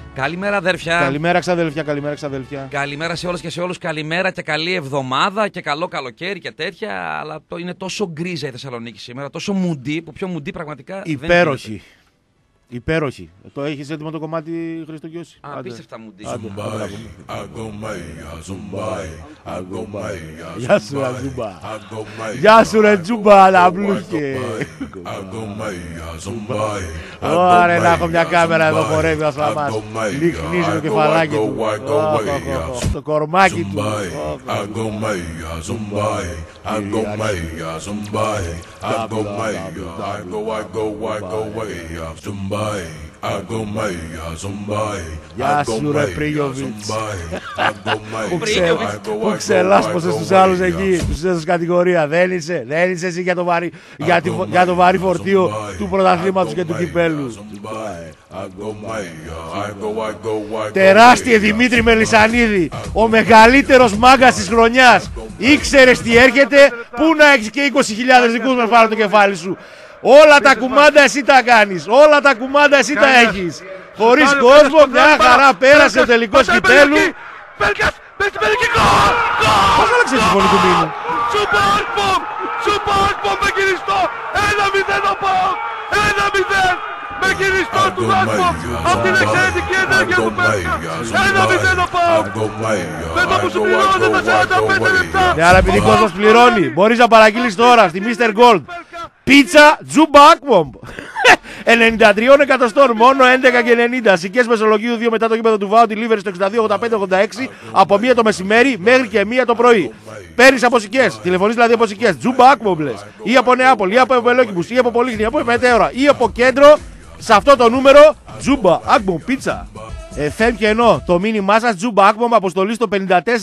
Καλημέρα, αδέρφια. Καλημέρα, ξαδέλφια, καλημέρα, ξαδέλφια. Καλημέρα σε όλες και σε όλους. Καλημέρα και καλή εβδομάδα και καλό καλοκαίρι και τέτοια. Αλλά είναι τόσο γκρίζα η Θεσσαλονίκη σήμερα, τόσο μουντί, που πιο μουντί πραγματικά. Υπέροχη. Υπέροχη. Το έχεις έτοιμο το κομμάτι, Χρήστο Κιώση? Απίστευτα μουντί. Γεια σου, ρε Τζούμπα. Γεια σου, ρε Τζούμπα, λαμπλούκε. Ωραία, να έχω μια κάμερα εδώ, χορεύει ο Σλαμάς. Λιχνίζει το κεφαλάκι του, το κορμάκι του. Γεια σου, ρε Πρίγιοβιτς. Που ξελάσπωσες τους άλλους εκεί, τους έδωσες κατηγορία. Δεν είσαι εσύ για το βαρύ φορτίο του πρωταθλήματος και του κυπέλου. Τεράστιε Δημήτρη Μελισσανίδη, ο μεγαλύτερος μάγκας της χρονιάς. Ήξερες τι έρχεται, πού να έχεις και 20.000 δικούς μας πάνω το κεφάλι σου. Όλα τα κουμάντα εσύ τα κάνεις, όλα τα κουμάντα εσύ τα έχεις. Χωρίς κόσμο, μια χαρά πέρασε ο τελικός κυπέλου. Πέλκας, πες την Πέλκη, Πώς άλλαξε τη φωνή του Μίνου? Σούπα Ακπομ με κυριστό, 1-0 ο ΠΑΟΚ, 1-0 με κυριστό του Ακπομ, από την εξαιρετική ενέργεια του Πέλκα, 1-0 ο ΠΑΟΚ, μετά που σου πληρώνονται τα 45 λεπτά. Ναι, αλλά επειδή ο κόσμος πληρώνει, μπορείς να παραγγείλεις τώρα στη Mr. Gold πίτσα Τζούμπα Ακπομ. 93 εκατοστών, μόνο 11,90. Σικές Μεσολογίου 2 μετά το γήπεδο του Βάου, delivery στο 628586 από 1 το μεσημέρι μέχρι και 1 το πρωί. Παίρνεις από Σικές, τηλεφωνείς δηλαδή από Σικές, Τζούμπα Ακπομ λες, ή από Νεάπολη, ή από Ευελόκηπους, ή από Πολύχνη, ή από Μετέωρα, ή από Κέντρο, σε αυτό το νούμερο Τζούμπα Ακπομ πίτσα. FM και ενώ το μήνυμά σας Τζούμπα Ακπομ, αποστολή στο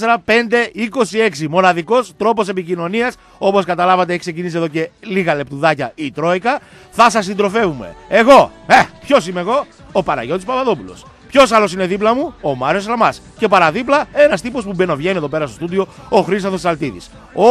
54526. Μοναδικός τρόπος επικοινωνίας, όπως καταλάβατε έχει ξεκινήσει εδώ και λίγα λεπτουδάκια η Τρόικα. Θα σας συντροφεύουμε εγώ, ποιος είμαι εγώ? Ο Παναγιώτης Παπαδόπουλος. Ποιος άλλος είναι δίπλα μου? Ο Μάριος Σλαμάς. Και παραδίπλα ένας τύπος που μπαινοβγαίνει εδώ πέρα στο στούντιο, ο Χρήστος Σαλτίδης.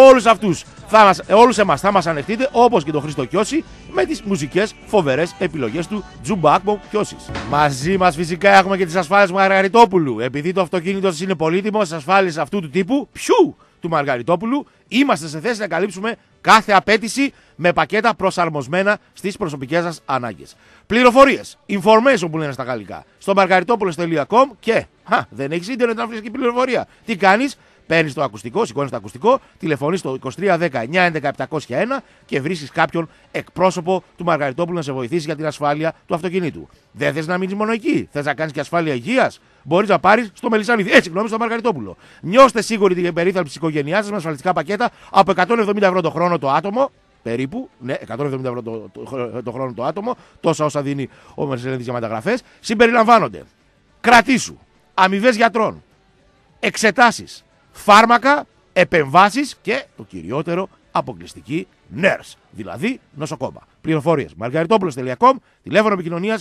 Όλους εμάς θα μας ανεχτείτε, όπως και τον Χρήστο Κιώση, με τις μουσικές φοβερές επιλογές του Τζούμπα Ακπομ Κιώσης. Μαζί μας φυσικά έχουμε και τις ασφάλειες Μαργαριτόπουλου. Επειδή το αυτοκίνητο σας είναι πολύτιμο, στις ασφάλειες αυτού του τύπου, του Μαργαριτόπουλου, είμαστε σε θέση να καλύψουμε κάθε απέτηση με πακέτα προσαρμοσμένα στις προσωπικές σας ανάγκες. Πληροφορίες, information που λένε στα γαλλικά, στο margaritopoulos.com και δεν έχεις ίντερνετ να βρεις και πληροφορία. Τι κάνεις? Παίρνεις το ακουστικό, σηκώνεις το ακουστικό, τηλεφωνείς στο 2310-911-701 και βρίσκεις κάποιον εκπρόσωπο του Μαργαριτόπουλου να σε βοηθήσει για την ασφάλεια του αυτοκινήτου. Δεν θες να μείνεις μόνο εκεί, θες να κάνεις και ασφάλεια υγείας? Μπορείς να πάρεις στο Μελισσανίδη, στο Μαργαριτόπουλο. Νιώστε σίγουροι την περίθαλψη της οικογένειάς σας με ασφαλιστικά πακέτα από 170 ευρώ το χρόνο το άτομο. Περίπου, ναι, 170 ευρώ το χρόνο το άτομο, τόσα όσα δίνει ο Μερσελίδης για μεταγραφές. Συμπεριλαμβάνονται κρατήσου, αμοιβές γιατρών, εξετάσεις, φάρμακα, επεμβάσεις και το κυριότερο, αποκλειστική nurse, δηλαδή νοσοκόμα. Πληροφορίες margaritopoulos.com, τηλέφωνο επικοινωνίας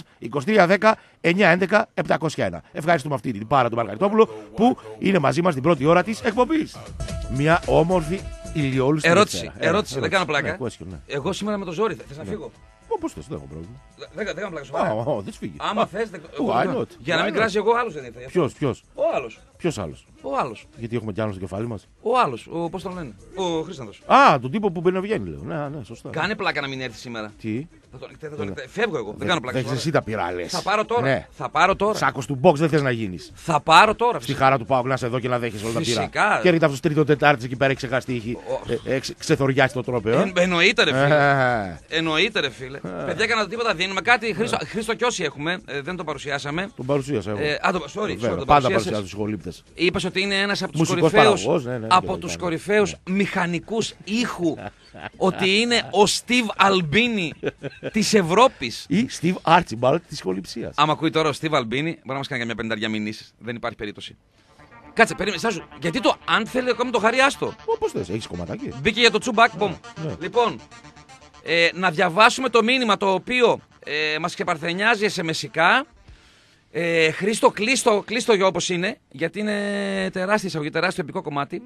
2310-911-701. Ευχαριστούμε αυτή την πάρα του Μαργαριτόπουλο που είναι μαζί μας την πρώτη ώρα της εκπομπής. Μια όμορφη ηλιόλουστη Ερώτηση, δεν κάνω πλάκα. Ναι. Εγώ σήμερα με το ζόρι θες να φύγω? Πώς θες, δεν έχω πρόβλημα. Δεν κάνω πλάκα σοβαρά. Δεν σφίγγει. Άμα θες, για να μην κράσει εγώ άλλος δεν ήρθε. Ποιος? Ο άλλος. Ποιος άλλος? Ο άλλος. Γιατί έχουμε κι άλλο στο κεφάλι μας. Ο άλλος. Πώς τον λένε? Ο Χρήσταντος. Τον τύπο που μπαινοβγαίνει, λέω. Ναι, σωστά. Κάνε πλάκα να μην έρθει σήμερα. Τι? Φεύγω εγώ. Δεν κάνω πλάκα. Δεν εσύ τα πειράλες. Θα πάρω τώρα. Ναι. Θα πάρω τώρα. Σάκος του box δεν θες να γίνεις. Θα πάρω τώρα. Στη χαρά του πάω να σε δω και να δέχεις όλα τα πειρά. Φυσικά. Και έρχεται αυτός τρίτο-τετάρτη εκεί πέρα, έχει ξεχαστεί, έχει ξεθοριάσει το τρόπαιο. Εννοείται, ρε φίλε. Εννοείται, ρε φίλε. Παιδιά, έκανα τίποτα. Δίνουμε κάτι. Χρήστο Κιώση έχουμε. Δεν το παρουσιάσαμε. Τον παρουσίασα εγώ. Πάντα παρουσιάζω τους ηχολήπτες. Είπες ότι είναι ένας από τους κορυφαίους μηχανικούς ήχου. Ότι είναι ο Steve Albini της Ευρώπης. Ή Steve Archibald της ηχοληψίας. Άμα ακούει τώρα ο Steve Albini, μπορεί να μας κάνει καμιά 50 μηνύσεις. Δεν υπάρχει περίπτωση. Κάτσε, περίμενε, Σάζου. Γιατί αν θέλει ακόμη το χαρί, άστο. Πώς θες, έχεις κομματάκι. Μπήκε για το Τζούμπα Ακπομ. Ναι. Λοιπόν, να διαβάσουμε το μήνυμα το οποίο μας ξεπαρθενιάζει SMS-ικά. Χρήστο, κλείστο για όπως είναι, γιατί είναι τεράστια εισαγωγή, τεράστιο επικό κομμάτι.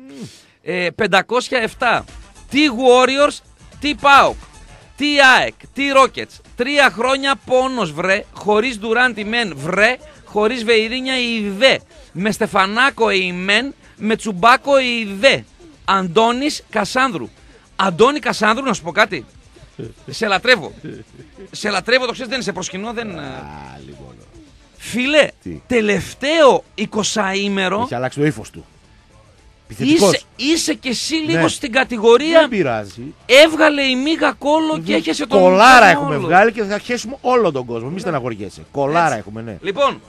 507. Τι Warriors, τι PAOK, τι ΑΕΚ, τι Rockets. 3 χρόνια πόνος βρε, χωρίς Durant μεν βρε, χωρίς Βεϊρίνια η Δε. Με Στεφανάκο η Μεν, με Τσουμπάκο η Δε. Αντώνης Κασάνδρου. Αντώνη Κασάνδρου, να σου πω κάτι. Σε λατρεύω. Σε λατρεύω, το ξέρεις, δεν σε προσκυνώ, δεν. Λοιπόν. Φίλε, Τι? τελευταίο 20ήμερο. Έχει αλλάξει το ύφος του. Είσαι κι εσύ λίγο Ναι. στην κατηγορία. Δεν πειράζει. Έβγαλε η μίγα κόλλο και έχασε τον Κολάρα κόσμο έχουμε όλο. βγάλει και θα χέσουμε όλο τον κόσμο. Μη στεναχωριέσαι. Κολάρα Έτσι. έχουμε, ναι. Λοιπόν,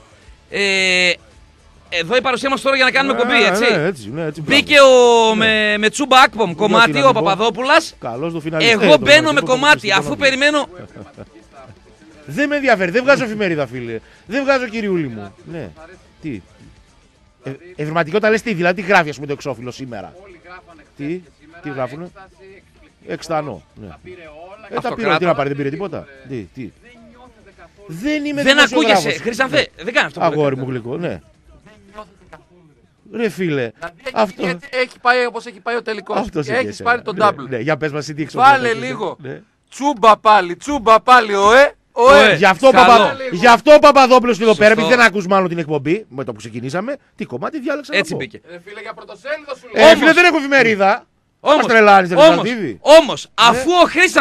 εδώ η παρουσία μας τώρα για να κάνουμε κομπή, έτσι. Ναι, έτσι. Μπήκε με Τσούμπα Άκπομ κομμάτι να ο την πω. Παπαδόπουλας. Καλώς το φιναλιστή. Εγώ μπαίνω με κομμάτι, αφού περιμένω. Δεν με ενδιαφέρει, δεν βγάζω εφημερίδα, φίλε. Δεν βγάζω κυριούλη μου. Ναι. Τι. Ευρηματικότητα λες τι, δηλαδή τι γράφει ας πούμε το εξώφυλλο σήμερα. Τι γράφουνε. Εκστανό. Ναι. Τα πήρε, Αυτοκράτορα. τι να πάρει, δεν πήρε τίποτα. Τι. Δεν είμαι Δεν δημοσιογράφος. ακούγεσαι, Χρυσανθέ. Δεν κάνει αυτό. Αγόρι μου γλυκό, ναι. Ρε φίλε, αυτό. Έχει πάει όπως έχει πάει ο τελικός. Αυτός Έχεις έχει πάρει τον double. Ναι, για πες μας τι έξω. Βάλε λίγο. Τσούμπα πάλι, ωε. Γι' αυτό ο Παπαδόπουλος είναι εδώ πέρα, Σωστό. επειδή δεν ακούς μάλλον την εκπομπή με το που ξεκινήσαμε. Τι κομμάτι διάλεξα. Έτσι να πω. μπήκε. Φίλε, για πρωτοσέλιδο σου λέω. Φίλε, δεν έχω εφημερίδα. Μας τρελάνεις, δεν Όμως, αφού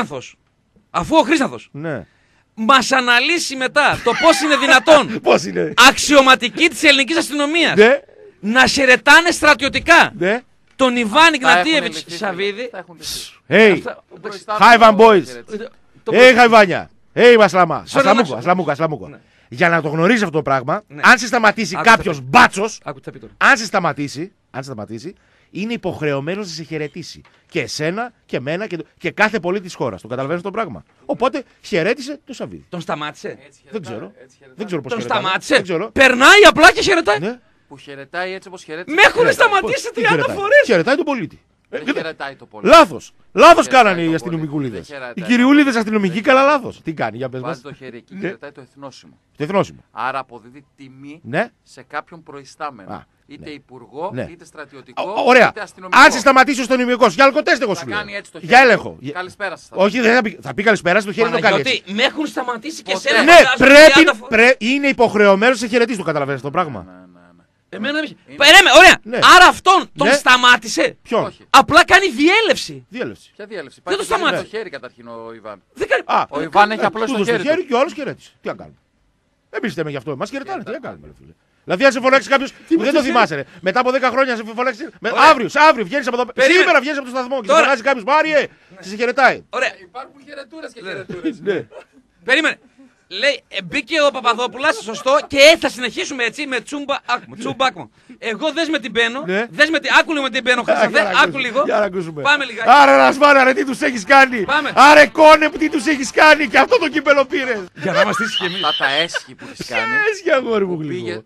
ο Χρήστανθος Ναι. μας αναλύσει μετά το πώς είναι δυνατόν Πώς είναι. αξιωματικοί της ελληνικής αστυνομίας Ναι, να χαιρετάνε στρατιωτικά ναι. τον Ιβάν Τα Ιγνατίεβιτς έχουν Σαββίδη. τα έχουν λυθεί. Hey, Αυτά- εντάξει, Χάιβαν boys. το- Hey, Χαϊβάνια. Hey, Μασλαμά. Σορ, Ασλαμούκο. Ναι. Για να το γνωρίζει αυτό το πράγμα, Ναι. αν σε σταματήσει Άκουσα κάποιο τι. μπάτσο, Άκου τι θα πει τώρα. αν σε σταματήσει, είναι υποχρεωμένο να σε χαιρετήσει. Και εσένα και εμένα και κάθε πολίτη τη χώρα. Το καταλαβαίνεις το πράγμα. Οπότε χαιρέτησε το Σαββίδη. Τον σταμάτησε. Δεν ξέρω. Δεν ξέρω πώς Τον χαιρετάνε. σταμάτησε. Δεν ξέρω. Περνάει απλά και χαιρετάει. Ναι. Που χαιρετάει έτσι όπως χαιρέτησε. Με έχουν Χαιρετάει. σταματήσει Πώς- 30 χαιρετάει. φορές. Χαιρετάει τον πολίτη. Δεν χαιρετάει το πολύ. Λάθος Χαιρετάει κάνανε το οι αστυνομικούλιδες. δεν χαιρετάει. Οι κυριούλιδες αστυνομικοί, καλά λάθος. Τι κάνει, για πες Βάζει μας. το χέρι εκεί Ναι. και χαιρετάει το εθνόσημο. Το εθνόσημο. Άρα αποδίδει τιμή Ναι. σε κάποιον προϊστάμενο. Α, Είτε ναι. υπουργό, Ναι. είτε στρατιωτικό, Ωραία. είτε αστυνομικό. Αν σε σταματήσει ο αστυνομικό, για αλκοτέστε εγώ θα σου λέω. κάνει έτσι το χέρι. Για έλεγχο. Καλησπέρα σας. Όχι, δεν θα πει καλησπέρα, στο χέρι το κάνει. έτσι. Παναγιώτη, με έχουν σταματήσει και Ποτέ. εσένα. Ναι, φαντάζομαι, 30 φορές. είναι υποχρεωμένο να σε χαιρετήσει, το καταλαβαίνεις το πράγμα. Ναι. Εμένα με. Περίμενε, ωραία. Ναι. Άρα αυτόν τον Ναι. σταμάτησε. Ποιον. Όχι. Απλά κάνει διέλευση. Διέλευση. Ποια διέλευση. Δεν το Πάει σταμάτησε. το χέρι καταρχήν ο Ιβάν. Δεν κάνει. Α, Ο Ιβάν έχει απλώς του το δώσε χέρι του. και ο άλλο χαιρέτησε. Τι να κάνουμε. Εμείς θέμε γι' αυτό. Εμάς χαιρετάνε. Τι να κάνουμε, ρε φίλε. Δηλαδή, αν σε φωνάξει κάποιο που δεν το θυμάσαι, ρε. Μετά από 10 χρόνια σε φωνάξει. Αύριο βγαίνει από εδώ. Περίμενε. Σήμερα βγαίνει από το σταθμό και σε Τώρα. φωνάζει κάποιο. Μάριε, σε χαιρετάει. Ωραία. Υπάρχουν χαιρετούρες και χαιρετούρες. Ναι. Περίμενε. Λέει, μπήκε ο Παπαδόπουλας, σωστό, και θα συνεχίσουμε έτσι με τσούμπακμο. Εγώ δες με την μπαίνω. Ναι. Άκου λίγο με την μπαίνω, Χρυσανθέ, άκου λίγο. Για να ακούσουμε. Πάμε λιγάκι. Άρα, Ρασβάνα, ρε, τι του έχει κάνει. Πάμε. Άρε, κόνε, τι του έχει κάνει. Και αυτό το κύπελο πήρε. Για να είμαστε και εμείς. Αυτά τα έσχη που έχει κάνει. Έσχυ, αγόρι μου Πήγε γλυκό.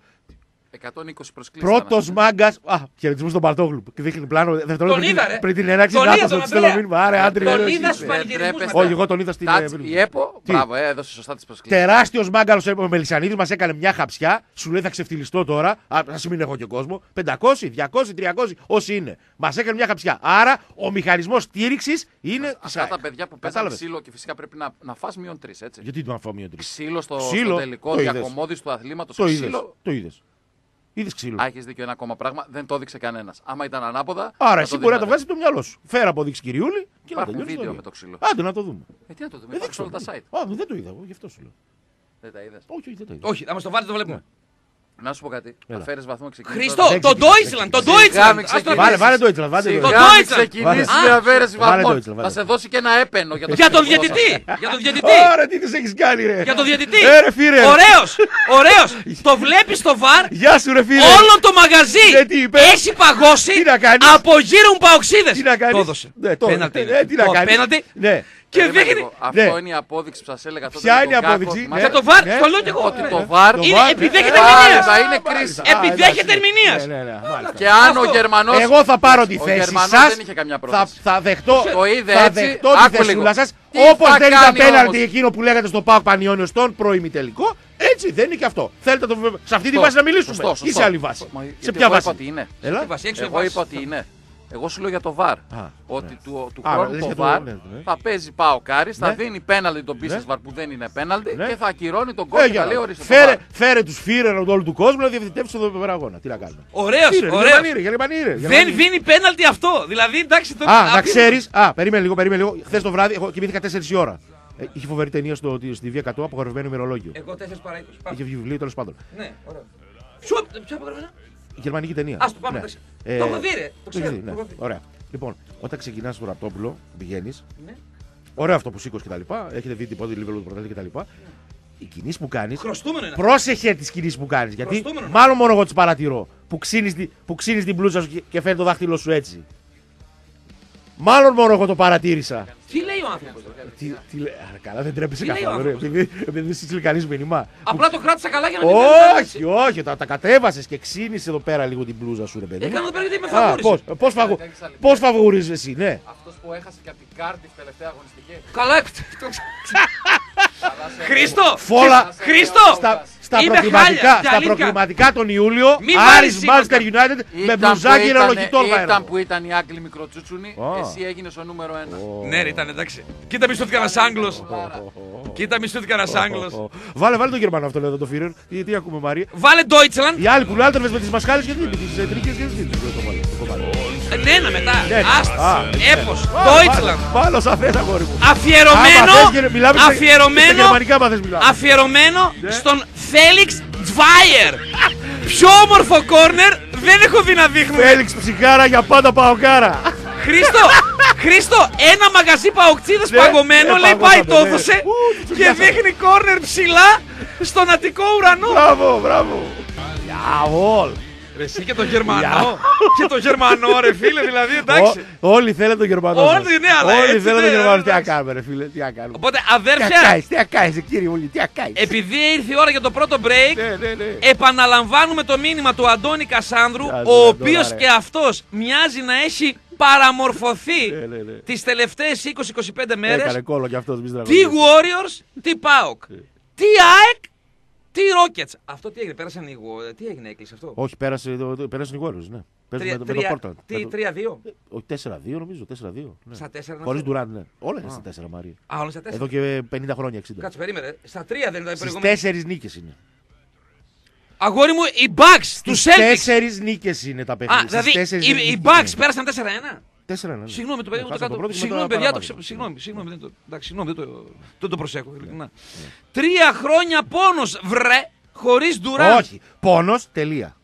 120 προσκλήσεις. Πρώτο μάγκα. Α, χαιρετισμού στον Παρτόγλου. Και δείχνει πλάνο Τον είδα, ρε. πριν την έναρξη. Τον Να είδα το τον στέλνω Αντρέα. μήνυμα. Άρε, άντρε, Τον ρε, είδα εσύ. στους πανηγυρισμούς τρέπεστε. μετά. Όχι, εγώ τον είδα στην. Η ΕΠΟ, Τι? μπράβο, έδωσε σωστά τις προσκλήσεις. Τεράστιο μάγκαλο ο Μελισσανίδη μα έκανε μια χαψιά. Σου λέει θα ξεφτυλιστώ τώρα. Α μην έχω και κόσμο. 500, 200, 300, όσοι είναι. Μα έκανε μια χαψιά. Άρα ο μηχανισμό στήριξη είναι. Αυτά τα παιδιά που παίζουν Κατάλαβες. ξύλο και φυσικά πρέπει να φας μείον 3, έτσι. Γιατί το αφόμιο τρει. Ξύλο στο Ξύλο, τελικό το είδες. διακομώδης του αθλήματος. Το είδε. Ξύλο. Το είδε. Είδε ξύλο. Α, έχεις δίκιο, ένα ακόμα πράγμα. Δεν το έδειξε κανένας. Άμα ήταν ανάποδα. Άρα θα εσύ το μπορεί να το δείχνατε. βγάλει από το μυαλό σου. Φέρα αποδείξει κυριούλη και να Υπάρχουν τελειώσει. βίντεο το με το ξύλο. Άντε να το δούμε. Τι να το δούμε, Δεν υπάρχει σε όλα τα site. Α, δεν το είδα εγώ, γι' αυτό σου λέω. Δεν τα είδες. Όχι, δεν το είδα. Όχι, θα μας το βάλετε, το βλέπουμε. Να σου πω κάτι. Έλα. Θα φέρεις βαθμό ξεκινήσει. Χριστό, Δεν το ξεκινήσει, Deutschland, δεν το ξεκινήσει. Deutschland. Σιγά μην Ας το ξεκινήσει. Βάλε το Deutschland, βάλε το Σιγά Deutschland. μην Deutschland. ξεκινήσει Βάλε. μια αφαίρεση Βάλε βαθμών. Deutschland, βάλε. Θα σε δώσει και ένα έπαινο για το Για τον σκηνικό. διαιτητή. Για τον διαιτητή. Ωραία, τι του έχει κάνει, ρε. Για τον διαιτητή. Ρε φίλε. Ωραίος, ωραίος. Το βλέπεις στο βαρ. Γεια σου, ρε φίλε. Όλο το μαγαζί Ναι, τι είπε? έχει παγώσει. Τι να κάνεις? Από γύρω μου παοξίδες. Τι να κάνεις? Το έδωσε. Ναι, το Πέναλτι έδωσε. είναι. Τι να Το κάνεις? πέναλτι. Ναι. Και Περίμενε δείχνει. λίγο. Αυτό Ναι. είναι η απόδειξη που σας έλεγα τότε. Ποια με είναι η τον Κάκο. απόδειξη? Μα Ναι. Για το βαρ, Ναι. το λέω κι εγώ. Ότι το βαρ Είναι βαρ, επιδέχεται ναι. ερμηνείας. Θα είναι κρίση. Επιδέχεται ερμηνείας. Ναι, μάλιστα. Και αν ο Αυτό. Γερμανός. Εγώ θα πάρω τη Ο θέση Γερμανός σας. δεν είχε καμιά Θα, πρόθεση. θα δεχτώ, Το είδε θα έτσι. δεχτώ τη Άκου θεσούλα λίγο. σας. Τι Όπως θα δεν ήταν κάνει πέναλτι όμως? εκείνο που λέγατε στο ΠΑΟΚ Πανιόνιο στον προημιτελικό, έτσι δεν είναι και αυτό. Θέλετε να το... σε αυτή τη Σωστό. βάση να μιλήσουμε. Σωστό, Ή σε άλλη βάση. Μα, Σε γιατί ποια εγώ βάση? είπα ότι είναι. Τι βάση, έξω Εγώ βάση. είπα ότι είναι. Εγώ σου λέω για το VAR. Ότι του χρόνου το VAR VAR θα παίζει Πάο Κάρις, θα δίνει πέναλτι τον Μπίσεσβαρ που δεν είναι πέναλτι και θα ακυρώνει τον κόλ και θα λέει ορίστε. Φέρε τους Φίρερ όλου του κόσμου να διευθυντεύσουν εδώ πέρα αγώνα. Τι να κάνουμε. Ωραίος. Δεν δίνει πέναλτι αυτό. Δηλαδή εντάξει. Να ξέρεις. Περίμενε λίγο. Χθες το βράδυ κοιμήθηκα 4 η ώρα. Είχε φοβερή ταινία στη V100 απογορευμένο ημερολόγιο. Εγώ 4 παρά 20. Είχε βγει βιβλίο τέλος πάντων. Ναι, ωραία. Ποιο απογορευμένο? Η γερμανική ταινία. Ας το πάμε. Το έχω δει, ρε. Το ξέρω. Ωραία. Λοιπόν, όταν ξεκινάς στο ραπτόπουλο, πηγαίνεις. Ωραίο αυτό που σήκωσε και τα λοιπά. Έχετε δει τίποτα λίγο το πρωτάθλημα και τα λοιπά. Οι κινήσεις που κάνεις. Χρωστούμενο είναι. Πρόσεχε τις κινήσεις που κάνεις. Γιατί μάλλον μόνο εγώ τις παρατηρώ. Που ξύνεις την μπλούζα σου και φέρνει το δάχτυλο σου έτσι. Μάλλον μόνο εγώ το παρατήρησα. Τι λέει ο άνθρωπος? Τι λέει, καλά δεν τρέπεσαι καθόλου. Επειδή δεν στείλει κανείς μήνυμα. Απλά το κράτησα καλά για να μην. Όχι, τα κατέβασες και ξύνεις εδώ πέρα λίγο την μπλούζα σου, ρε παιδί. Έκανα εδώ πέρα γιατί με φαβούρισε. Πώς φαβουρίζεις εσύ, ναι. Αυτός που έχασε και από την Κάρντιφ τελευταία αγωνιστική. Καλά, Χρήστο! Χρήστο! Στα προκριματικά τον Ιούλιο, Άρης Manchester United με μπλουζάκι ρολογητών θα ήταν που ήταν οι Άγγλοι μικροτσούτσουνοι, εσύ έγινες ο νούμερο 1. Ναι, ήταν εντάξει. Κοίτα μη στούθηκα ένας Άγγλος. Βάλε τον Γερμανό αυτό λέω το Φίρερ. Τι ακούμε Μάρια. Βάλε Deutschland. Οι άλλοι που λάλτρευες με τις μασχάλες και τις εταιρικές και τις Ναι, μετά. Έπος. Deutschland. Πάλω σαν θες αγόρι μου. Αφιερωμένο στον Φέλιξ Τζβάιερ. Πιο όμορφο κόρνερ δεν έχω δει να δείχνουν. Φέλιξ ψυχάρα για πάντα παοκάρα. Χρήστο, ένα μαγαζί παοκτσίδες παγωμένο, λέει πάει το έδωσε και δείχνει κόρνερ ψηλά στον Αττικό ουρανό. Μπράβο. Γιαβόλ. Εσύ και το Γερμανό. Και το Γερμανό, ρε φίλε, δηλαδή εντάξει. Όλοι θέλουν τον Γερμανό. Όλοι θέλουν τον Γερμανό. Τι να κάνουμε, ρε φίλε, τι να κάνουμε. Οπότε, αδέρφια. Τι να κάνεις, κύριε Ούλη, τι να κάνεις. Επειδή ήρθε η ώρα για το πρώτο break, επαναλαμβάνουμε το μήνυμα του Αντώνη Κασάνδρου, ο οποίος και αυτός μοιάζει να έχει παραμορφωθεί τις τελευταίες 20-25 μέρες. Τι Warriors, τι PAOK, τι ΑΕΚ. Τι Rockets! Αυτό τι έγινε, πέρασαν οι τι έγινε, έκλεισε αυτό? Όχι, πέρασαν οι Warriors, ναι. Παίζουν με το Portland. Τι, 3-2? Όχι, 4-2 νομίζω, 4-2. Ναι. Στα 4 χωρίς Durant, ναι. Όλα είναι στα 4, Μάρια. Όλα στα 4. Εδώ και 50 χρόνια, 60. Κάτσε, περίμενε. Στα 3 δεν ήταν οι προηγούμενοι. 4 νίκες είναι. Αγόρι μου, οι Bucks του Celtics. 4 νίκες είναι τα παιχνίδια. Δηλαδή οι Bucks πέρασαν 4-1. 4-1. Συγγνώμη, το παιδί μου το κάτω. Συγγνώμη, παιδιά, συγγνώμη, δεν το προσέχω. 3 χρόνια πόνος, βρε, χωρίς Durant. Όχι, πόνος, τελεία.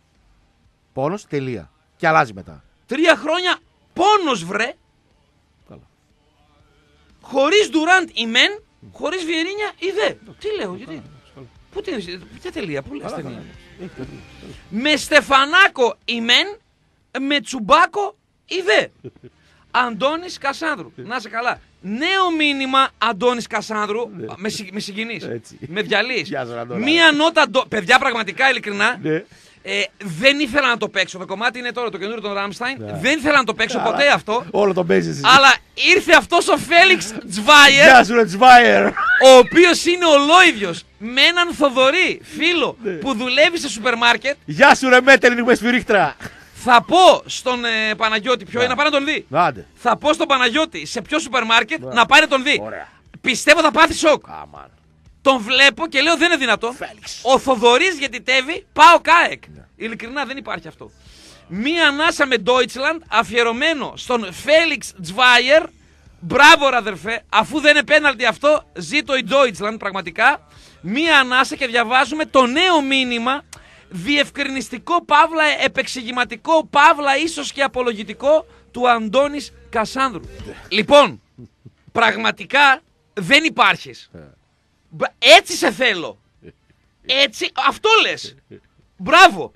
Και αλλάζει μετά. 3 χρόνια πόνος, βρε. Καλά. Χωρίς Durant η μεν, χωρίς Βιερίνια η δε. Τι λέω, γιατί. Πού ποια τελεία, πού λες τελεία. Με Στεφανάκο η μεν, με Τσουμπάκο η δε. Αντώνης Κασάνδρου. Να είσαι καλά. Νέο μήνυμα Αντώνης Κασάνδρου. Με συγκινείς. Με διαλύεις. Μία νότα. Παιδιά, πραγματικά ειλικρινά. Δεν ήθελα να το παίξω. Το κομμάτι είναι τώρα το καινούριο των Ράμσταϊν. Δεν ήθελα να το παίξω ποτέ αυτό. Όλο το παίζεις. Αλλά ήρθε αυτός ο Φέλιξ Τζβάιερ. Γεια σου, Τζβάιερ. Ο οποίος είναι ολόιδιος με έναν Θοδωρή φίλο που δουλεύει σε σούπερ μάρκετ. Γεια σου, ρε Μέτελινγκ με σφυρίχτρα. Θα πω στον Παναγιώτη ποιο είναι να πάει να τον δει. Θα πω στον Παναγιώτη σε ποιο σούπερ μάρκετ να πάει να τον δει. Πιστεύω θα πάθει σοκ. Τον βλέπω και λέω δεν είναι δυνατόν. Ο Θοδωρής γετιτεύει, πάω ΚΑΕΚ. Ειλικρινά δεν υπάρχει αυτό. Μία ανάσα με Deutschland αφιερωμένο στον Φέλιξ Τζβάιερ. Μπράβο, ρε αδερφέ. Αφού δεν είναι πέναλτι αυτό, ζήτω η Deutschland πραγματικά. Μία ανάσα και διαβάζουμε το νέο μήνυμα. Διευκρινιστικό, παύλα, επεξηγηματικό, παύλα, ίσως και απολογητικό του Αντώνης Κασάνδρου. Λοιπόν, πραγματικά δεν υπάρχεις. Έτσι σε θέλω. Έτσι, αυτό λες. Μπράβο.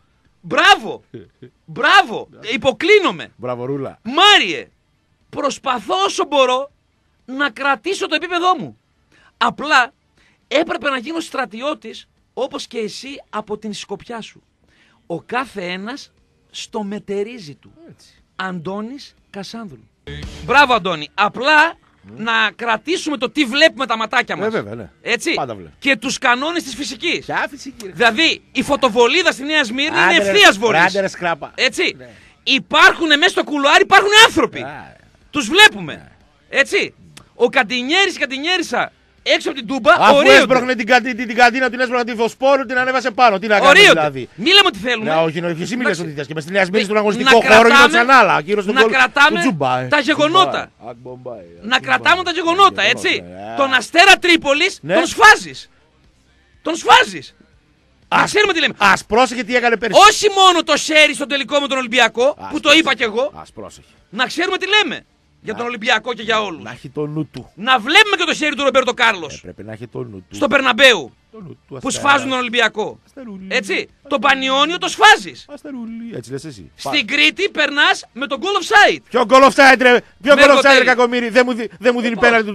Υποκλίνομαι. Μπραβορούλα. Μάριε, προσπαθώ όσο μπορώ να κρατήσω το επίπεδό μου. Απλά έπρεπε να γίνω στρατιώτης όπως και εσύ από την σκοπιά σου. Ο κάθε ένας στο μετερίζει του. Έτσι. Αντώνης Κασάνδρου. Μπράβο, Αντώνη. Απλά να κρατήσουμε το τι βλέπουμε τα ματάκια μας. Βέβαια, ναι. Έτσι. Πάντα βλέπω. Και τους κανόνες της φυσικής. Ποια φυσική? Δηλαδή, η φωτοβολίδα στη Νέα Σμύρνη είναι ευθείας βολής. Έτσι. Ναι. υπάρχουν μέσα στο κουλουάρι, υπάρχουν άνθρωποι. Τους βλέπουμε. Έτσι. Ο Καντινιέρης, η Καντινιέρισα έξω από την Τούμπα. Αφού έσπρωχνε την καντίνα, την έσπρωχνε τη Φωσπόρου, την ανέβασε πάνω. Τι να κάνει δηλαδή. Μη λέμε ότι θέλουμε. Όχι, εσύ μη λες ότι θες. Και με στη Νέα Σμύρνη στον αγωνιστικό χώρο γίνονταν άλλα. Να κρατάμε τα γεγονότα. Να κρατάμε τα γεγονότα, έτσι. Τον Αστέρα Τρίπολης τον σφάζεις. Τον σφάζεις. Να ξέρουμε τι λέμε. Ας πρόσεχε τι έκανε πέρυσι. Όχι μόνο το σέρι στο τελικό με τον Ολυμπιακό, που το είπα κι εγώ. Ας πρόσεχε. Να ξέρουμε τι λέμε. Για τον Ολυμπιακό και για όλους. Να έχει το νου του. Να βλέπουμε και το σέρι του Ρομπέρτο Κάρλος. Πρέπει να έχει το νου του. Στο Περναμπέου. Που σφάζουν τον Ολυμπιακό. Έτσι. Τον Πανιόνιο το σφάζεις. Έτσι λες εσύ. Στην Κρήτη περνάς με τον goal offside. Ποιο goal offside ρε. Ποιο goal offside κακομοίρη. Δεν μου δίνει πέναλτι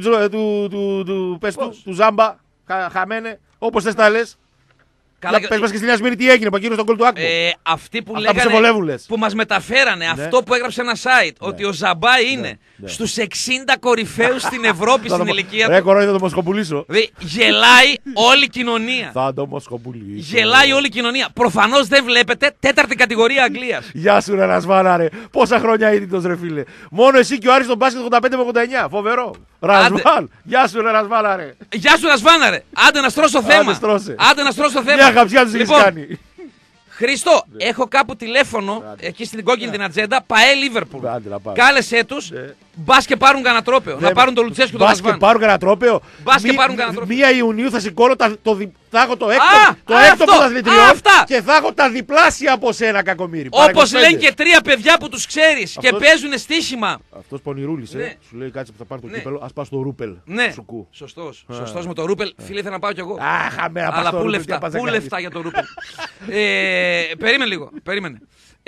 του Ζάμπα. Χαμένε. Όπως θες τα λες. Πες μας και στη Νέα Σμύρνη τι έγινε από εκείνο στον γκολ του Άκπο. Αυτοί που λέγανε, που μας μεταφέρανε αυτό που έγραψε ένα site, ότι ο Ζαμπά είναι στους 60 κορυφαίους στην Ευρώπη στην ηλικία του. Ρε κορόιδο, θα το μοσχοπουλήσω. Γελάει όλη η κοινωνία. Θα το μοσχοπουλήσω. Γελάει όλη η κοινωνία. Προφανώς δεν βλέπετε τέταρτη κατηγορία Αγγλίας. Γεια σου ρε Ρασβάνα ρε. Πόσα χρόνια ήττος ρε φίλε. Μόνο εσύ και ο Άρης τον μπάσκετ 85 με 89. Φοβερό. Ρασβάν. Γεια σου ρε Ρασβάνα ρε. Γεια σου Ρασβάνα ρε. Άντε να στρώσω θέμα. Άντε να στρώσω θέμα. Μια χαψιά τους έχεις κάνει. Χρήστο, έχω κάπου τηλέφωνο εκεί στην κόκκινη την ατζέντα. ΠαΕ Λίβερπουλ. Κάλεσέ τους. Μπας και πάρουν κανένα τρόπαιο. Να πάρουν τον Λουτσέσκου τον Ρασβάν. Μπας και πάρουν κανένα τρόπαιο. 1 Ιουνίου θα σηκώνω θα έχω το έκτο πρωταθλητριών και θα έχω τα διπλάσια από σένα κακομοίρη. Όπως λένε και 3 παιδιά που τους ξέρεις και παίζουν στοίχημα. Αυτός πονηρούλης, σου λέει κάτσε που θα πάρει το κύπελο, ας πάω στο Ρούπελ. Ναι, σωστός με το Ρούπελ. Φίλε, ήθελα να πάω κι εγώ. Αλλά πού λεφτά για το Ρούπελ. Περίμενε λίγο, περίμενε.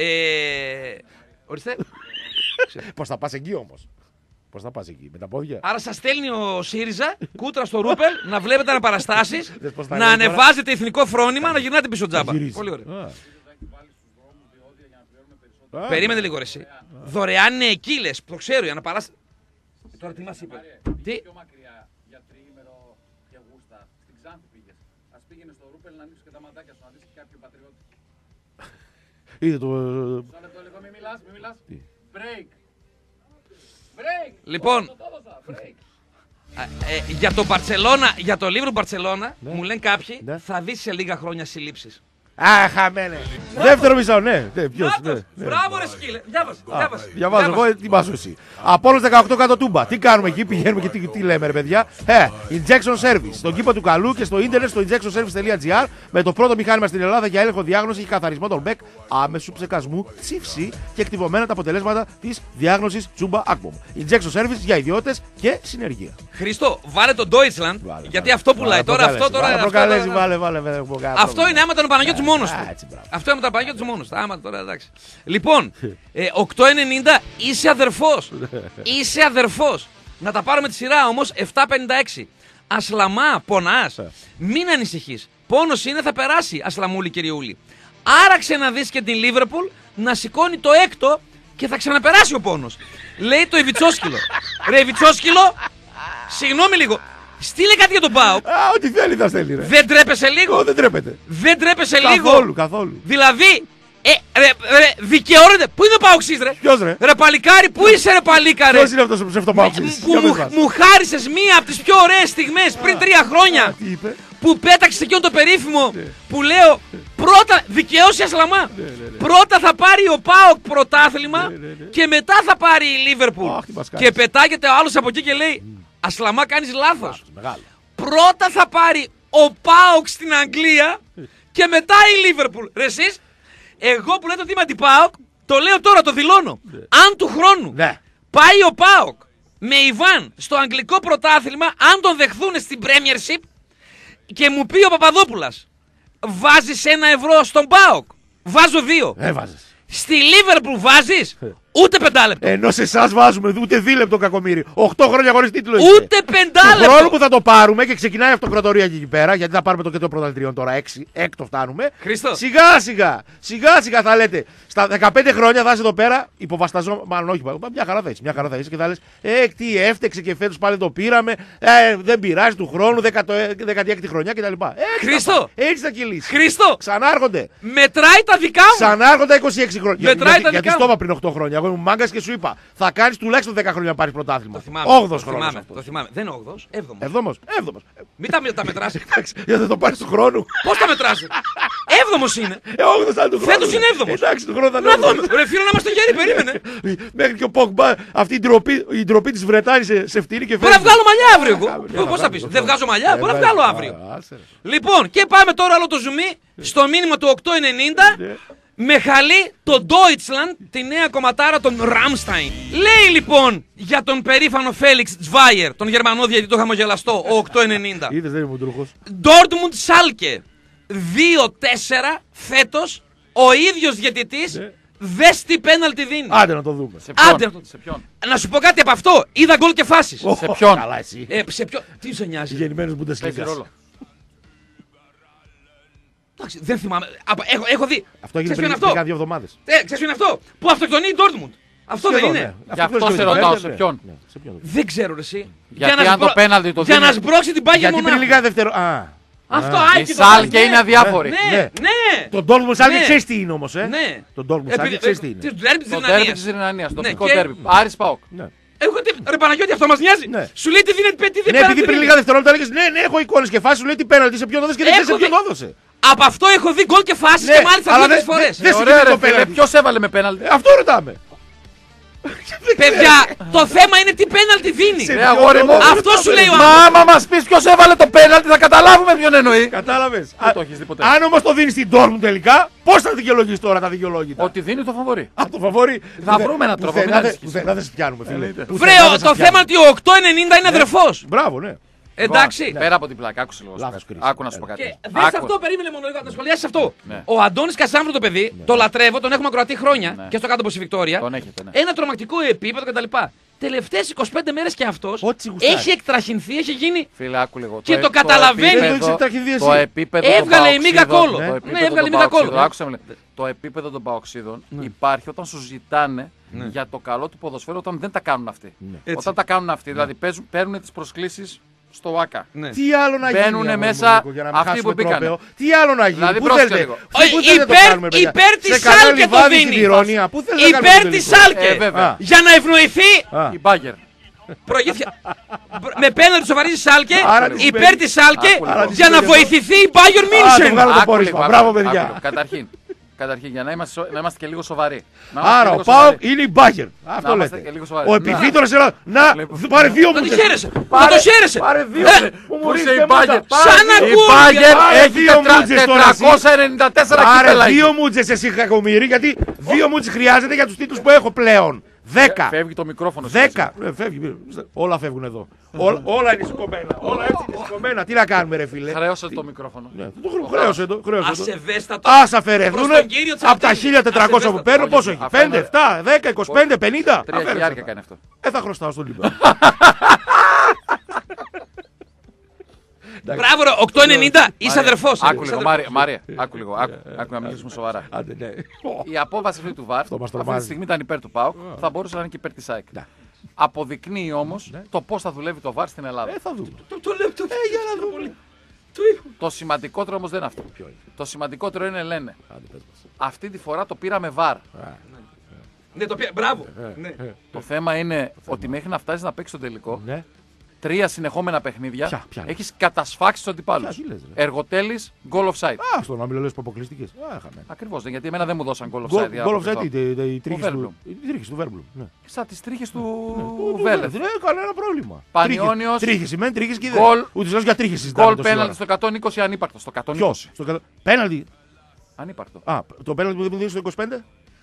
Ορίστε. Πώς θα πας εκεί όμως. Πώς θα πας εκεί, με τα πόδια. Άρα σας στέλνει ο ΣΥΡΙΖΑ κούτρα στο Ρούπελ να βλέπετε αναπαραστάσεις, να ανεβάζετε εθνικό φρόνημα, να γυρνάτε πίσω τζάμπα. Πολύ ωραία. Περίμενε λίγο ρε εσύ. Δωρεάν είναι εκεί λες, το ξέρω για να παράσει. Τώρα τι μας είπε. Τι. Πιο μακριά για τριήμερο και γούστα. Στην Ξάνθη πήγες. Ας πήγαινε στο Ρούπελ να ανοίξεις και τα ματάκια σου να δεις κάποιο πατριώτη. Είδε το... Μη μιλάς. Break. Λοιπόν, για το Μπαρτσελώνα, για το Λίβερπουλ Μπαρτσελώνα, μου λένε κάποιοι, θα δεις σε λίγα χρόνια συλλήψεις. Χαμένε. Δεύτερο μισό, ναι. Μπράβο ρε σκύλε. Διαβάζω εγώ, τι πάσω εσύ. Απόλλωνας 18 κάτω Τούμπα. Τι κάνουμε εκεί, πηγαίνουμε και τι λέμε ρε παιδιά. Injection Service. Στον κήπο του Καλού και στο ίντερνετ στο injectionservice.gr με το πρώτο μηχάνημα στην Ελλάδα για έλεγχο διάγνωση και καθαρισμό των μπεκ άμεσου ψεκασμού, τσίφση και εκτυπωμένα τα αποτελέσματα της διάγνωσης Τζούμπα Ακμπομ. Injection Service για ιδιώτες και συνεργεία. Χρήστο, βάλε το Deutschland, γιατί αυτό πουλάει τώρα. Αυτό είναι άμα τον Παναγιώτης μόνος του. Αυτό είναι τον Παναγιώτης μόνος του. Άμα τώρα εντάξει. Λοιπόν, 8.90 είσαι αδερφός. Είσαι αδερφός. Να τα πάρουμε τη σειρά όμως 7.56. Ασλαμά, πονάς. Μην ανησυχείς. Πόνος είναι, θα περάσει. Ασλαμούλη, κυριούλη. Άραξε να δεις και την Λίβερπουλ να σηκώνει το έκτο και θα ξαναπεράσει ο πόνος. Λέει το Ιβιτσόσκυλο. Ρε Ιβιτσόσκυλο, συγγνώμη λίγο. Στείλε κάτι για τον ΠΑΟΚ. Ό,τι θέλει θα στέλνει ρε. Δεν τρέπεσαι λίγο. Δεν τρέπεται. Δεν τρέπεσαι λίγο. Καθόλου. Δηλαδή, δικαιώρεται. Πού είναι ο Παοξής ρε. Ποιος ρε. Ρε παλικάρι, πού είσαι ρε παλίκαρε. Ποιος είναι αυτός ο ψευτοπαοξής. Μου χάρισες μία από τις πιο ωραίες στιγμές πριν 3 χρόνια. Τι είπε. Που πέταξε εκείνο το περίφημο που λέω πρώτα δικαιώσει Ασλαμά. Πρώτα θα πάρει ο ΠΑΟΚ πρωτάθλημα και μετά θα πάρει η Λίβερπουλ. Και πετάγεται ο άλλος από εκεί και λέει Ασλαμά, κάνεις λάθος. Πρώτα θα πάρει ο ΠΑΟΚ στην Αγγλία και μετά η Λίβερπουλ. Ρε εσείς, εγώ που λέτε ότι είμαι αντι-ΠΑΟΚ, το λέω τώρα, το δηλώνω. Αν του χρόνου πάει ο ΠΑΟΚ με Ιβάν στο αγγλικό πρωτάθλημα, αν τον δεχθούν στην Premiership και μου πει ο Παπαδόπουλας, βάζεις 1 ευρώ στον ΠΑΟΚ. Βάζω 2. Έβαζες. Στη Λίβερπουλ βάζεις. Ούτε 5 λεπτό. Ενώ σε εσάς βάζουμε ούτε δίλεπτο κακομοίρη. 8 χρόνια χωρίς τίτλο. Ούτε 5 Τον χρόνο λεπτό. που θα το πάρουμε και ξεκινάει η αυτοκρατορία και εκεί πέρα, γιατί θα πάρουμε το και το πρωταθλητριών τώρα 6, έκτο φτάνουμε. Χρήστο. Σιγά σιγά θα λέτε. Στα 15 χρόνια θα είσαι εδώ πέρα, μάλλον όχι, μια χαρά θα είσαι και θα λες τι έφτεξε και φέτος πάλι το πήραμε, δεν πειράζει του χρόνου, 16η χρονιά κτλ. Χρήστο. Έτσι θα κυλήσει. Χρήστο. Ξανάρχονται. Μετράει τα δικά μου. Ξανάρχονται 26 χρόνια. Μετράει τα Γιατί δικά στο μου. είπα πριν 8 χρόνια. Εγώ ήμουν μάγκας και σου είπα θα κάνεις τουλάχιστον 10 χρόνια να πάρεις πρωτάθλημα. Το θυμάμαι. 8ος χρόνος. Το θυμάμαι. Δεν είναι 8ος, 7ος. Έβδομος. Μην τα μετράς. Εντάξει, γιατί δεν το πάρεις του χρόνου. Πώς τα μετράς? 7ος είναι. 8ος θα είναι του χρόνου. Φέτος είναι 7ος. Εντάξει, του χρόνου θα είναι Να 8ος. δούμε. Ρε φίλο, να είμαστε γέροι, περίμενε. Μέχρι και ο Πογμπά, αυτή η ντροπή της Βρετάνης σε φτύνει και Μπορεί να φεύγει. βγάλω μαλλιά αύριο εγώ. Πώς θα πεις? Δεν βγάζω μαλλιά, μπορεί να βγάλω αύριο. Λοιπόν, και πάμε τώρα άλλο το ζουμί στο μήνυμα του 890. Με χαλεί το Deutschland, τη νέα κομματάρα των Rammstein. Λέει λοιπόν για τον περήφανο Φέλιξ Τσβάιερ, τον Γερμανό διαιτητή το χαμογελαστό, ο 890. Είδες, δεν είμαι ο ντρούχος. Dortmund Schalke 2-4 φέτος, ο ίδιος διαιτητής. Δες τι πέναλτι δίνει. Άντε να το δούμε. Σε ποιον? Να σου πω κάτι από αυτό. Είδα γκολ και φάσεις. Σε ποιον? Καλά εσύ. Σε ποιον? Τι σε νοιάζει? Γεννημένος Παίζει Bundesliga. ρόλο. Εντάξει, δεν θυμάμαι. Έχω δει. Αυτό έγινε Ξέρεις ποιο πριν είναι αυτό? 2 εβδομάδες. Ξέρεις ποιο είναι αυτό? Που αυτοκτονεί η Dortmund. Αυτό δεν Σχεδόν, είναι? ναι. Γι' αυτό δεν σε το ρωτάω, είδα, σε ναι. ποιον? Ναι, σε ποιον. Δεν ξέρω ρε εσύ. Γιατί αν το πέναλτι το Για δίνει- να σμπρώξει την πάγια Γιατί πριν μονάχα. λίγα δεύτερο. Αυτό, Η Άκη το Σάλκε κάνει, είναι ναι. αδιάφορη. Ναι, ναι. Τον Dortmund Schalke Ναι. ξέρεις τι είναι όμως, Ναι. Τον Dortmund Schalke ξέρεις τι είναι. Το ντέρμπι της Το Ρινανίας. τέρμπι της Ρινανίας, το Ναι, τοπικό και- τέρμπι. Άρης ΠΑΟΚ. Ναι. Ρε Παναγιώτη, αυτό μας νοιάζει. Ναι. Σου λέει τι δίνει τι Ναι, επειδή πριν λίγα δευτερόλεπτα έλεγες ναι, έχω εικόνες και φάσεις, σου λέει τι πέναλτι, σε ποιον το έδωσε και δεν ξέρεις σε Έχω ποιον δει- το έδωσε. Από αυτό έχω δει γκολ και φάσεις Ναι, και μάλιστα αλλά 2-3 δεν- φορές. δεν- Ωραία συγκρίνει ρε το φίλε, πέναλτι. ποιος έβαλε με πέναλτι? Αυτό ρωτάμε. Παιδιά, το θέμα είναι τι πέναλτι δίνει. Σε Ρε ποιον αγόρι το μου, έδωσε. Αυτό σου λέει ο Μα άμα μας πεις ποιος έβαλε το πέναλτι θα καταλάβουμε ποιον εννοεί. Κατάλαβες. Δεν το έχεις δει ποτέ. Αν όμως το δίνεις στην Dortmund τελικά, πώς θα δικαιολογείς τώρα τα δικαιολόγητα. Ότι δίνει το φαβορί. Από το φαβόρι. Θα βρούμε έναν τρόπο, μην ανησυχείς. Πουθενά δεν σε πιάνουμε, φίλε. Εννοείται. Πουθενά Βρέω, δεν σε το θέμα πιάνουμε. είναι ότι ο 890 είναι αδερφός. Μπράβο, ναι. Εντάξει. Πέρα από την πλάκα, άκουσε λίγο. Λάθος κρίση. Άκου να σου πω κάτι. Και δες Άκου. αυτό, περίμενε μόνο λίγο να το σχολιάσεις αυτό. Ναι. Ο Αντώνης Κασάνδρου το παιδί, το λατρεύω, τον έχουμε ακροατεί χρόνια Ναι. και στο κάτω από στη Βικτόρια. Τον έχετε, ναι. Ένα τρομακτικό επίπεδο κτλ. Τελευταίες 25 μέρες και αυτός Ό,τι γουστάρει. έχει εκτραχυνθεί, έχει γίνει. Φίλε, άκου λίγο. Και το καταλαβαίνει. Δεν το έχεις εκτραχυνθεί εσύ. Το επίπεδο των Έβγαλε η Μίγα παοξίδων- Κόλλο. το Ναι, επίπεδο έβγαλε η των Μίγα Κόλλο. παοξίδων- άκουσε με, το επίπεδο των παοξίδων υπάρχει όταν σου ζητάνε για το καλό του ποδοσφαίρου όταν δεν τα κάνουν αυτοί. Έτσι. Όταν τα κάνουν αυτοί, δηλαδή παίρνουν τις προσκλήσεις στο ΆΚΑ. Ναι. Τι άλλο να γίνει. Μπαίνουνε αγόρι μου, μέσα Νίκο, για να μην αυτοί χάσουμε που μπήκανε. τρόπαιο. Τι άλλο να γίνει. Δηλαδή, Πού πρόσεξε θέλετε. λίγο. Πού θέλετε να το Υπέρ- κάνουμε, παιδιά. υπέρ της Σε κανένα Σάλκε το λιβάδι δίνει. στη Βιρωνία. Πού θέλετε να Υπέρ κάνουμε το της τελικό. Σάλκε. βέβαια. Για να ευνοηθεί. Α. Η Μπάγκερ. Προηγήθεια. Με πέναλτι σοβαρή τη Σάλκε, Άρα τι υπέρ σημαίνει? τη Σάλκε, Άκου λίγο. για να βοηθηθεί η Bayern Α, το München. βγάλω το Άκου πόρισμα. λίγο, Μπράβο, άκου παιδιά. λίγο. Καταρχήν, για να είμαστε και λίγο σοβαροί. Να είμαστε Άρα και ο λίγο Πάοκ σοβαροί. είναι η Μπάγκερ. Αυτό είμαστε λέτε. και λίγο σοβαροί. Ο επιθύτωρας είναι. Να πάρε δύο Να μου. τη χαίρεσαι. Να το χαίρεσαι. Πάρε δύο. Πού είσαι η Μπάγκερ? Σαν να Η ακούω, Μπάγκερ πάρε έχει δύο μούτζες τώρα, εσύ. 494 Πάρε κύπελα. δύο μούτζες εσύ κακομοίρη, γιατί δύο μούτζες χρειάζεται για τους τίτλους που έχω πλέον. 10. Φεύγει το μικρόφωνο. 10. Φεύγει. Όλα φεύγουν εδώ. Όλα είναι σηκωμένα. Όλα έτσι είναι σηκωμένα. Τι να κάνουμε, ρε φίλε. Χρέωσε το μικρόφωνο. Ναι, το χρέωσε το. Ασεβέστατο. Ας αφαιρεθούν Προς τον κύριο από τα Τσαρτίνη. 1400 που παίρνω. Όχι, Πόσο έχει? 5, 7, 10, 25, 50. 3 χιλιάρικα κάνει αυτό. Θα χρωστάω στον Λίμπερο. Μπράβο, ρε, 890, είσαι αδερφό. Άκου λίγο, Μάρια. Άκου λίγο. Άκου να μιλήσουμε σοβαρά. Άντε, ναι. Η απόβαση αυτή του ΒΑΡ μας αυτή τρομάζει. τη στιγμή ήταν υπέρ του ΠΑΟΚ, θα μπορούσε να είναι και υπέρ τη ΑΕΚ. Αποδεικνύει όμως το πώς θα δουλεύει το ΒΑΡ στην Ελλάδα. Θα δούμε. Το λέω, το Για να δούμε. Το σημαντικότερο όμως δεν είναι αυτό. Το σημαντικότερο είναι, λένε, αυτή τη φορά το πήραμε ΒΑΡ. Ναι, το πήρα. Μπράβο. Ναι. Το θέμα είναι ότι μέχρι να φτάσει να παίξει το τελικό, Ναι. 3 συνεχόμενα παιχνίδια Ποια? έχεις κατασφάξει του αντιπάλους. Ποια, τι λες, ρε. Εργοτέλης, goal offside. Α, στο να μην λες που αποκλειστικές. Χαμέν. Ακριβώς, γιατί εμένα δεν μου δώσαν goal offside. για να Γκολ αποκλειστώ. offside, οι τρίχες Βέρμπλουμ. του. Οι τρίχες του Βέρμπλουμ. Ναι. Σαν τις τρίχες του Βέλεθ. Δεν κανένα πρόβλημα. Πανιόνιος. Τρίχες σημαίνει τρίχες και Γκολ. δεν. Ούτε σας για τρίχες συζητάμε. Γκολ πέναλτι στο 120 ανύπαρκτο. Στο 120. Ποιος? Πέναλτι. Ανύπαρκτο. Α, το πέναλτι που δεν μου δίνει στο 25. Το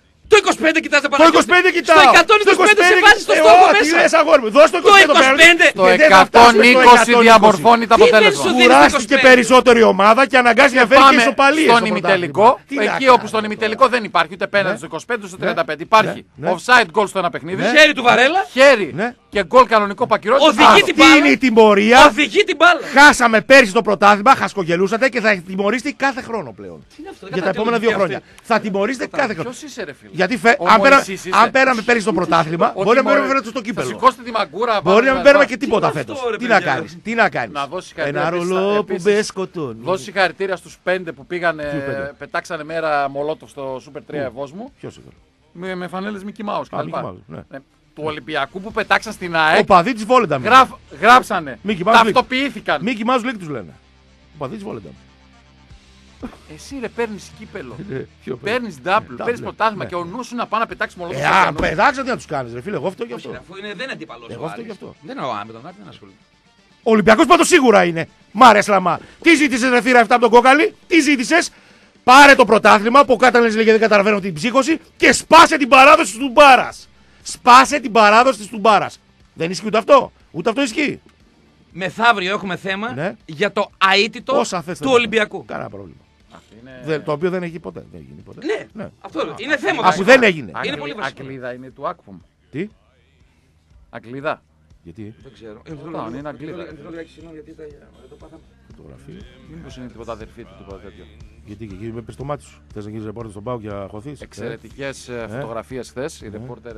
25 κοιτάς Το 25 κοιτάω. Στο 125 σε βάζει στο στόχο μέσα. Τι λες αγόρι μου, δώσ' το 25. Το 120 διαμορφώνει το αποτέλεσμα. Κουράστηκε περισσότερη ομάδα και αναγκάζει να φέρει και ισοπαλίες. Στον ημιτελικό, εκεί όπου στον ημιτελικό δεν υπάρχει ούτε πέναντι στο 25 ούτε στο 35. Υπάρχει offside goal στο ένα παιχνίδι. Χέρι του Βαρέλα. Χέρι και γκολ κανονικό Πακυρός. Οδηγεί την μπάλα. Είναι η τιμωρία. Οδηγεί την μπάλα. Χάσαμε πέρσι το πρωτάθλημα, χασκογελούσατε και θα τιμωρήσετε κάθε χρόνο πλέον. Για τα επόμενα 2 χρόνια. Θα τιμωρήσετε κάθε χρόνο. Ποιος είσαι, ρε φίλε? Γιατί αν πέραμε πέρυσι το πρωτάθλημα, μπορεί να μην παίρνουμε φέτος στο κύπελλο. Σηκώστε τη μαγκούρα. Μπορεί να μην παίρνουμε και τίποτα φέτος. Τι να κάνεις. Να δώσει Ένα ρολό που μπε σκοτώνει. Δώσει συγχαρητήρια στους 5 που πήγαν, πετάξανε μέρα μολότοφ στο Super 3 Ευόσμου. Ποιος είναι? Με φανέλες Mickey Mouse κτλ. Ναι. Του Ολυμπιακού που πετάξαν στην ΑΕΚ. Ο παδί της Βόλεντα. Γράψανε. Ταυτοποιήθηκαν. Mickey Mouse League τους λένε. Ο παδί της Βόλεντα. Εσύ ρε παίρνεις κύπελο. Παίρνεις double, παίρνεις πρωτάθλημα και ο νους σου να πάει να πετάξει μολότοφ. Πετάξαν τι να τους κάνεις ρε φίλε, εγώ φταίω γι' αυτό. Δεν είναι αντίπαλος. Εγώ φταίω γι' αυτό. Δεν είναι ο Άρης, με τον Άρη δεν ασχολείται. Ο Ολυμπιακός πάντως σίγουρα είναι. Μ' άρεσε λαμά. Τι ζήτησες ρε θύρα 7 από τον Κόκαλη, τι ζήτησες? Πάρε το πρωτάθλημα που ο Κάτανες λέγε δεν καταλαβαίνω την ψύχωση και σπάσε την παράδοση της Τουμπάρας. Σπάσε την παράδοση της Τουμπάρας. Δεν ισχύει ούτε αυτό. Ούτε αυτό ισχύει. Μεθαύριο έχουμε θέμα για το αίτητο του Ολυμπιακού. Κανένα πρόβλημα. Το οποίο δεν έχει ποτέ. Δεν γίνει ποτέ. Ναι, αυτό είναι θέμα. Αφού δεν έγινε. Είναι πολύ βασικό. Ακλίδα είναι του Ακφομ. Τι? Ακλίδα. Γιατί? Δεν ξέρω. Είναι Αγγλίδα. Φωτογραφία. Μήπως είναι τίποτα αδερφή του, τίποτα τέτοιο. Γιατί και εκεί με πες στο μάτι σου. Θες να γίνεις ρεπόρτερ στον ΠΑΟΚ και να χωθείς. Εξαιρετικές φωτογραφίες χθες. Η ρεπόρτερ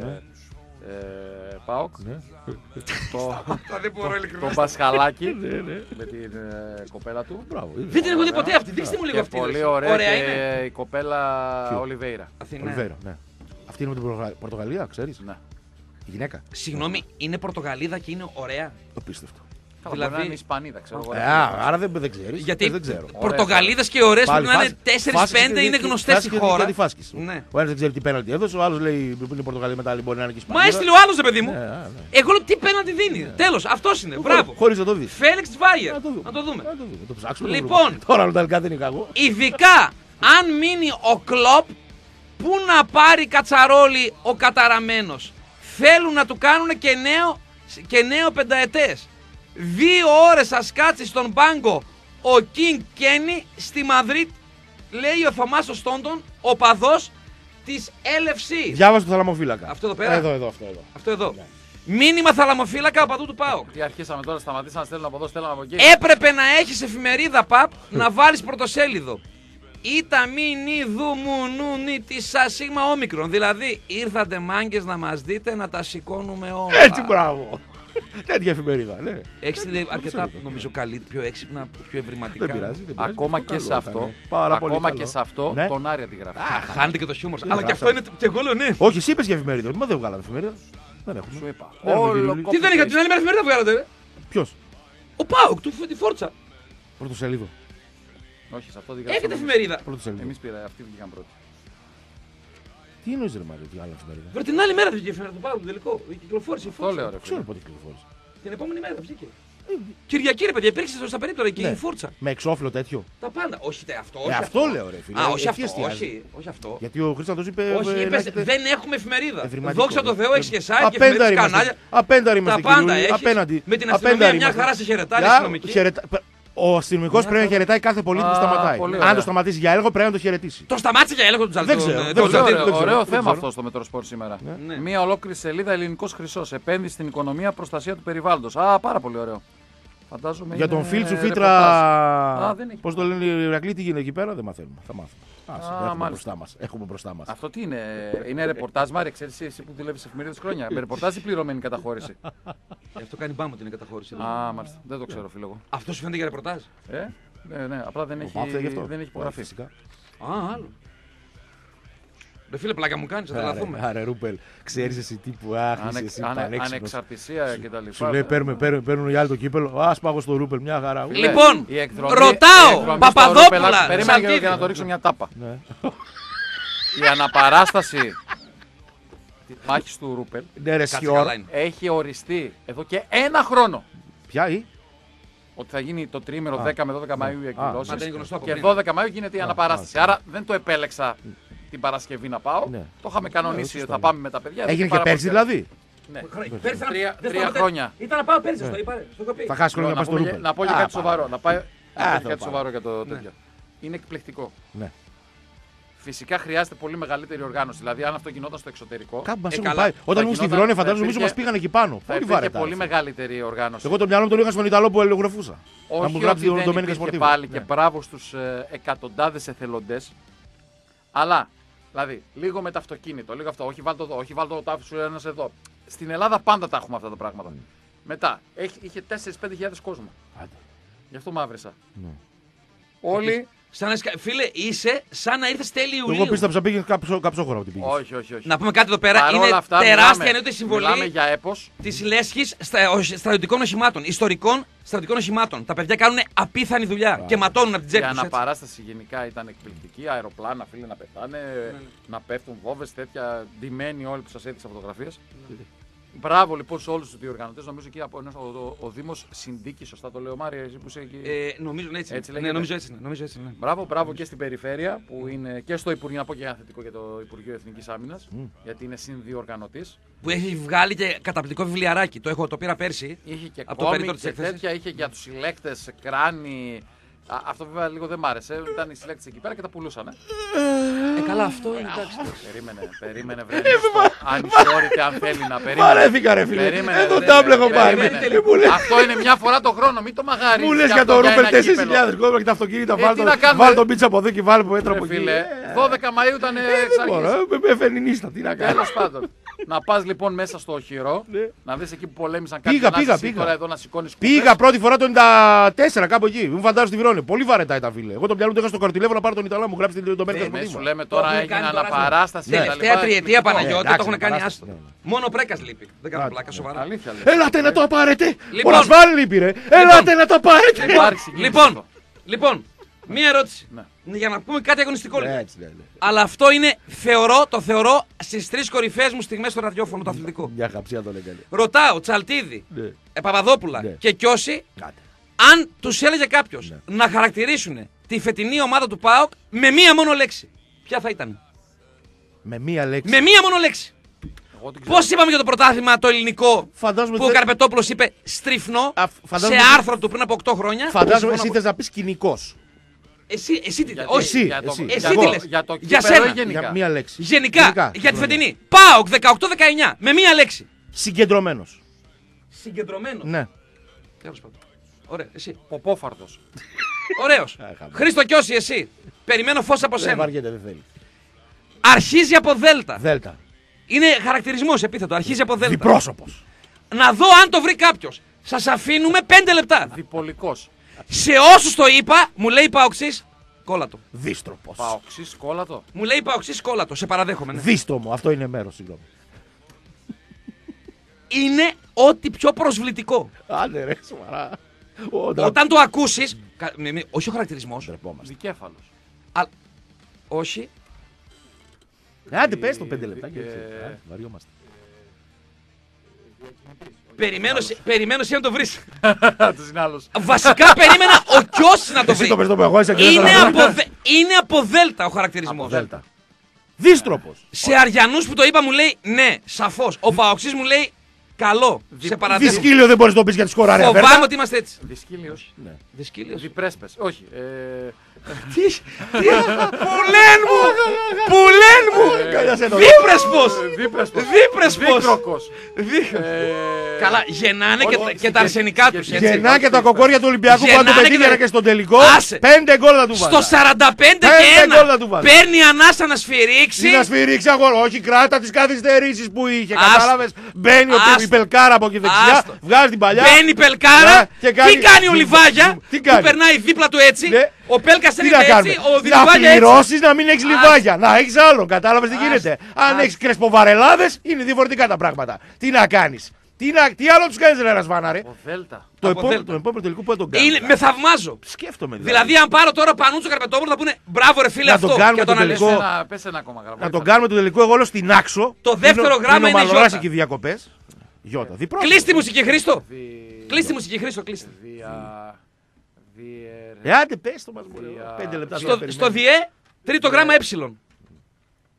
ΠΑΟΚ. Το Πασχαλάκι με την κοπέλα του. Δεν την έχω δει ποτέ αυτή. Δείξτε μου λίγο αυτή. Πολύ ωραία και η κοπέλα Ολιβέιρα. Αυτή είναι με την Πορτογαλία, ξέρεις. Η γυναίκα. Συγγνώμη, είναι Πορτογαλίδα και είναι ωραία. Το πίστευτο. Δηλαδή είναι Ισπανίδα, ξέρω εγώ. Άρα δεν ξέρεις. Γιατί δεν ξέρω. Πορτογαλίδες και ωραίες πρέπει να είναι 4-5, είναι γνωστές στη χώρα. Ο ένας δεν ξέρει τι πέναλτι έδωσε, ο άλλος λέει που είναι Πορτογαλία μετά μπορεί να είναι και Ισπανία. Μα έστειλε ο άλλος, παιδί μου. Εγώ λέω τι πέναλτι δίνει. Τέλος, αυτός είναι. Μπράβο. Χωρίς να το δεις. Φέλιξ Βάιερ. Να το δούμε. Λοιπόν, τώρα τα δεν είναι κακό. ειδικά αν μείνει ο Κλοπ, πού να πάρει Κατσαρόλη ο καταραμένος. Θέλουν να του κάνουν και νέο πενταετές. 2 ώρες θα σκάτσει στον πάγκο ο Κινγκ Κένι στη Μαδρίτ, λέει ο Θωμάς ο Στόντον, ο παδός της LFC. Διάβασε το θαλαμοφύλακα. Αυτό εδώ πέρα. Αυτό εδώ. Ναι. Μήνυμα θαλαμοφύλακα από παδού του ΠΑΟΚ. Τι αρχίσαμε τώρα, σταματήσαμε να στέλνουν από εδώ, στέλνουν από εκεί. Έπρεπε να έχεις εφημερίδα, παπ, να βάλεις πρωτοσέλιδο. Ήτα μη νι δου μου νου νι τη σα σίγμα όμικρον. Δηλαδή ήρθατε μάγκες να μας δείτε να τα σηκώνουμε όλα. Έτσι, μπράβο. Τέτοια εφημερίδα, ναι. Έχεις αρκετά νομίζω καλή, πιο έξυπνα, πιο ευρηματικά. Δεν πειράζει. Ακόμα και σε αυτό, τον Άρη αντιγράφει. Χάνεται και το χιούμορ. Αλλά και αυτό είναι και εγώ λέω ναι. Όχι, εσύ είπες για εφημερίδα. Μα δεν βγάλαμε εφημερίδα. Δεν έχουμε. Σου είπα. Τι δεν είχα την άλλη μέρα εφημερίδα βγάλατε, ρε. Ποιος? Ο ΠΑΟΚ, τη Φόρτσα. Πρωτοσέλιδο. Όχι, σε αυτό δεν έχετε εφημερίδα. Εμείς πήραμε, αυτοί βγήκαν πρώτοι. Τι εννοείς ρε Μάριο, τι άλλη εφημερίδα? Βρε την άλλη μέρα δεν βγήκε εφημερίδα του ΠΑΟΚ, τελικό. Κυκλοφόρησε η Φόρτσα. Το λέω ρε. Ξέρω πότε κυκλοφόρησε. Την επόμενη μέρα βγήκε. Κυριακή ρε παιδιά, υπήρξε στα περίπτωρα εκεί η Φόρτσα. Με εξώφυλλο τέτοιο. Τα πάντα. Όχι αυτό. Αυτό λέω ρε φίλε. Όχι αυτό. Γιατί ο Χρήστος είπε. Όχι, δεν έχουμε εφημερίδα. Δόξα τω Θεώ, έχει και site και εφημερίδες κανάλια. Απέναντι είμαστε. Τα πάντα έχει. Με την αστυνομία μια χαρά σε χαιρετάει η αστυνομική. Ο αστυνομικός πρέπει να χαιρετάει κάθε πολίτη που σταματάει. Αν το σταματήσει για έλεγχο, πρέπει να το χαιρετήσει. Το σταμάτησε για έλεγχο του Τζαλτίνου. Δεν ξέρω. Ωραίο θέμα αυτό στο Μετροσπορ σήμερα. Μία ολόκληρη σελίδα ελληνικός χρυσός. Επένδυση στην οικονομία, προστασία του περιβάλλοντος. Α, πάρα πολύ ωραίο. Φαντάζομαι για τον Φίλτσου Φίτρα. Πώς το λένε οι Ηρακλοί, τι γίνεται εκεί πέρα, δεν μαθαίνουμε. Θα μάθουμε. Έχουμε μπροστά μας. Αυτό τι είναι, είναι ρεπορτάζ, Μάρια, ξέρεις εσύ που δουλεύεις σε εφημερίδες χρόνια. Με ρεπορτάζ ή πληρωμένη καταχώρηση? Αυτό κάνει μπάμο την καταχώρηση. Α, μάλιστα. Δεν το ξέρω, φίλο εγώ. Αυτό σου φαίνεται για ρεπορτάζ? Ναι, απλά δεν έχει υπογραφεί. Α, άλλο. Ρε φίλε, πλάκα μου κάνεις, θα τρελαθούμε. Άρα, Ρούπελ, ξέρεις εσύ τι που άχεις, εσύ πανέξυπνος. Ανεξαρτησία και τα λοιπά. Σου λέει παίρνουν οι άλλοι το κύπελο, ας πάω στο Ρούπελ, μια χαρά. Λοιπόν, ρωτάω, Παπαδόπουλα. Περίμενε για να το ρίξω μια τάπα. Η αναπαράσταση της μάχης του Ρούπελ έχει οριστεί εδώ και 1 χρόνο. Ποια ή? Ότι θα γίνει το τρίμηνο 10 με 12 Μαΐου οι εκδηλώσεις και 12 Μαΐου γίνεται η αναπαράσταση. Άρα δεν το επέλεξα την Παρασκευή να πάω. Ναι. Το είχαμε κανονίσει, θα πάμε με τα παιδιά. Έγινε και πέρσι δηλαδή. Ναι. Πέρσι, 3 χρόνια. Ήταν να πάω πέρσι, το είπα. Θα χάσει χρόνο να πας στο Ρούπελ. Να πω και κάτι σοβαρό. Να πω κάτι σοβαρό για το τέτοιο. Είναι εκπληκτικό. Ναι. Φυσικά χρειάζεται πολύ μεγαλύτερη οργάνωση. Δηλαδή, αν αυτό γινόταν στο εξωτερικό. Κάπου μας έχουν πάει. Όταν ήμουν στη Βερόνια, φαντάζομαι νομίζω μας πήγαν εκεί πάνω. Πολύ βαρετά. Πολύ μεγαλύτερη οργάνωση. Εγώ το μυαλό μου τον είχα στον Ιταλό που ελεγγραφούσα. Όχι, ότι δεν υπήρχε πάλι και μπράβο στους εκατοντάδες εθελοντές. Αλλά, δηλαδή, λίγο με το αυτοκίνητο, λίγο αυτό. Όχι βάλτε εδώ, όχι βάλτε το τάφι σου ένας εδώ. Στην Ελλάδα πάντα τα έχουμε αυτά τα πράγματα. Μετά, είχε 4-5 κόσμο. Γι' αυτό μαύρεσα. Όλοι. Φίλε, είσαι σαν να ήρθες τέλη Ιουλίου. Εγώ πίστεψα πήγε καψόχωρα ότι πήγε. Όχι. Να πούμε κάτι εδώ πέρα. Παρόλα είναι αυτά, τεράστια ενότητα η συμβολή της λέσχης στρατιωτικών οχημάτων, ιστορικών στρατιωτικών οχημάτων. Τα παιδιά κάνουν απίθανη δουλειά και ματώνουν από την τσέπη τους. Η αναπαράσταση γενικά ήταν εκπληκτική. Αεροπλάνα, φίλε, να πετάνε, να πέφτουν βόμβες, τέτοια. Ντυμένοι όλοι που σας έδειξα φωτογραφίες. Μπράβο λοιπόν σε όλους τους διοργανωτές. Νομίζω εκεί ο Δήμος Συντίκη, σωστά το λέω, Μάρια, εσύ που είσαι εκεί. Νομίζω έτσι. Νομίζω έτσι. Μπράβο και στην περιφέρεια που είναι και στο Υπουργείο, να πω και ένα θετικό για το Υπουργείο Εθνικής Άμυνας, γιατί είναι συνδιοργανωτής. Που έχει βγάλει και καταπληκτικό βιβλιαράκι. Το πήρα πέρσι. Είχε και από το περίπτωμα της τέτοια, είχε για τους συλλέκτες, κράνη. Αυτό βέβαια λίγο δεν μ' άρεσε. Ήταν οι συλλέκτες εκεί πέρα και τα πουλούσαν. Καλά, αυτό είναι εντάξει. Περίμενε, βρε. Ανισόρυτε αν θέλει να περίμενε. Βαρέθηκα, ρε φίλε. Το τάμπλε έχω πάρει. Αυτό είναι μια φορά το χρόνο, μην το μαγάρι. Μου λες για το Ρούπελ 4.000 κόμμα και τα αυτοκίνητα. Βάλ τον πίτσα από εδώ και βάλει από έτρα από εκεί. 12 Μαΐου ήταν εξαρχής. Με φαινινίστα, τι να κάνω. Τέλος πάντων. Να πας λοιπόν μέσα στο οχυρό, να δεις εκεί που πολέμησαν κάτι. Πήγα πρώτη φορά το 94 κάπου εκεί. Μου φαντάζομαι στη Βερόνια. Πολύ βαρετά ήταν, φίλε. Εγώ τον πιάνω το είχα στο καρτιλεύω να πάρω τον Ιταλά μου γράψει το Μέρκα Σποτήμα. Σου λέμε τώρα έγινε αναπαράσταση. Τελευταία τριετία Παναγιώτη το έχουν κάνει άστο. Μόνο Πρέκας λείπει. Δεν κάνω πλάκα σοβαρά. Έλατε να το απάρετε. Ο Ρασβάν λείπει, ρε. Έλατε να το απάρετε. Λοιπόν, μία ερώτηση. Για να πούμε κάτι αγωνιστικό λίγο. Αλλά αυτό είναι, το θεωρώ στις 3 κορυφαίες μου στιγμές στο ραδιόφωνο το αθλητικό. Μια χαψία το έκανε. Ρωτάω Τσαλτίδη, Παπαδόπουλα και Κιώση, αν τους έλεγε κάποιος να χαρακτηρίσουν τη φετινή ομάδα του ΠΑΟΚ με μία μόνο λέξη. Ποια θα ήταν? Με μία λέξη. Με μία μόνο λέξη. Πώς είπαμε για το πρωτάθλημα το ελληνικό που ο Καρπετόπουλος είπε στριφνό σε άρθρο του πριν από 8 χρόνια. Φαντάζομαι εσύ θες να πεις κοινικός. Εσύ τι λες. Όχι, εσύ τι λες. Για σένα. Για μία λέξη. Γενικά, για τη φετινή. ΠΑΟΚ 18-19. Με μία λέξη. Συγκεντρωμένος. Συγκεντρωμένος. Ναι. Τέλος πάντων. Ωραία, εσύ. Ποπόφαρτος. Ωραίος. Χρήστο Κιώση, εσύ. Περιμένω φως από σένα. Βαριέται, δεν θέλει. Αρχίζει από Δέλτα. Δέλτα. Είναι χαρακτηρισμός επίθετο. Αρχίζει από Δέλτα. Διπρόσωπος. Να δω αν το βρει κάποιος. Σας αφήνουμε 5 λεπτά. Διπολικός. Σε όσους το είπα, μου λέει Παοξής, κόλλατο. Δίστροπος. Παοξής, κόλλατο. Μου λέει Παοξής, κόλλατο. Σε παραδέχομαι. Ναι. Δίστρομο, αυτό είναι μέρος, συγγνώμη. Είναι ό,τι πιο προσβλητικό. Άντε ρε, σοβαρά. Όταν το ακούσεις. Όχι ο χαρακτηρισμός. Δικέφαλος. Όχι. Άντε πες το 5 λεπτά και έτσι. Βαριόμαστε. Περιμένω εσύ να το βρεις. Βασικά περίμενα ο Κιώσης να το βρει. Είναι από Δέλτα ο χαρακτηρισμός. Δίστροπος. Σε Αριανούς που το είπα μου λέει ναι, σαφώς. Ο Παοξής μου λέει καλό. Σε παραδέχομαι. Δυσκύλιο δεν μπορείς να το πεις για τη σκορά, ρε. Φοβάμαι ότι είμαστε έτσι. Δυσκύλιος. Δυσκύλιος. Διπρέσπες. Όχι. Που λένε μου! Δίπρεσπος! Καλά, γεννάνε και τα αρσενικά τους. Γεννά και τα κοκόρια του Ολυμπιακού που αν το πετύχαινε και στον τελικό. 5 γκολ θα του βάλει. Στο 45-1 παίρνει ανάσα να σφυρίξει. Τι να σφυρίξει, αγόρι. Όχι, κράτα τις καθυστερήσεις που είχε. Κατάλαβες. Μπαίνει η Πελκάρα από εκεί δεξιά. Βγάζει την παλιά. Μπαίνει η Πελκάρα. Τι κάνει ο Λιβάγια που περνάει δίπλα του έτσι. Ο Πέλκας έρχεται έτσι, ο Λιβάγια να πληρώσεις να μην έχεις Λιβάγια. Να έχεις άλλον. Κατάλαβες τι γίνεται. Αν έχεις κρεσποβαρελάδες είναι διαφορετικά τα πράγματα. Τι να κάνεις. Τι άλλο τους κάνεις ρε Ρασβάνα ρε. Το επόμενο τελικό που θα τον κάνει. Με θαυμάζω. Σκέφτομαι δηλαδή αν πάρω τώρα Πανούτσο Καρπετόπουλο θα πούνε μπράβο ρε φίλε αυτό. Πες ένα ακόμα γράμμα. Να τον κάνουμε το τελικό εγώ όλο στην Άξο. Το δεύτερο γράμμα είναι Γιώτα. Και διακοπές. Κλείστη μουσική Χρήστο. Κλείστη μουσική Χρήστο. Άντε πες το μας μπορεί. 5 λεπτά. Στο ΔΙΕ τρίτο γράμμα ε.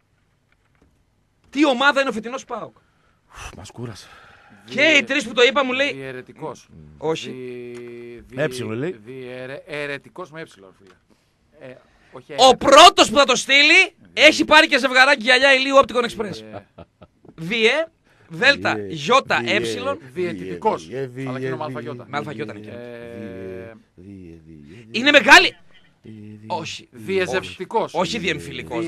Τι ομάδα είναι ο φετινός ΠΑΟΚ? Μας κούρασε. Και οι τρεις που το είπα μου λέει. Διαιρετικός. Όχι. Λέει. Διαιρετικός με φίλε. Όχι, Ο πρώτος που θα το στείλει έχει πάρει και ζευγαράκι γυαλιά ηλίου Opticon Express. Διε, δέλτα, γιώτα, έψιλον. Διαιτητικός. Αλλά και με αλφαγιώτα. Με αλφαγιώτα είναι. Είναι μεγάλη. Όχι. Διεζευστικός. Όχι διεμφυλικός.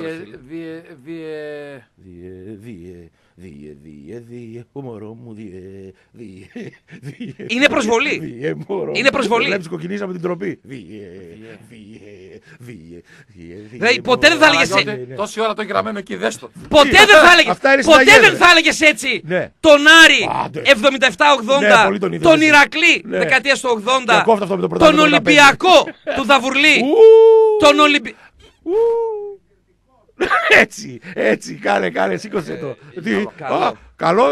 Μωρό μου, Είναι προσβολή. Είναι προσβολή. Βλέπεις κοκκινήσαμε την τροπή. Δηλαδή ποτέ δεν θα έλεγες. Τόση ώρα το έχει γραμμένο εκεί, δες το. Ποτέ δεν θα έλεγες έτσι τον Άρη 77-80, τον Ηρακλή δεκαετίας του 80, τον Ολυμπιακό του Δαβουρλή, τον Ολυμπιακό. Έτσι, κάνε, σήκωσε το. Καλό.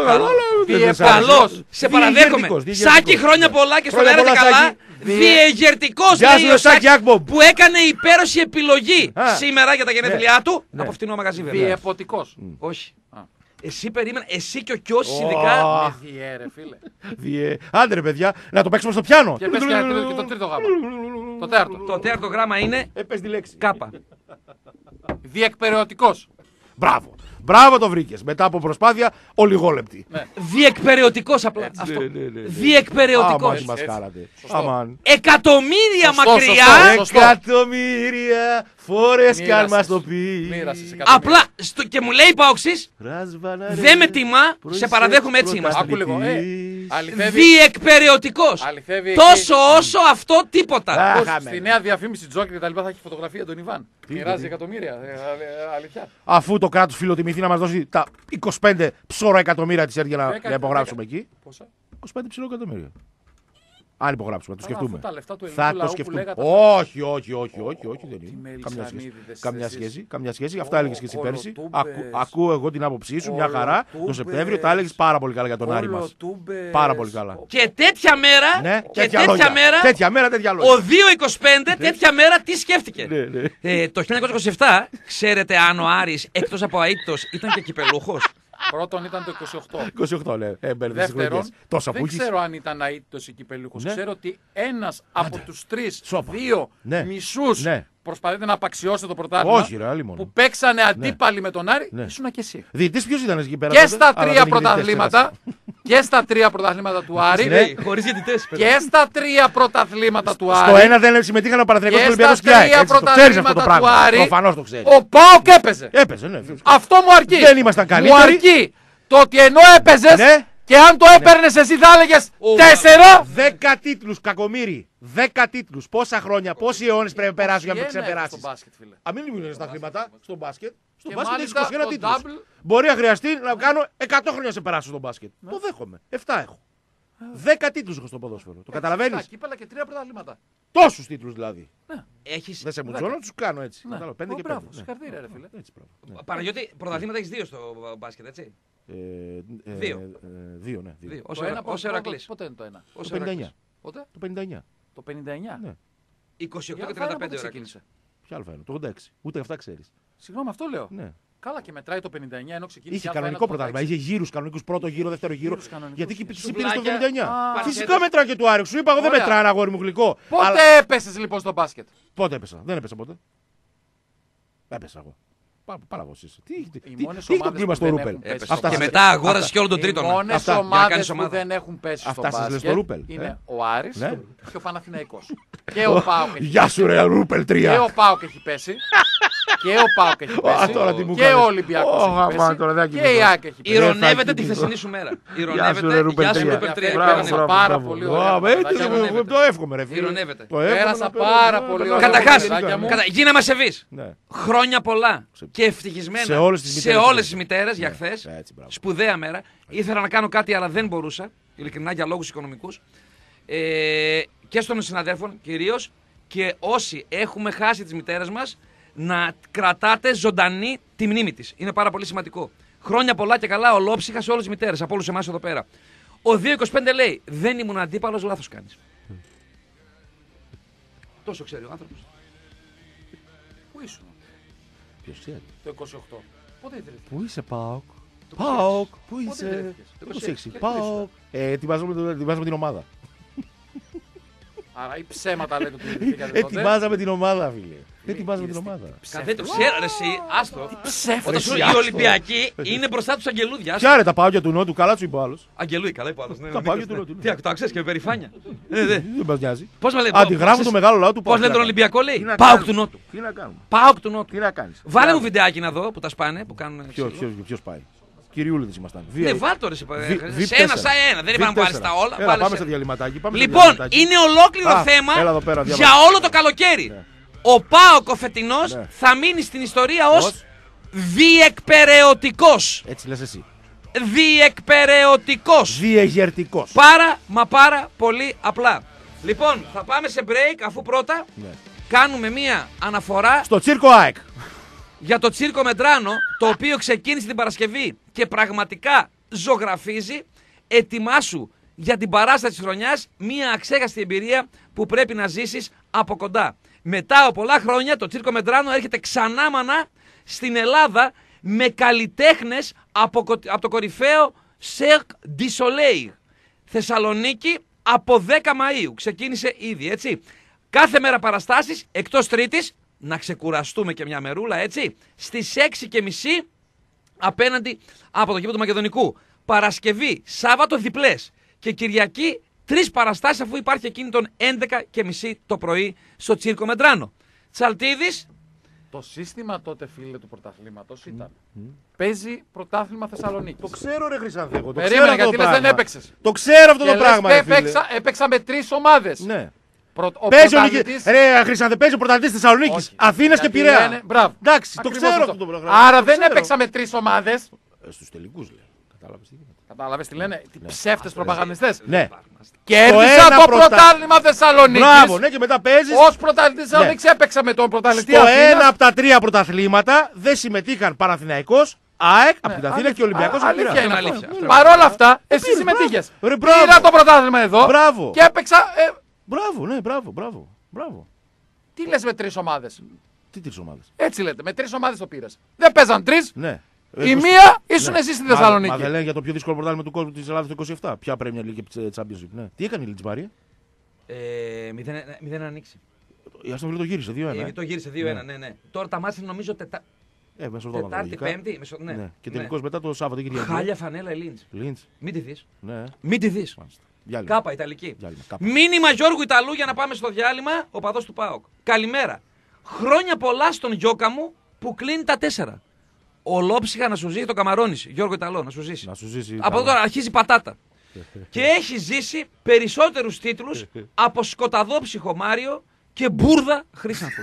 Καλός. Σε παραδέχομαι. Σάκη, χρόνια πολλά και στον αέρα καλά. Διεγερτικός λέει ο Σάκη που έκανε υπέροχη επιλογή σήμερα για τα γενέθλιά του από φτηνό μαγαζί βέβαια. Διεποτικός. Όχι. Εσύ περίμενε, εσύ και ο Κιώσης ειδικά. Διε, φίλε. Άντε ρε παιδιά, να το παίξουμε στο πιάνο. Και πες και το τρίτο γράμμα. Το τέταρτο. Το τέταρτο γράμμα είναι Πες τη λέξη. κάπα. Διεκπεραιωτικός. Μπράβο το βρήκες. Μετά από προσπάθεια ολιγόλεπτη. Διεκπεραιωτικός απλά. Αυτό. Διεκπεραιωτικός. Μας κάλατε. Εκατομμύρια μακριά. Εκατομμύρια φορές κι αν μας το πει. Απλά και μου λέει η Παοξής, δεν με τιμά, σε παραδέχομαι, έτσι είμαστε. Άκου λίγο. Διεκπεραιωτικός. Τόσο όσο αυτό τίποτα. Στη νέα διαφήμιση Τζόκερ και τα λοιπά θα έχει φωτογραφία τον Ιβάν. Μοιράζει εκατομμύρια. Αλήθεια. Αφού το κράτος φιλοτιμηθεί να μας δώσει τα 25 ψώρα εκατομμύρια της έρχεται να υπογράψουμε εκεί. Πόσα? 25 ψηλό εκατομμύρια. Αν υπογράψουμε, το σκεφτούμε. Τα λεφτά του Θα το σκεφτούμε. Όχι, δεν είναι. Καμιά σχέση. Αυτά έλεγες και εσύ πέρσι. Ακούω εγώ την άποψή σου, μια χαρά. Το Σεπτέμβριο τα έλεγες πάρα πολύ καλά για τον Άρη μας. Πάρα πολύ καλά. Και τέτοια μέρα, Ναι, τέτοια μέρα, τέτοια λόγια. ο 2-25 τέτοια μέρα τι σκέφτηκε. Το 1927, ξέρετε αν ο Άρης εκτός από αίτητος ήταν και κυπελούχος? Πρώτον ήταν το 28. 28 λέει. Δεύτερον, τόσα δεν που έχεις. ξέρω αν ήταν αίτητος ή κυπελούχος. Ναι. Ξέρω ότι ένας από τους τρεις, Σόπα. δύο Ναι. μισούς Ναι. προσπαθείτε να απαξιώσετε το πρωτάθλημα. Όχι, ρε, άλλη μόνο. Που παίξανε αντίπαλοι με τον Άρη, Ναι. ήσουν και εσύ. Διετής ποιος ήταν εκεί πέρα? Και τότε? στα Αλλά τρία δεν έγινε πρωταθλήματα. Και στα τρία πρωταθλήματα του Άρη. Χωρίς διαιτητές. Και στα τρία πρωταθλήματα του Στο Άρη. ένα δεν συμμετείχαν ο Παναθηναϊκός Και και ο Ολυμπιακός στα και ΑΕΚ. τρία Έτσι, το ξέρεις αυτό το πρωταθλήματα του πράγμα. Άρη. Προφανώς το ξέρεις. Ο ΠΑΟΚ έπαιζε. Έπαιζε, ναι. Αυτό μου αρκεί. Δεν ήμασταν Μου καλύτεροι. αρκεί το ότι ενώ έπαιζες Ναι. και αν το έπαιρνες εσύ θα έλεγες 4. 10 τίτλους, κακομοίρη. 10 τίτλους. Πόσα χρόνια, πόσοι αιώνες πρέπει να περάσουν για να το ξεπεράσεις? Στο μπάσκετ, φίλε. Α, μην μιλήσουμε στα χρήματα. Στο μπάσκετ. Στο Και μπάσκετ έχεις μάλιστα 21 το τίτλους. double. Μπορεί να χρειαστεί να κάνω 100 χρόνια να σε περάσω στο μπάσκετ. Το δέχομαι. 7 έχω. 10 τίτλους έχω στο ποδόσφαιρο. Το καταλαβαίνεις? Κύπελα και 3 πρωταθλήματα. Τόσους τίτλους δηλαδή. Έχεις. Δεν σε μουτσώνω, τους κάνω έτσι. Ναι. Κατάλαβα, 5 και 5. Μπράβο, συγχαρητήρια, ρε φίλε. Έτσι, μπράβο. Παναγιώτη, πρωταθλήματα έχεις 2 στο μπάσκετ, έτσι. Δύο. 2, ναι. δύο. Ως Ηρακλής. Πότε είναι το ένα? Το 59. Πότε? Το 59. Το 59. Ναι. 28 και Για Φάιρα 35 πότε Ηρακλής. ξεκίνησε? Ποια άλλο φαίνεται? Το 86. Ούτε αυτά ξέρεις. Συγγνώμη, αυτό λέω. Ναι. Καλά και μετράει το 59 ενώ ξεκίνησε. Είχε η Α1 κανονικό το πρωτάθλημα. 86. Είχε γύρους κανονικούς, πρώτο γύρο, δεύτερο γύρο. Γύρους κανονικούς. Γιατί εκεί πήρε στο Σουβλάκια. 79. Α, Φυσικά μετράει και του Άρη. Σου είπα εγώ δεν Ωραία. μετράει ένα αγόρι μου γλυκό. Πότε Αλλά- έπεσες λοιπόν στο μπάσκετ? Πότε έπεσα? Δεν έπεσα ποτέ. Έπεσα εγώ. Πάρα εγώ εσύ. Τι Οι έχει μόνες το ομάδες κλίμα που στο δεν Ρούπελ. έχουν πέσει Έπεσε. Αυτά Και σας- μετά αγόρασε αυτά. και όλο τον Οι τρίτον. μόνες Αυτά, για να κάνεις ομάδες που ομάδα. δεν έχουν πέσει στο Αυτά σας λες μπάσκετ στο Ρούπελ, είναι ο Άρης Ναι. και ο Παναθηναϊκός. Και ο ΠΑΟΚ έχει Γεια σου ρε Ρούπελ Και 3. ο ΠΑΟΚ έχει πέσει. Και ο ΠΑΟΚ έχει πέσει. τώρα τι μου Και κάνεις. ο Ολυμπιακός Ω, έχει γαμά, τώρα δεν πέσει. Και κοιμηθώ. η ΑΕΚ έχει πέσει. Ηρωνεύεται θα τη κοιμηθώ. χθεσινή σου μέρα. Γεια σου ρε Ηρωνεύεται. Ρούπελ Γεια σου 3. Ρούπελ 3. Μπράβο, Ηρωνεύεται. πάρα πολύ ωραία. Το εύχομαι ρε φίλε. Ηρωνεύεται. Το εύχομαι Πέρασα να πάρα περάσω. πολύ Να ωραία. περάσω. Καταρχάς, παιδάκια μου. γίνε μας σεβείς. Ναι. Χρόνια πολλά και ευτυχισμένα Σε όλες τις μητέρες. όλες τις μητέρες για Ναι, χθες. έτσι, μπράβο. Σπουδαία μέρα. Ήθελα να κάνω κάτι αλλά δεν μπορούσα. Ειλικρινά για λόγους οικονομικούς. Και στον συναδέλφων κυρίως. Και όσοι έχουμε χάσει τις μητέρες μας, να κρατάτε ζωντανή τη μνήμη της. Είναι πάρα πολύ σημαντικό. Χρόνια πολλά και καλά, ολόψυχα σε όλες τις μητέρες, από όλους εμάς εδώ πέρα. Ο 225 λέει: δεν ήμουν αντίπαλος, λάθος κάνεις. Τόσο ξέρει ο άνθρωπος. Πού ήσουν Ποιος ξέρει. το 28? Πότε ήθελες? Πού είσαι ΠΑΟΚ? ΠΑΟΚ, πού είσαι? 26. ΠΑΟΚ. Ετοιμάζουμε την ομάδα. Άρα ή ψέματα λέτε ότι δημιουργηθήκατε τότε. Ετοιμάζαμε την ομάδα, φίλε. Ετοιμάζαμε την ομάδα. Δεν το ξέρω, εσύ, άστο. Ψεύτος. Οι Ολυμπιακοί είναι μπροστά του αγγελούδια. Ποια ρε τα Πάοκια του Νότου, καλά του είπε ο άλλος. Αγγελούδι, καλά είπε ο άλλος. Τα Πάοκια του Νότου. Τι, το ξέρεις και με περηφάνεια. Δεν μας νοιάζει. Πώς με λέει, Αντιγράφουν το μεγάλο λαό του Πώς Πάοκ. λέει τον Ολυμπιακό, λέει. να Πάοκ κάνουμε. του Νότου. Τι να κάνουμε. Πάοκ του Νότου. Τι να κάνεις. Βάλε μου βιντεάκι να δω που τα σπάνε, που κάνουν. Ποιος πάει. Κυριούλιδες ήμασταν. Ναι, βάλτο ρε. Σε VIP4. ένα σαν ένα. Δεν είπαμε να πάρεις τα όλα. Έλα, πάμε σε διαλυματάκι. Λοιπόν, είναι ολόκληρο θέμα έλα εδώ πέρα, για όλο το καλοκαίρι. Ο ΠΑΟΚ ο φετινός θα μείνει στην ιστορία ως διεκπεραιωτικός. Έτσι λες εσύ. Διεκπεραιωτικός. Διεγερτικός. Πάρα πολύ απλά. Λοιπόν, θα πάμε σε break αφού πρώτα κάνουμε μία αναφορά Στο τσίρκο ΑΕΚ. για το Τσίρκο Μεντράνο, το οποίο ξεκίνησε την Παρασκευή και πραγματικά ζωγραφίζει. Ετοιμάσου για την παράσταση της χρονιάς, μία αξέχαστη εμπειρία που πρέπει να ζήσεις από κοντά. Μετά από πολλά χρόνια το Τσίρκο Μεντράνο έρχεται ξανά μανά στην Ελλάδα με καλλιτέχνες από το κορυφαίο Cirque du Soleil. Θεσσαλονίκη από 10 Μαΐου. Ξεκίνησε ήδη, έτσι. Κάθε μέρα παραστάσεις, εκτός Τρίτης, να ξεκουραστούμε και μια μερούλα, έτσι, στις 6:30 απέναντι από το γήπεδο του Μακεδονικού. Παρασκευή, Σάββατο διπλές και Κυριακή 3 παραστάσεις, αφού υπάρχει εκείνη των 11:30 το πρωί στο Τσίρκο Μεντράνο. Τσαλτίδης. Το σύστημα τότε, φίλε, του πρωταθλήματος ήταν. Παίζει πρωτάθλημα Θεσσαλονίκης. Το ξέρω ρε Χρυσάνθεγο. Περίμενε, γιατί λες δεν έπαιξες. Το ξέρω αυτό το πράγμα. Έπαιξα με 3 ομάδες. Ναι. Παίζει Ρε Χρυσάνθε, παίζει ο πρωταθλητής Θεσσαλονίκης, Αθήνας και Πειραιά. Μπράβο. Εντάξει, το ξέρω αυτό το πράγμα. Άρα δεν έπαιξα με 3 ομάδες. Στους τελικούς λέει. Κατάλαβες τι γίνεται. Κατάλαβες τι λένε, τι ψεύτες προπαγανδιστές. Ναι. Κέρδισα το πρωτάθλημα Θεσσαλονίκης. Μπράβο, ναι, και μετά παίζεις. Ως πρωταθλητής Θεσσαλονίκης έπαιξα με τον πρωταθλητή Στο Αθήνας. ένα από τα 3 πρωταθλήματα δεν συμμετείχαν Παναθηναϊκός, ΑΕΚ από την Αθήνα και Ολυμπιακός από την Αλήθεια Πειραιά. είναι αυτό. Παρ' όλα αυτά, εσύ συμμετείχες. Πήρα το πρωτάθλημα εδώ και έπαιξα. Μπράβο, ναι, μπράβο. Τι λες με 3 ομάδες. Τι 3 ομάδες. Έτσι λέτε, με 3 ομάδες το πήρες. Δεν παίζαν 3. Ναι. Η μία ήσουν εσύ στη Θεσσαλονίκη. Μα δεν λένε για το πιο δύσκολο πρωτάθλημα του κόσμου της Ελλάδας το 27. Ποια Premier League και Champions League. Ναι. Τι έκανε η Λιτσμπάρια. 0 ανοίξει. Η Αστον Βίλα το γύρισε 2-1. Το γύρισε 2-1, ναι. Τώρα τα μάτια νομίζω Τετάρτη, Πέμπτη. Ναι. Και τελικώς μετά το Σάββατο Κυριακή. Χάλια φανέλα η Λίντς. Λίντς. Μην τη δεις. Ναι. Μην τη δεις. Κάπα Ιταλική. Κάπα. Μήνυμα Γιώργου Ιταλού για να πάμε στο διάλειμμα. Ο παδός του ΠΑΟΚ. Καλημέρα. Χρόνια πολλά στον Γιώκα μου που κλείνει τα 4. Ολόψυχα να σου ζήσει το Καμαρώνης. Γιώργο Ιταλό, να σου ζήσει. Να σου ζήσει. Από εδώ τώρα αρχίζει πατάτα. Και έχει ζήσει περισσότερους τίτλους από σκοταδόψυχο Μάριο και Μπούρδα Χρήσανθου.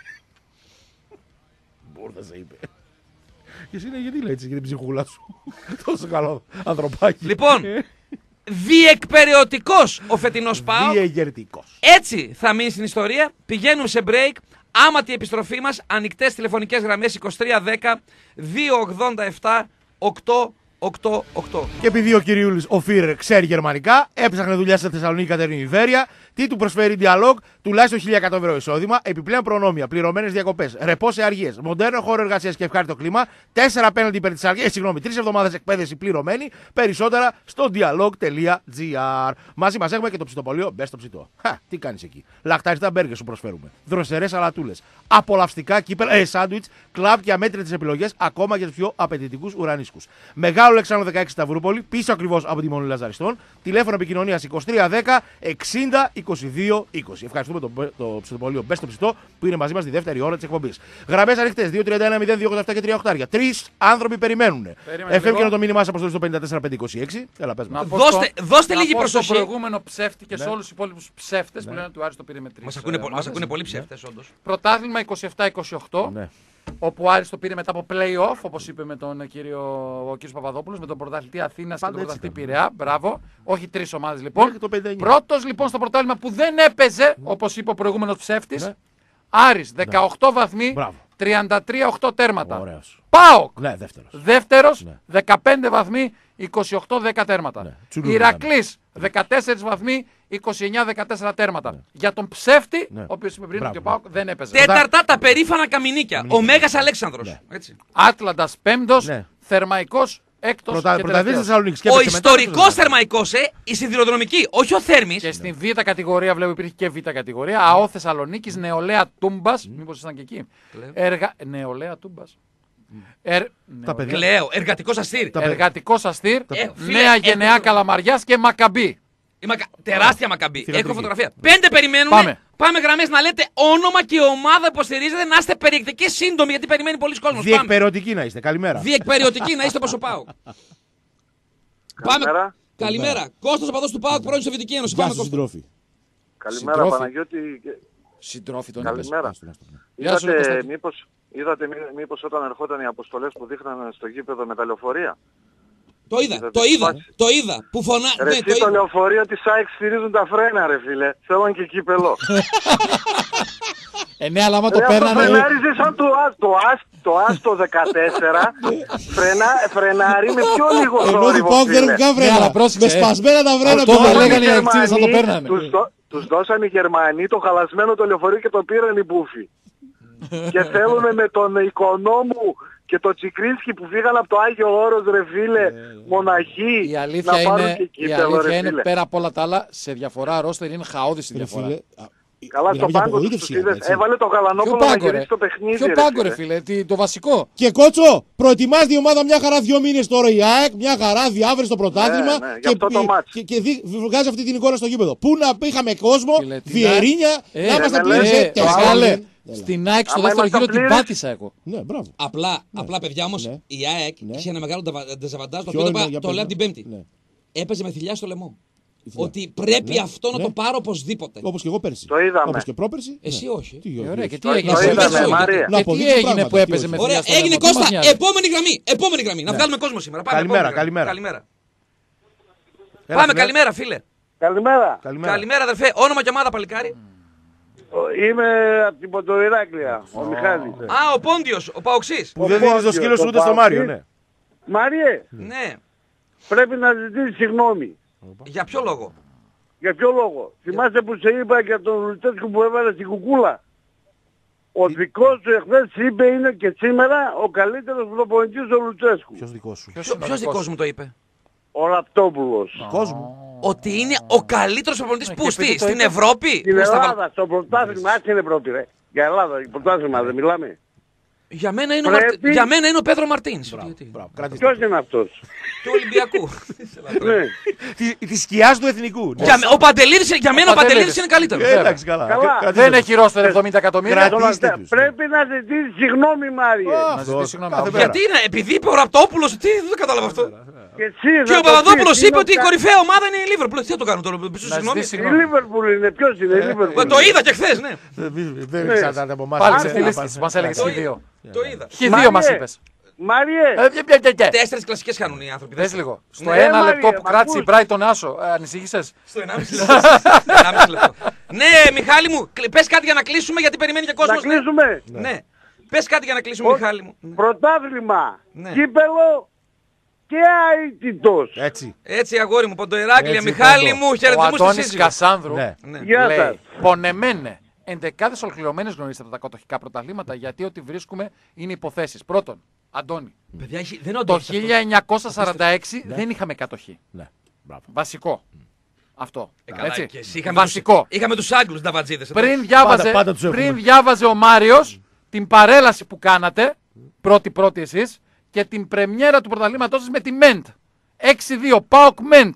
Μπούρδα σε είπε. Και εσύ γιατί λέει έτσι για την ψυχούλα σου. Τόσο καλό ανθρωπάκι. Λοιπόν, διεκπεραιωτικός ο φετινός ΠΑΟΚ. Διεγερτικός. Έτσι θα μείνει στην ιστορία. Πηγαίνουμε σε break. Άματη επιστροφή μας. Ανοιχτές τηλεφωνικές γραμμές 2310 287 888. Και επειδή ο Κυριούλης ο Φίρερ ξέρει γερμανικά, έψαχνε δουλειά στη Θεσσαλονίκη Κατερίνη Ιβέρια. Τι του προσφέρει Dialog, τουλάχιστον 1.100 ευρώ εισόδημα, επιπλέον προνόμια, πληρωμένες διακοπές, ρεπό σε αργίες, μοντέρνο χώρο εργασίας και ευχάριστο κλίμα, 4 απέναντι υπέρ της αργίας, 3 εβδομάδες εκπαίδευση πληρωμένη, περισσότερα στο dialog.gr. Μαζί μας έχουμε και το ψητοπολείο Μπες στο ψητό. Τι κάνεις εκεί. Λαχτάριστα μπέργκες σου προσφέρουμε. Δροσερές σαλατούλες. Απολαυστικά κύπελα, σάντουιτς, κλαμπ και αμέτρητες επιλογές ακόμα για τους πιο απαιτητικούς ουρανίσκους. Μεγάλο Λεξάνδρο 16 Σταυρούπολη, πίσω ακριβώς από τη Μονή Λαζαριστών. Τηλέφωνο επικοινωνίας 2310 60 22 20. Ευχαριστούμε το ψητοπολείο Μπες στο ψητό που είναι μαζί μας τη δεύτερη ώρα της εκπομπής. Γραμμές ανοιχτές 231 0287 και 38. 3 άνθρωποι περιμένουν. Εφεύγει το μήνυμά σας αποστολή στο 54526. Έλα, πες μας. Δώστε λίγη προσοχή. Στο προηγούμενο ψεύτη και σε όλους τους υπόλοιπους ψεύτες που λένε ότι ο Άρης το πήρε με 3. Μας ακούνε πολλοί ψεύτες, όντως. Πρωτάθλημα 27-28. Ναι. Όπου ο Άρης το πήρε μετά από play-off, όπως είπε με τον κύριο Παπαδόπουλος, με τον πρωταθλητή Αθήνας και τον πρωταθλητή Πειραιά. Μπράβο. Όχι 3 ομάδες λοιπόν. Πρώτος λοιπόν στο πρωτάθλημα που δεν έπαιζε, όπως είπε ο προηγούμενος ψεύτης. Ναι. Άρης 18 βαθμοί, 33-8 τέρματα. Ωραίος. ΠΑΟΚ. Ναι, δεύτερος 15 βαθμοί, 28-10 τέρματα. Ναι. Ηρακλής 14 βαθμοί, 29-14 τέρματα. Ναι. Για τον ψεύτη, ο οποίος είπε πριν ότι ο ΠΑΟΚ δεν έπαιζε. Τέταρτα τα περήφανα καμινίκια. Ο Μέγας Αλέξανδρος. Ναι. Άτλαντας 5ος, Θερμαϊκός έκτος και Πρωταθλητής Θεσσαλονίκης. Ο ιστορικός Θερμαϊκός, η σιδηροδρομική, όχι ο Θέρμης. Και στην Β' κατηγορία βλέπω υπήρχε και Β' κατηγορία. ΑΟ Θεσσαλονίκης, Νεολαία Τούμπας. Μήπως ήσταν και εκεί. Νεολαία Τούμπας. Κλαίω, εργατικός αστήρ. Εργατικός αστήρ. Νέα Γενεά Καλαμαριάς και Μακαμπή. Τεράστια Μακαμπή. Έχω φωτογραφία. 5 περιμένουν. Πάμε γραμμές να λέτε όνομα και ομάδα που υποστηρίζετε, να είστε περιεκτικοί σύντομοι γιατί περιμένει πολλοί κόσμος. Διεκπεριωτικοί να είστε. Καλημέρα. Διεκπεριωτικοί να είστε όπως ο ΠΑΟΚ. Πάμε. Καλημέρα. Κώστας Οπαδός του ΠΑΟΚ, πρώην Σοβιετική Ένωση. Πάμε, συντρόφι. Καλημέρα, Παναγιώτη. Συντρόφι τον Καλημέρα. Είδατε μήπως όταν ερχόταν οι αποστολές που δείχνανε στο γήπεδο με τα λεωφορεία. Το είδα. Που Ρε εσύ το λεωφορείο της ΑΕΚ στηρίζουν τα φρένα ρε φίλε. Θέλουν και κύπελο. Ναι, αλλά άμα το παίρνανε... Φρενάριζε σαν το άστο 14. Φρενάρει με πιο λίγο θόρυβο. Ενώ του ΠΑΟΚ δεν έχουν καν φρένα. Με σπασμένα τα φρένα. Αυτό θα λέγανε οι αξίδες να το παίρνανε. Τους δώσαν οι Γερμανοί το χαλασμένο το λεωφορείο και το πήραν οι μπούφοι. Και θέλουν με τον Οικονόμου και το Τσικρίνσκι που φύγαν από το Άγιο Όρος ρε φίλε, μοναχοί, να πάρουν και κύπελο ρε φίλε. Είναι πέρα από όλα τα άλλα, σε διαφορά ρόστερ είναι χαόδης η διαφορά. Καλά στο πάγκο τους είδες, έβαλε το Γαλανόπουλο να γυρίσει το παιχνίδι. Ποιο πάγκο ρε φίλε, το βασικό. Και Κότσο, προετοιμάζει η ομάδα μια χαρά 2 μήνες τώρα η ΑΕΚ, μια χαρά διάβρε στο πρωτάθλημα και βγάζει αυτή την εικόνα στο γήπεδο. Πού να είχαμε κόσμο, Βιερίνια, να είμαστε πλήρες. Στην ΑΕΚ στο δεύτερο γύρο την πάτησα εγώ. Ναι, μπράβο. Απλά παιδιά όμως η ΑΕΚ είχε ένα μεγάλο ντεζαβαντάζ, το οποίο το λέω από την Πέμπτη. Έπαιζε με θηλιά στο λαιμό. Ότι πρέπει αυτό να το πάρω οπωσδήποτε. Όπως και εγώ πέρσι. Το είδαμε. Όπως και πρόπερσι. Εσύ όχι. Ωραία, και τι έγινε που έπαιζε με θηλιά στο λαιμό. Έγινε Κώστα, επόμενη γραμμή. Να βγάλουμε κόσμο σήμερα. Καλημέρα. Πάμε, καλημέρα φίλε. Καλημέρα αδερφέ. Όνομα και ομάδα παλικάρι. Είμαι από την Ποντοϊράκλεια, ο Μιχάλης. Α, ο Πόντιος, ο Παοξής. Που δεν δίνει το σκύλο σου ούτε στο Μάριο, ναι. Μάριε, Ναι. πρέπει να ζητήσεις συγγνώμη. Για ποιο λόγο? Για ποιο λόγο? Θυμάσαι που σε είπα για τον Λουτσέσκου που έβαλε στην κουκούλα. Ο δικός σου εχθές είπε είναι και σήμερα ο καλύτερος προπονητής ο Λουτσέσκου. Ποιος δικός σου? Ποιος δικός μου το είπε? Ο Ραπτόπουλος. Ότι είναι ο καλύτερος προπονητής που στην Ευρώπη? Στην Ελλάδα, στο πρωτάθλημα, άρχισε είναι Ευρώπη ρε. Για Ελλάδα, το πρωτάθλημα δεν μιλάμε. Για μένα είναι ο Πέδρο Μαρτίνς. Ποιος είναι αυτός? Του Ολυμπιακού. Τη σκιάς του εθνικού. Ο Παντελίδης, για μένα ο Παντελίδης είναι καλύτερο. Εντάξει, καλά. Δεν έχει ρόστερ 70 εκατομμύρια. Πρέπει να ζητήσεις συγγνώμη Μάριε. Γιατί είναι, επειδή είπε ο Ραπτόπουλος, τι δεν κατάλαβα αυτό. Και ο Παπαδόπουλος είπε ότι η κορυφαία ομάδα είναι η Λίβερπουλ. Τι θα το κάνω τώρα, συγγνώμη. Η Λίβερπουλ είναι, ποιος είναι η Λίβερπουλ? Το είδα και χθες, ναι. Δεν εξαρτάται από εμάς. Πάλι ξεφτυλίστηκες, μας έλεγες Χ2. Το είδα. Χ2 μας είπες. Μάριε. 4 κλασικές κάνουν οι άνθρωποι. Δες λίγο. Στο 1 λεπτό που κράτησε η Brighton Άσο, ανησύχησες? Στο 1,5 λεπτό. Ναι, Μιχάλη μου, πες κάτι για να κλείσουμε γιατί περιμένει και κόσμος. Να κλείσουμε. Ναι. Πες κάτι για να κλείσουμε, Μιχάλη μου. Πρωτάθλημα, κύπελο και αίτητος. Έτσι αγόρι μου, Ποντοϊράκλεια, Μιχάλη μου, χαιρετισμούς στη σύζυγο. Ο Αντώνης Κασάνδρου Γεια σας. λέει, πονεμένε. Εντεκάδες ολοκληρωμένες γνωρίζετε από τα κατοχικά πρωταθλήματα γιατί ό,τι βρίσκουμε είναι υποθέσεις. Πρώτον, Αντώνη, το 1946 δεν είχαμε κατοχή. Βασικό. Αυτό. Έτσι. Βασικό. Είχαμε τους Άγγλους Νταβατζίδες. Πριν διάβαζε ο Μάριος την παρέλαση που κάνατε, πρώτη εσείς, και την πρεμιέρα του πρωταθλήματός σας με τη Μεντ. 6-2, ΠΑΟΚ Μεντ.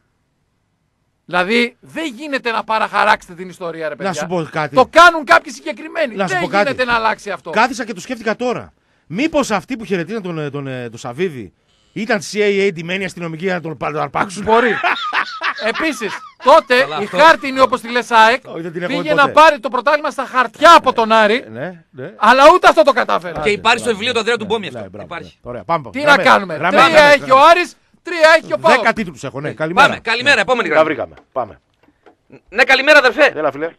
Δηλαδή δεν γίνεται να παραχαράξετε την ιστορία ρε παιδιά. Να σου πω κάτι. Το κάνουν κάποιοι συγκεκριμένοι. Δεν γίνεται να αλλάξει αυτό. Κάθισα και το σκέφτηκα τώρα. Μήπως αυτοί που χαιρετίζαν τον Σαββίδη ήταν CIA ντυμένοι αστυνομικοί για να τον αρπάξουν? Μπορεί. Επίσης, τότε η χάρτινη όπως τη λες ΑΕΚ πήγε να πάρει το πρωτάθλημα στα χαρτιά από τον Άρη. Αλλά ούτε αυτό το κατάφερε. Και υπάρχει στο βιβλίο του Ανδρέα του Μπόμι αυτό. Τι να κάνουμε. 3 έχει ο Άρης, 3 έχει ο ΠΑΟΚ. 10 τίτλους έχω, ναι. Καλημέρα. Καλημέρα, επόμενη γραμμή. Πάμε. Ναι, καλημέρα αδερφέ. Έλα φίλε.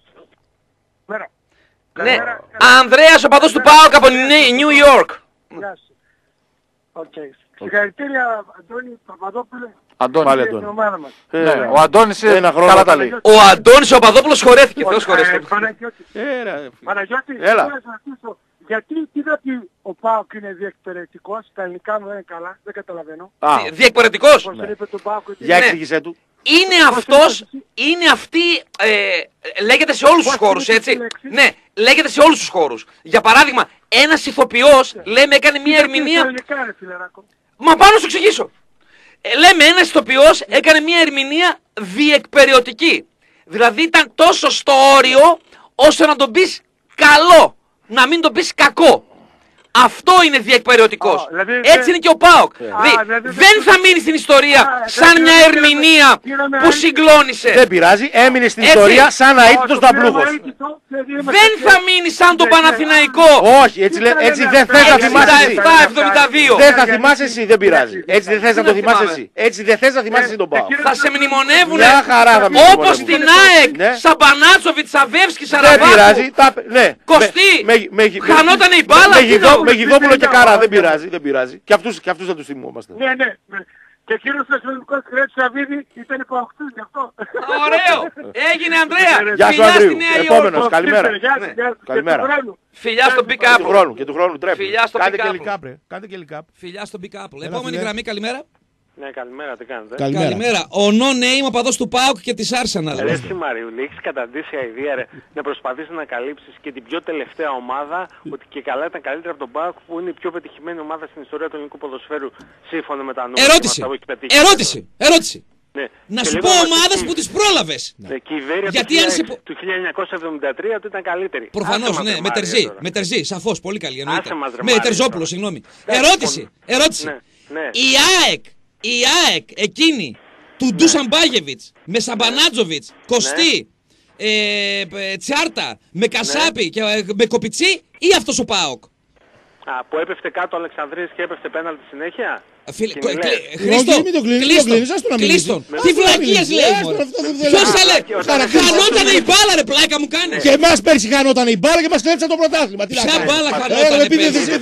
Ναι, Ανδρέας οπαδός του ΠΑΟΚ από Νιου Ιόρκ. Γεια σου. Οκ. Συγχαρητήρια Αντώνη Παπαδόπουλε. Αντώνη. Την ομάδα μας. Ο Αντώνης καλά τα λέει. Ο Αντώνης ο Παπαδόπουλος χωρέθηκε. Θεός χωρέθηκε. Παναγιώτη. Έλα. Γιατί τι θα πει ο ΠΑΟΚ είναι διεκπαιρετικός, τα ελληνικά μου δεν είναι καλά, δεν καταλαβαίνω. Διεκπαιρετικός. Πώς είπε τον ΠΑΟΚ. Για εξήγησέ του. Είναι αυτός, είναι αυτή, λέγεται σε όλους τους χώρους, έτσι. Ναι, λέγεται σε όλους τους χώρους. Για παράδειγμα, ένας ηθοποιός, λέμε, έκανε μια ερμηνεία... Μα πάνω σου εξηγήσω. Λέμε, ένας ηθοποιός έκανε μια ερμηνεία διεκπεραιωτική. Δηλαδή ήταν τόσο στο όριο, ώστε να τον πεις καλό, να μην τον πεις κακό. Αυτό είναι διεκπαιρεωτικός. Έτσι είναι και ο ΠΑΟΚ. Δεν θα μείνει στην ιστορία σαν μια ερμηνεία που συγκλώνησε. Δεν πειράζει, έμεινε στην ιστορία σαν αίτητος ταμπλούχος. Δεν θα μείνει σαν τον Παναθηναϊκό. Όχι, έτσι δεν θες να θυμάσαι εσύ. 77-72. Δεν θα θυμάσαι εσύ, δεν πειράζει. Έτσι δεν θες να το θυμάσαι εσύ. Έτσι δεν θες να θυμάσαι εσύ τον ΠΑΟΚ. Θα σε μνημονεύουν όπως στην ΑΕΚ. Σαμπανάτσοβιτ, Σαβεύσκι, Σαραβάκου. Κωστή. Χανότανε η μπάλα. Με Γιδόπουλο και Καρά, δεν πειράζει. Και αυτούς θα τους θυμόμαστε. Ναι. Και εκείνος ο εθνικός χρέος του Σαββίδη ήταν υποαχτούς γι' αυτό. Ωραίο! Έγινε, Ανδρέα! Γεια σου, Ανδρέου. Επόμενος, καλημέρα. Καλημέρα. Φιλιά στον Pick-up. Και του χρόνου τρέφει. Φιλιά στον Κάντε και λικάπ. Φιλιά στον Pick-up. Επόμενη γραμμή, καλημέρα. Ναι, καλημέρα, τι κάνετε. Καλημέρα. Ο no-name οπαδός του ΠΑΟΚ και της Arsenal. Εσύ Μαριούλη, έχεις καταντήσει αηδία να προσπαθήσεις να καλύψεις και την πιο τελευταία ομάδα, ότι και καλά ήταν καλύτερα από τον ΠΑΟΚ, που είναι η πιο πετυχημένη ομάδα στην ιστορία του ελληνικού ποδοσφαίρου, σύμφωνα με τα νούμερα που έχει πετύχει. Ερώτηση. Ναι. Να σου πω ομάδες που τις πρόλαβες. Ναι, και η Βέρεια του 1973 του ήταν καλύτερη. Προφανώς, ναι, με Τερζή, σαφώς, πολύ καλή. Με Τερζόπουλο, συγγνώμη. Ερώτηση. Η ΑΕΚ εκείνη του Ντούσαν Μπάγεβιτς με Σαμπανάτζοβιτς, Κωστή, Τσιάρτα, με Κασάπη και με Κοπιτσί ή αυτός ο ΠΑΟΚ? Που έπεφτε κάτω ο Αλεξανδρής και έπεφτε πέναλτι συνέχεια. Χρήστο, κλείστον. Τι βλακίες λέει μωρέ. Ποιος θα λέει. Χανότανε η μπάλα ρε πλάκα μου κάνει. Και εμάς πέρσι χανότανε η μπάλα και μας κλέψαν το πρωτάθλημα. Ποια μπάλα χανότανε πέρσι.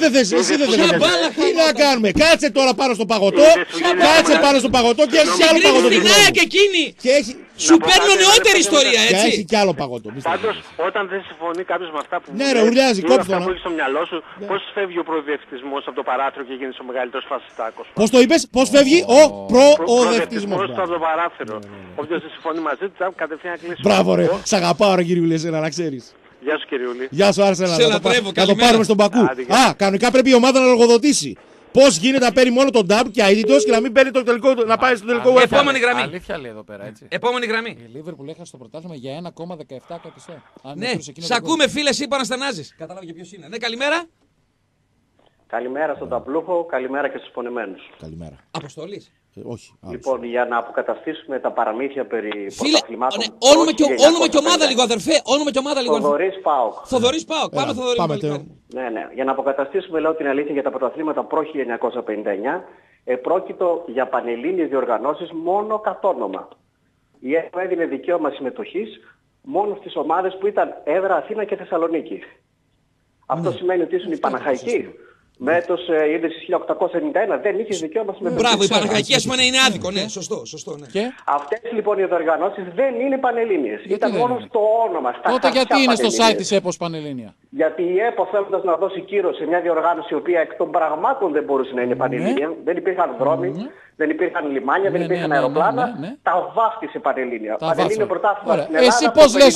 Τι να κάνουμε. Κάτσε τώρα πάνω στο παγωτό. Κάτσε πάνω στο παγωτό και έχει άλλο παγωτό. Την ΑΕΚ εκείνη. Σου παίρνω νεότερη ιστορία, έτσι. Και έχει κι άλλο παγωτό. Πάντως, όταν δεν συμφωνεί κάποιος με αυτά που ναι, ρε, ουρλιάζει, κόψτε που έχει στο μυαλό σου, πώς φεύγει ο προοδευτισμός από το παράθυρο και γίνεις ο μεγαλύτερος φασιστάκος? Πώς το είπες, πώς φεύγει ο προοδευτισμός από το παράθυρο. Όποιος δεν συμφωνεί μαζί του, κατευθείαν κλείσει. Μπράβο, ρε. Σ' αγαπάω, ρε κύριε Ουλή, να ξέρεις. Γεια σου, κύριε Ουλή. Γεια σου, Άρσενα. Να το πάρουμε στον Πακού. Κανονικά πρέπει η ομάδα να λογοδοτήσει. Πώς γίνεται να παίρνει μόνο τον DAB και αίτητος και να μην παίρνει το τελικό, να πάει στο τελικό UEFA. Επόμενη γραμμή. Αλήθεια λέει εδώ πέρα, έτσι. Επόμενη γραμμή. Η Λίβερπουλ έχασε το πρωτάθλημα για 1,17 εκατοστό. Ναι, σ' ακούμε φίλε, εσύ Παναστανάζης. Κατάλαβε και ποιος είναι. Ναι, καλημέρα. Καλημέρα στον Ταμπλούχο, καλημέρα και στους πονεμένους. Καλημέρα. Αποστολής. Όχι. Λοιπόν, για να αποκαταστήσουμε τα παραμύθια περί πρωταθλημάτων. Όνομα και ομάδα λίγο, αδερφέ. Όνομα και ομάδα λίγο. Θοδωρής ΠΑΟΚ. Θοδωρής ΠΑΟΚ. Πάμε, Θοδωρή. Ναι. Για να αποκαταστήσουμε, λέω την αλήθεια, για τα πρωταθλήματα προ 1959, πρόκειτο για πανελλήνιες διοργανώσεις μόνο κατ' όνομα. Η ΕΠΟ έδινε δικαίωμα συμμετοχής μόνο στις ομάδες που ήταν έδρα Αθήνα και Θεσσαλονίκη. Αυτό σημαίνει ότι ήσουν οι Παναχαϊκοί. Με έτος ίδρυσης 1891 δεν είχε δικαίωμα συμμετοχής. Μπράβο, η Παναχαϊκή ας πούμε είναι άδικο, ναι, σωστό, ναι. Και? Αυτές λοιπόν οι διοργανώσεις δεν είναι πανελλήνιες. Ήταν μόνο στο όνομα. Τότε γιατί είναι στο site της ΕΠΟ Πανελλήνια? Γιατί η ΕΠΟ θέλοντας να δώσει κύρος σε μια διοργάνωση η οποία εκ των πραγμάτων δεν μπορούσε να είναι πανελλήνια, δεν υπήρχαν δρόμοι, δεν υπήρχαν λιμάνια, δεν υπήρχαν αεροπλάνα, τα βάφτισε πανελλήνια. Πανελλήνιο πρωτάθλημα στην Ελλάδα. Εσύ πώς λες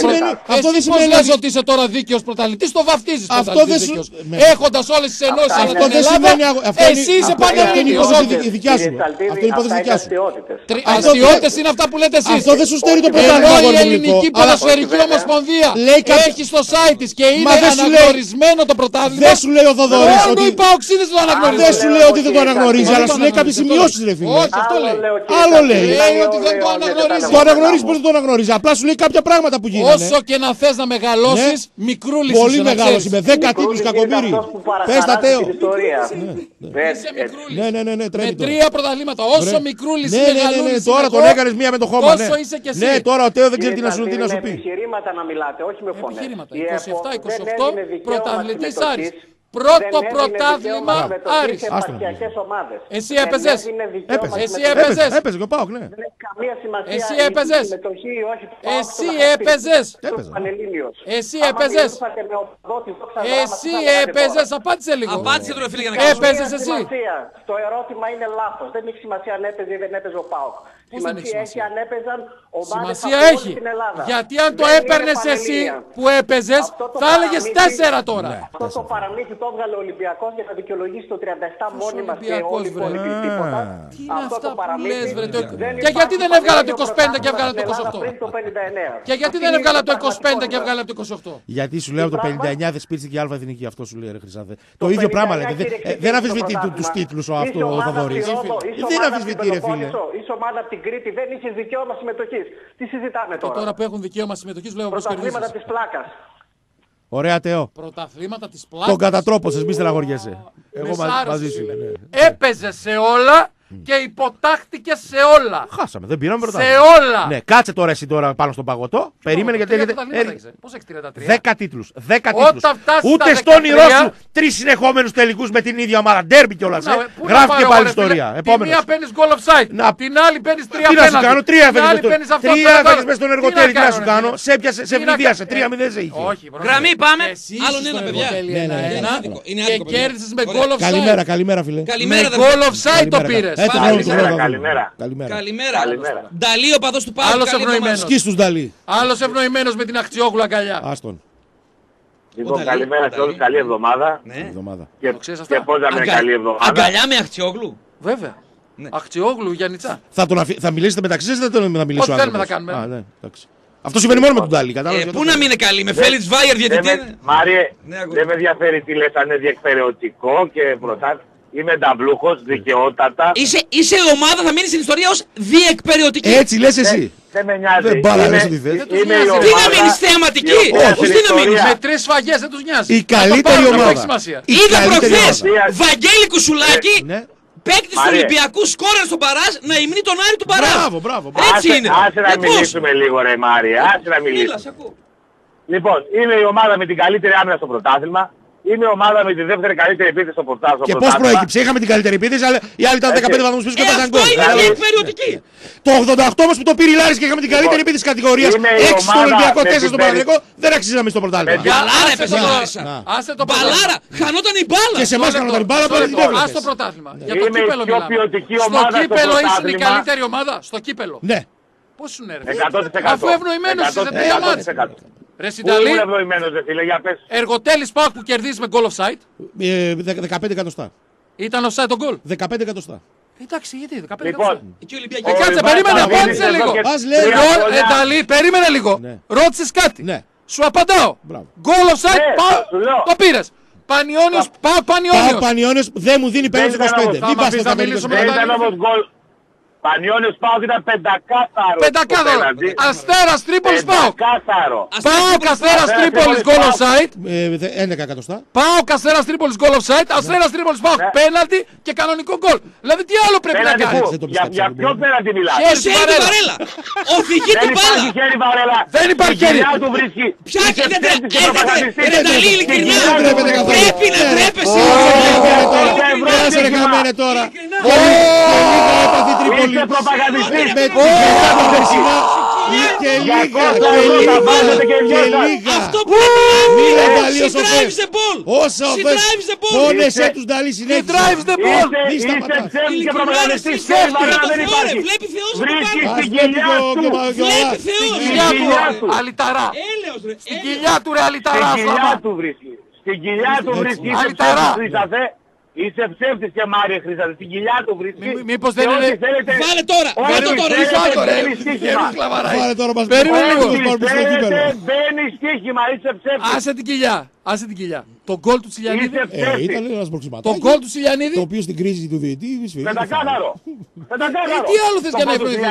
ότι είσαι τώρα δίκαιος πρωταθλητής, το βαφτίζεις πρωταθλητής. Έχοντας όλες τις ενώσεις από την Ελλάδα, εσύ είσαι πανελλήνιος. Αυτό είναι η υπόθεση δικιά σου. Αστιώτες είναι αυτά που λέτε εσείς. Αυτό δεν σου στέλνει το πρωτάθλημα. Ενώ η Ελληνική Ποδοσφαιρική Ομοσπονδία έχει στο site της και είναι αναγνωρισμένο το πρωτάθλημα. Δεν σου λέει ο Θοδωρής ότι οι παοξίδες το αναγνωρίζουν. Δεν σου λέει ότι δεν το αναγνωρίζει, αλλά σου λέει κάποιες σημειώσεις, ρε φίλε. Όχι, αυτό λέει. Άλλο λέει. Λέει ότι δεν το αναγνωρίζει. Το αναγνωρίζει, πώς δεν το αναγνωρίζει. Απλά σου λέει κάποια πράγματα που γίνανε. Όσο και να θες να μεγαλώσεις, μικρούλης είσαι. Πολύ μεγάλος είμαι. 10 τίτλους, κακομοίρη. Πες τα Τέο. Ναι, με 3 πρωταθλήματα. Όσο μικρούλης είσαι. Ναι, τώρα τον έκανες μία με το χώμα. Τόσο είσαι και εσύ. Ναι, τώρα ο Τέο δεν ξέρει τι να σου πει. Επιχειρήματα να μιλάτε, όχι με φωνές. Επιχειρήματα. 27-28 πρωταθλητής Άρης. Πρώτο πρωτάθλημα Άρης. Εσύ έπαιζες. Έπαιζε και ο ΠΑΟΚ, ναι. Δεν έχει καμία σημασία. Εσύ έπαιζες. Εσύ έπαιζες. Εσύ έπαιζες. Εσύ έπαιζες. Απάντησε λίγο. Απάντησε τώρα, φίλε, για να έπαιζες εσύ. Το ερώτημα είναι λάθος. Δεν έχει σημασία αν έπαιζε ή δεν έπαιζε ο ΠΑΟΚ. Σημασία έχει αν έπαιζαν ομάδες. Σημασία έχει. Γιατί αν το έπαιρνες εσύ που έπαιζες, θα έλεγες 4 τώρα. Αυτό το παραμύθι το έβγαλε ο Ολυμπιακός για να δικαιολογήσει το 37 μόνιμα και όλοι οι υπόλοιποι τίποτα. Τι είναι αυτά που λες, βρε? Και γιατί δεν έβγαλε το 25 και έβγαλε το 28? Και γιατί δεν έβγαλε το 25 και έβγαλε το 28? Γιατί σου λέω από το 59 δεν σπίρτηκε και η Αλφα-Εθνική. Αυτό σου λέει, ρε Χρυσάδε. Το ίδιο πράγμα λέτε. Δεν αμφισβητεί τους τίτλους ο Θοδωρής. Δεν αμφισβητεί, ρε φίλε. Είσαι ομάδα από την Κρήτη, δεν είχες δικαίωμα συμμετοχής. Τι συζητάμε τώρα? Τώρα που έχουν δικαίωμα συμμετοχής βλέπω πως κερδίζεις. Πρωταθλήματα της πλάκας. Ωραία, Τεό. Πρωταθλήματα της πλάκας. Τον κατατρόπωσες, μη στεναχωριέσαι. Εγώ μαζί σου. Έπαιζε σε όλα και υποτάχθηκε σε όλα. Χάσαμε, δεν πήραμε πρωτάθλημα. Σε όλα. Ναι, κάτσε τώρα εσύ τώρα πάνω στον παγωτό. Περίμενε γιατί έρχεται. Πώς έχεις 33? 10 τίτλους. 10 τίτλους. Ούτε στον όνειρό σου 3 συνεχόμενους τελικούς με την ίδια ομάδα. Ντέρμπι κιόλας. Γράφει και πάλι ιστορία. Τη μία παίρνεις goal offside. Την άλλη παίρνεις 3 Τι να σου κάνω, 3 έφερες μέσα στον εργοτέλη. Τι να σου κάνω, σε ευνηδίασε. 3-0 σε είχε. Γραμμή, πάμε. Άλλον ένα, παιδιά. Και κέρδισες με goal offside. Καλημέρα, φίλε. Καλημέρα, με goal offside το πήρες. Καλημέρα. Νταλή, ο παδός του Πάου. Άλλος ευνοημένος. Σκίσ' τους Νταλή. Άλλος ευνοημένος με την Αχτσιόγλου αγκαλιά. Άστον. Λοιπόν, καλημέρα σε όλους, καλή εβδομάδα. Και πώς να είναι καλή εβδομάδα. Αγκαλιά με Αχτσιόγλου. Βέβαια. Αχτσιόγλου, Γιαννιτσά. Θα μιλήσετε μεταξύ σας ή δεν θα μιλήσω? Ό,τι θέλουμε θα κάνουμε. Αυτό συμβαίνει μόνο με τον Νταλή. Πού να μην είναι καλή, με Φέλιτς Βάιερ διαιτητή. Μάριε, δεν με ενδιαφέρει τι λες, αν είναι διεκπαιρεωτικό και πρωτάθλημα. Είμαι νταμπλούχος, δικαιότατα. Είσαι ομάδα, θα μείνει στην ιστορία ως διεκπαιρεωτική. Έτσι λες εσύ. Δεν με νοιάζει. Δεν μπάλα τι θες. Τι να μείνεις θεαματική. Πώς τι να μείνεις? Με 3 σφαγές δεν τους νοιάζει. Η καλύτερη ομάδα. Είδα προχθές Βαγγέλη Κουσουλάκη, παίκτης του Ολυμπιακού, σκόρερ στο Παράζ, να υμνεί τον Άρη του Παράζ. Μπράβο. Έτσι είναι. Άσε να μιλήσουμε λίγο ρε Μάρια, άσε να μιλήσουμε. Λοιπόν, είμαι η ομάδα με την καλύτερη άμυνα στο πρωτάθλημα. Είμαι η ομάδα με τη δεύτερη καλύτερη επίθεση στο πρωτάθλημα. Και πώς προέκυψε? Είχαμε την καλύτερη επίθεση, αλλά οι άλλοι ήταν 15 βαθμούς πίσω και ήταν γκολ. Αυτό είναι διεκπαιρεωτική. Το 88 όμως που το πήρε η Λάρης και είχαμε την καλύτερη επίθεση της κατηγορίας. 6 στον Ολυμπιακό, 4 στον Παναθηναϊκό, δεν αξίζαμε στο πρωτάθλημα. Μπαλάρα έπεσε η Λάρισα. Μπαλάρα, χανόταν η μπάλα. Και σε εμάς χανόταν η μπάλα, τώρα την έβλεπες. Ας το πρωτάθλημα. Για το Είμαι κύπελο η πιο ποιοτική ομάδα στο στο κύπελο είσαι η πρωτάθλημα. καλύτερη ομάδα. Στο κύπελο. Ναι. Πώς σου νερβεί? 100%. Αφού ευνοημένος είσαι σε 3 μάτς. Ρε Πού Συνταλή, είναι ευνοημένος ρε φίλε, για πες. Εργοτέλης ΠΑΟΚ που κερδίζει με goal offside. 15 εκατοστά. Ήταν offside το goal. 15 εκατοστά. Εντάξει, γιατί 15 Λοιπόν, εκατοστά. Κάτσε, περίμενε, απάντησε λίγο. Ενταλή, περίμενε λίγο. Ρώτησες κάτι. Ναι. Σου απαντάω. Goal offside, το πήρες. Πανιόνιος, πάω Πανιόνιος. Πανιόνιος δεν μου δίνει 5-25. Μην πας στο μιλήσουμε δεν ήταν όμως γκολ. Πανιόνιος ΠΑΟΚ ήταν πεντακάθαρο. Πεντακάθαρο. Αστέρας Τρίπολης ΠΑΟΚ. Πεντακάθαρο. ΠΑΟΚ Αστέρας Τρίπολης goal offside. 11 εκατοστά. ΠΑΟΚ Αστέρας Τρίπολης goal offside. Αστέρας Τρίπολης ΠΑΟΚ πέναλτι και κανονικό γκολ. Δηλαδή τι άλλο πρέπει να κάνεις? Για ποιο πέναλτι μιλάς? Χέρι Βαρέλα. Οδηγεί την μπάλα. Δεν υπάρχει χέρι. Ποια ρε Νταλή, ειλικρινά. Πρέπει να τρέπεσαι. Άσε ρε χαμένε τώρα. Είσαι προπαγανδιστής. Και λίγα. Αυτό που Μίλα Νταλή όσο drives θες. the ball. Όσο She θες. drives the ball. Πόνεσέ τους Νταλή συνέχισε. drives the ball. Είσαι ψεύτης και προπαγανδιστής. Βλέπει Θεός. Βρίσκεις στην κοιλιά του. Βλέπει Θεός. Στην κοιλιά του, αλυταρά. Έλεος ρε. Στην κοιλιά του ρε αλυταρά. Στην κοιλιά του βρίσκει. Στην κοιλιά του βρίσκει. Είσαι ψεύτης Χρυσαθέ. Είσαι ψεύτης και Μάριε Χρυσαθέ. Στην κοιλιά του βρίσκει. Μήπως δεν είναι... Βάλε τώρα. Βάλε τώρα. Βάλε τώρα μας. Περίμενε λίγο. Μπαίνει στοίχημα. Είσαι ψεύτης. Άσε την κοιλιά. Άσε την κοιλιά. Το γκολ του Τσιλιανίδη. Είσαι ψεύτης. Ήταν ένας προξηματάκι. Το γκολ του Τσιλιανίδη. Το οποίο στην κρίση του διαιτή Πεντακάθαρο. Πεντακάθαρο. Τι άλλο θες για να ευνοηθείς?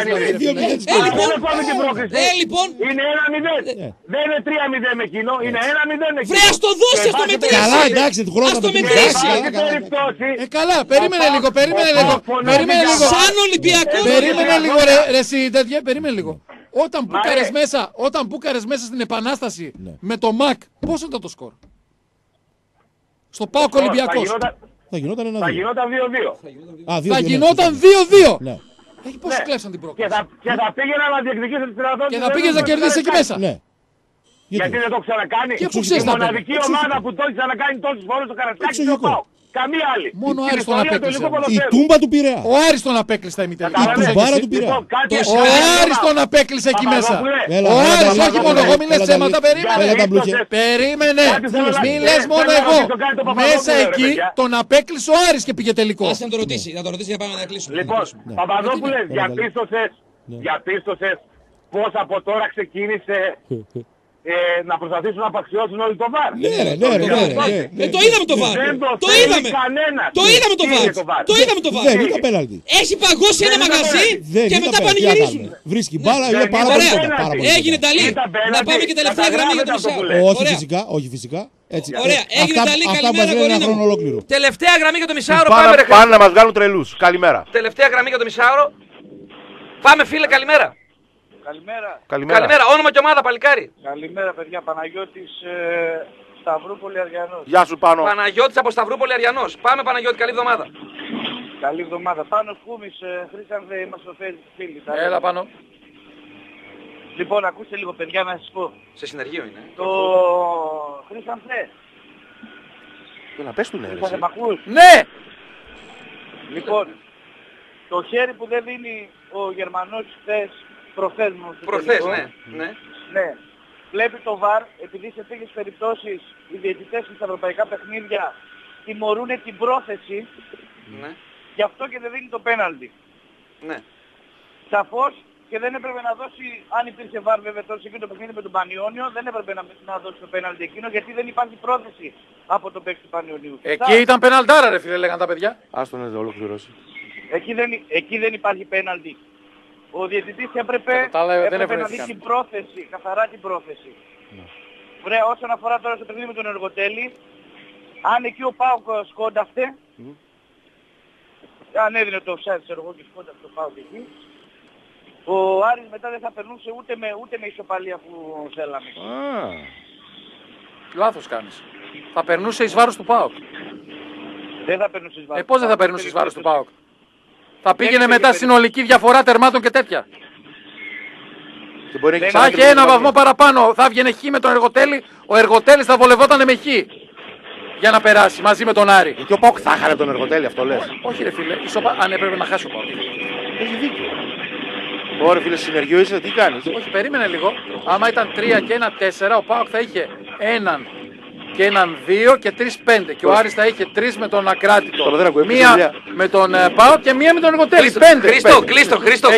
Λοιπόν. Είναι 1-0. Δεν είναι 3-0 με κοινό. Είναι 1-0 με κοινό. Βρε, ας το δώσει, ας το μετρήσει. Καλά, εντάξει, του χρόνου Ας θα το το μετρήσει. Καλά, περίμενε λίγο. Σαν Ολυμπιακό. Περίμενε λίγο ρε εσύ τέτοια, περίμενε λίγο. Όταν μπούκαρες μέσα στην Επανάσταση με το ΜΑΚ, πόσο ήταν το σκορ? Στο ΠΑΟΚ Ολυμπιακός. Θα γινόταν 1-2. Θα γινόταν 2-2. Θα γινόταν 2-2. Ναι. Έχει πώς κλέψαν την πρόκληση. Και θα πήγαινα να διεκδικήσω τη δυνατότητα. Και θα πήγες να κερδίσεις εκεί μέσα. Ναι. Γιατί δεν το ξανακάνει. Και πού ξέρεις η να μοναδική ομάδα που το έχει ξανακάνει τόσες φορές το Καρασκάκι είναι ο ΠΑΟΚ. Καμία άλλη. Μόνο ο Άρης τον απέκλεισε. Η τούμπα του Πειραιά. Ο Άρης τον απέκλεισε τα ημιτελικά. Η τουμπάρα του Πειραιά. Ο Άρης τον απέκλεισε εκεί μέσα. Έλα, Ο έλα, Άρης, έλα, όχι έλα, μόνο έλα, εγώ, μη λες έλα, ψέματα, έλα, περίμενε. έλα, τα μπλούχια. Περίμενε. Μη λες μόνο εγώ. Μέσα εκεί τον απέκλεισε ο Άρης και πήγε τελικό. Ας να το ρωτήσει, για πάμε να κλείσουμε. Λοιπόν, Παπαδόπουλε, διαπίστωσες πώς από τώρα ξεκίνησε να προσπαθήσουν να απαξιώσουν όλοι το ΒΑΡ. Ναι. Το είδαμε το ΒΑΡ. Το είδαμε. Το είδαμε το ΒΑΡ. Το είδαμε το ΒΑΡ. Δεν ήταν πέναλτι. Έχει παγώσει ένα μαγαζί και μετά πανηγυρίζουν. Βρίσκει μπάλα, είναι πάρα πολύ κοντά. Έγινε ταλή. Να πάμε και τελευταία γραμμή για το μισάωρο. Όχι φυσικά. Έτσι. Ωραία, έγινε ταλή. Καλημέρα, Κορίνα μου. Τελευταία γραμμή για το μισάωρο. Πάνε να μας βγάλουν τρελούς. Καλημέρα. Τελευταία γραμμή για το μισάωρο. Πάμε φίλε, καλημέρα. Καλημέρα. Όνομα και ομάδα, παλικάρι. Καλημέρα παιδιά, Παναγιώτης Σταυρούπολη Αριανός. Γεια σου Πάνο. Παναγιώτης από Σταυρούπολη Αριανός. Πάμε Παναγιώτη, καλή εβδομάδα. Καλή εβδομάδα. Πάνω Σκούμης, Χρήσανθε, είμαστε φίλοι. Έλα πάνω. Λοιπόν, ακούστε λίγο παιδιά να σας πω. Σε συνεργείο είναι. Το Χρήσανθε. Να πες του ναι. Χρήσανθε, μ' ακούς? Ναι! Λοιπόν, το χέρι που δεν δίνει ο Γερμανός προχθές μου. Προχθές, Ναι. Βλέπει το ΒΑΡ, επειδή σε τέτοιες περιπτώσεις οι διαιτητές στα ευρωπαϊκά παιχνίδια τιμωρούν την πρόθεση, γι' αυτό και δεν δίνει το πέναλτι. Ναι. Σαφώς και δεν έπρεπε να δώσει, αν υπήρχε ΒΑΡ βέβαια τώρα σε εκείνο το παιχνίδι με τον Πανιόνιο, δεν έπρεπε να δώσει το πέναλτι εκείνο, γιατί δεν υπάρχει πρόθεση από τον παίκτη του Πανιονίου. Εκεί ήταν πέναλτάρα ρε φίλε, λέγαν τα παιδιά. Άστον να ολοκληρώσει. Εκεί δεν υπάρχει πέναλτι. Ο διαιτητής έπρεπε να δει την πρόθεση, καθαρά την πρόθεση. Βρε, όσον αφορά τώρα στο παιχνίδι με τον Εργοτέλη, αν εκεί ο ΠΑΟΚ σκόνταφτε, αν έδινε το offside ξέρω εγώ και σκόνταφτε το ΠΑΟΚ εκεί, ο Άρης μετά δεν θα περνούσε ούτε με ισοπαλία που θέλαμε. Λάθος κάνεις. Θα περνούσε εις βάρος του ΠΑΟΚ. Δεν θα περνούσε εις βάρος. Πώς δεν θα περνούσε εις βάρος του ΠΑΟΚ? Θα πήγαινε μετά συνολική διαφορά τερμάτων και τέτοια. Θα είχε ένα βαθμό παραπάνω. Θα βγαινε χ με τον Εργοτέλη. Ο Εργοτέλης θα βολευόταν με χ. Για να περάσει μαζί με τον Άρη. Και ο ΠΑΟΚ θα είχαν τον Εργοτέλη, αυτό λες? Όχι ρε φίλε. Αν έπρεπε να χάσει ο ΠΑΟΚ. Έχει δίκιο. Ωραία φίλε, συνεργείο είσαι, τι κάνεις? Όχι, περίμενε λίγο. Άμα ήταν 3 και 1-4, ο ΠΑΟΚ θα είχε 1 και έναν 2 και 3-5. Και ο Άρης θα είχε 3 με τον Ακράτητο, μία με τον ΠΑΟΚ και μία με τον Εργοτέλη. 5. Χρήστο.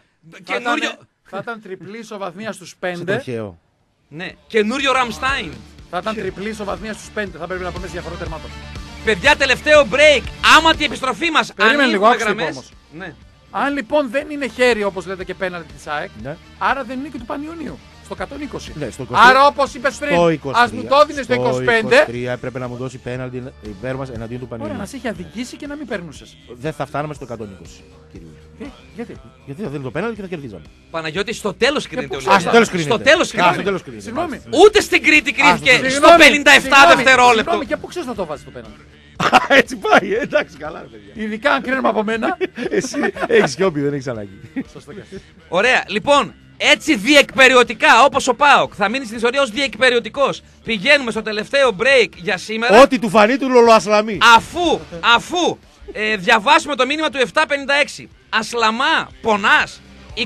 Θα ήταν τριπλή ισοβαθμία στους 5. Ναι, καινούριο Ραμστάιν. Θα ήταν τριπλή ισοβαθμία στους 5. Θα πρέπει να πούμε σε διαφορά τερμάτων. Παιδιά, τελευταίο break. Άμα την επιστροφή μας. Περίμενε λίγο, άκουστε όμως. Ναι. Αν λοιπόν δεν είναι χέρι όπως λέτε και πέναλτι της ΑΕΚ, άρα δεν είναι και του Πανιωνίου. Στο 120. Ναι, στο 20. Άρα όπως είπες πριν, ας μου το έδινες στο 25. 23 έπρεπε να μου δώσει πέναλτι υπέρ μας εναντίον του Πανιωνίου. Ωραία, να σε είχε αδικήσει και να μην περνούσες. Δεν θα φτάναμε στο 120. Γιατί? Γιατί θα δίνει το πέναλτι και θα κερδίζαμε. Παναγιώτη, στο τέλος κρίνεται ο Στο τέλος κρίνεται. Συγγνώμη. Ούτε στην Κρήτη κρίθηκε στο 57 δευτερόλεπτο. Συγγνώμη, και πού ξέρεις να το βάζεις το πέναλτι? Έτσι πάει, εντάξει, καλά, παιδιά. Ειδικά αν κρίνουμε από μένα. Εσύ έχεις σιώπη, δεν έχεις ανάγκη. Ωραία, λοιπόν, έτσι διεκπεριωτικά όπως ο ΠΑΟΚ θα μείνει στην ιστορία ως διεκπεριωτικός. Πηγαίνουμε στο τελευταίο break για σήμερα. Ό,τι του φανεί του Λολοασλαμί. Αφού διαβάσουμε το μήνυμα του 756. Ασλαμά, πονάς,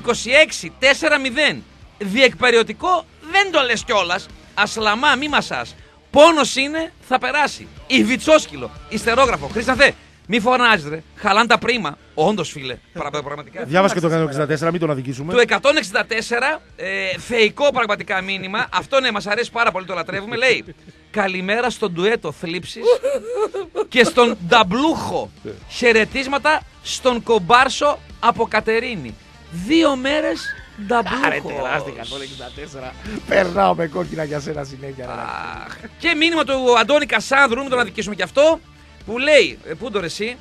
26-4-0. Διεκπεριωτικό δεν το λες κιόλας. Ασλαμά, μη μασάς. Πόνος είναι, θα περάσει. Ιβιτσόσκυλο, ιστερόγραφο. Χρήσταθε, μη φωνάζεις ρε. Χαλάν τα πρίμα. Όντως φίλε, πραγματικά. Διάβασε και το 164, μην τον αδικήσουμε. Το 164, θεϊκό πραγματικά μήνυμα. Αυτό ναι, μας αρέσει πάρα πολύ, το λατρεύουμε. Λέει, καλημέρα στον ντουέτο θλίψης και στον νταμπλούχο. Χαιρετίσματα στον κομπάρσο από Κατερίνη. 2 μέρες νταμπλούχο. Άρε τεράστηκα το 164. Περνάω με κόκκινα για σένα συνέχεια. Και μήνυμα του Αντώνη Κασάνδρου, μην τον αδικήσουμε κι αυτό, που λέει, πού το ρε εσύ,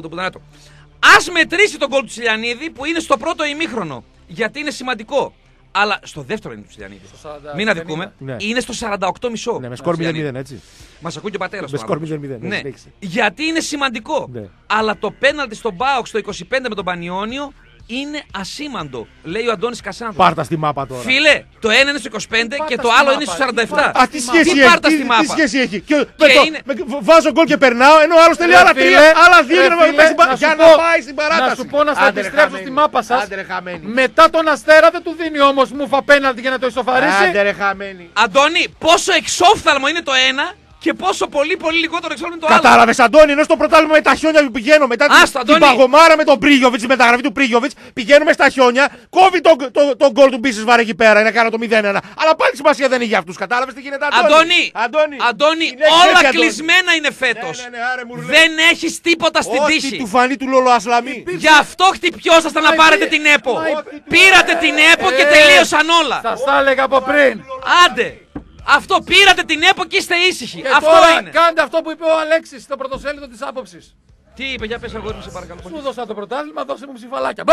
ας μετρήσει τον γκολ του Τσιλιανίδη που είναι στο πρώτο ημίχρονο, γιατί είναι σημαντικό. Αλλά στο δεύτερο είναι του Στυλιανίδη. Μην αδικούμε. Ναι. Είναι στο 48,5. Ναι, με σκορ 0-0, έτσι. Μας ακούει και ο πατέρας. Με σκορ 0-0. Ναι. Γιατί είναι σημαντικό. Ναι. Αλλά το πέναλτι στον ΠΑΟΚ στο 25 με τον Πανιόνιο είναι ασήμαντο, λέει ο Αντώνης Κασάνδρου. Πάρτα στη μάπα τώρα. Φίλε, το ένα είναι στο 25 και το άλλο είναι στο 47. Α, τι σχέση έχει. Πάρτα στη μάπα. Τι σχέση έχει. Είναι... Βάζω γκολ και περνάω, ενώ ο άλλος τελειώνει άλλα 3, άλλα 2 για να πάει στην παράταση. Να σου πω να στα επιστρέψω στη μάπα σας. Μετά τον Αστέρα δεν του δίνει όμως μούφα πέναλτι για να το ισοφαρίσει. Άντε ρε χαμένη. Αντώνη, πόσο εξόφθαλμο είναι το ένα και πόσο πολύ λιγότερο εξόφθαλμο είναι το άλλο. Κατάλαβες, Αντώνη, ενώ στο πρωτάθλημα με τα χιόνια που πηγαίνω μετά την παγωμάρα με τον Πρίγιοβιτς, τη μεταγραφή του Πρίγιοβιτς, πηγαίνουμε στα χιόνια, κόβει τον γκολ του Μπίσης Βάρ εκεί πέρα, να κάνω το 0-1. Αλλά πάλι σημασία δεν έχει για αυτούς. Κατάλαβες τι γίνεται, Αντώνη, όλα κλεισμένα είναι φέτος. Δεν έχεις τίποτα στην τύχη. Ό,τι του φανεί του Λόλο Ασλαμή. Γι' αυτό χτυπιόσασταν να πάρετε την ΕΠΟ. Πήρατε την ΕΠΟ και τελείωσαν όλα. Σας τα έλεγα από πριν. Άντε. Αυτό πήρατε την ΕΠΟ και είστε ήσυχοι. Και αυτό τώρα είναι. κάντε αυτό που είπε ο Αλέξης στο πρωτοσέλιδο της άποψης. Τι είπε, για πες αγόρι μου, σε παρακαλώ. Σου δώσα το πρωτάθλημα, δώσε μου ψηφαλάκια.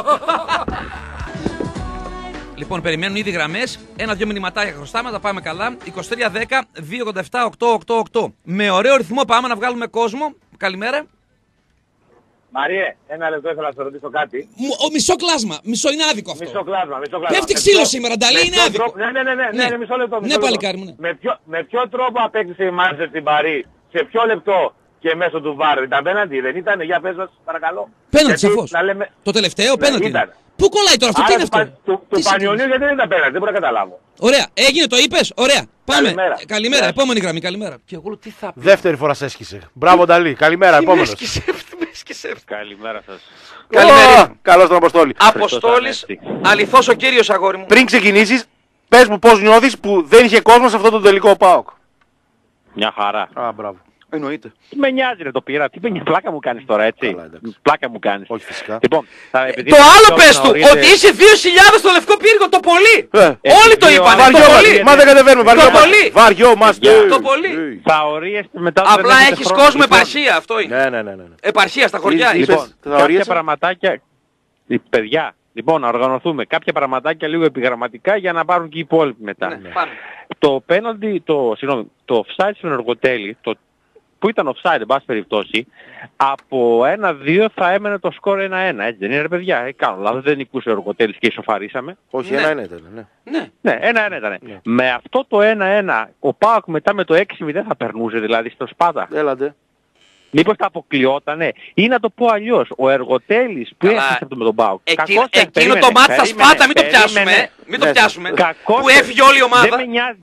Λοιπόν, περιμένουν ήδη γραμμές. 1-2 μηνυματάκια χρωστάμε, τα πάμε καλά. 2310-287-888. Με ωραίο ρυθμό πάμε να βγάλουμε κόσμο. Καλημέρα. Μαριέ, ένα λεπτό ήθελα να σε ρωτήσω κάτι. Μισό κλάσμα. Μισό είναι άδικο αυτό. Μισό κλάσμα. Πέφτει ξύλο σήμερα, Νταλή, είναι άδικο. Ναι, μισό λεπτό. Ναι, παλικάρι μου. Με ποιο τρόπο απέκτησε η Μάντσεστερ την Παρί, σε ποιο λεπτό και μέσω του VAR? Ήταν πέναντι, δεν ήταν? Για πες μας, παρακαλώ. Πέναντι, σαφώς. Το τελευταίο πέναντι. Πού κολλάει τώρα αυτό, τι είναι αυτό? Του Πανιωνίου γιατί δεν ήταν πέναντι, δεν μπορώ να καταλάβω. Ωραία, έγινε, το είπες, ωραία. Πάμε. Καλημέρα, επόμενη γραμμή, καλημέρα. Και εγώ τι θα πει. Δεύτερη φορά σε έσχισε. Μπράβο, Νταλή, καλημέρα, επόμενος. Καλημέρα σας. Καλημέρα. Καλώς τον Αποστόλη. Αποστόλης, αληθώς ο κύριος, αγόρι μου. Πριν ξεκινήσεις, πες μου πώς νιώθεις που δεν είχε κόσμο σε αυτό το τελικό ΠΑΟΚ. Μια χαρά. Α, μπράβο. Εννοείται. Τι με νοιάζει ρε το πήρα, τι πλάκα μου κάνεις τώρα, έτσι. Καλά, πλάκα μου κάνεις. Όχι φυσικά. Λοιπόν, το άλλο πες του, ότι είσαι 2.000 στο Λευκό Πύργο, το πολύ. Όλοι το είπαν, το πολύ. Μα δεν κατεβαίνουμε, βαριόμαστε. Το πολύ. Θα ορίεστε μετά. Απλά έχεις κόσμο επαρχία, αυτό είναι. Ναι. Επαρχία στα χωριά. Λοιπόν, κάποια πραγματάκια, παιδιά, λοιπόν, να οργανωθούμε κάποια πραγματάκια λίγο επιγραμματικά για να πάρουν και οι υπόλοιποι μετά. Το πέναλτι, το offside στον Εργοτέλη, που ήταν offside, εν πάση περιπτώσει, από 1-2 θα έμενε το σκορ 1-1, έτσι δεν είναι ρε παιδιά? Κάνω λάθος, δεν νικούσε ο Εργοτέλης και ισοφαρίσαμε. Όχι, 1-1 ήταν, ναι, 1-1 ήταν. Ναι. Με αυτό το 1-1, ο ΠΑΟΚ μετά με το 6-0 θα περνούσε δηλαδή στο Σπάτα. Έλατε. Μήπως θα αποκλειότανε? Ή να το πω αλλιώς, ο Εργοτέλης που έφυγε αυτό με τον ΠΑΟΚ. Εκείνο το μάτι στα Σπάτα, μην το πιάσουμε. Μην το πιάσουμε. Που έφυγε όλη η ομάδα.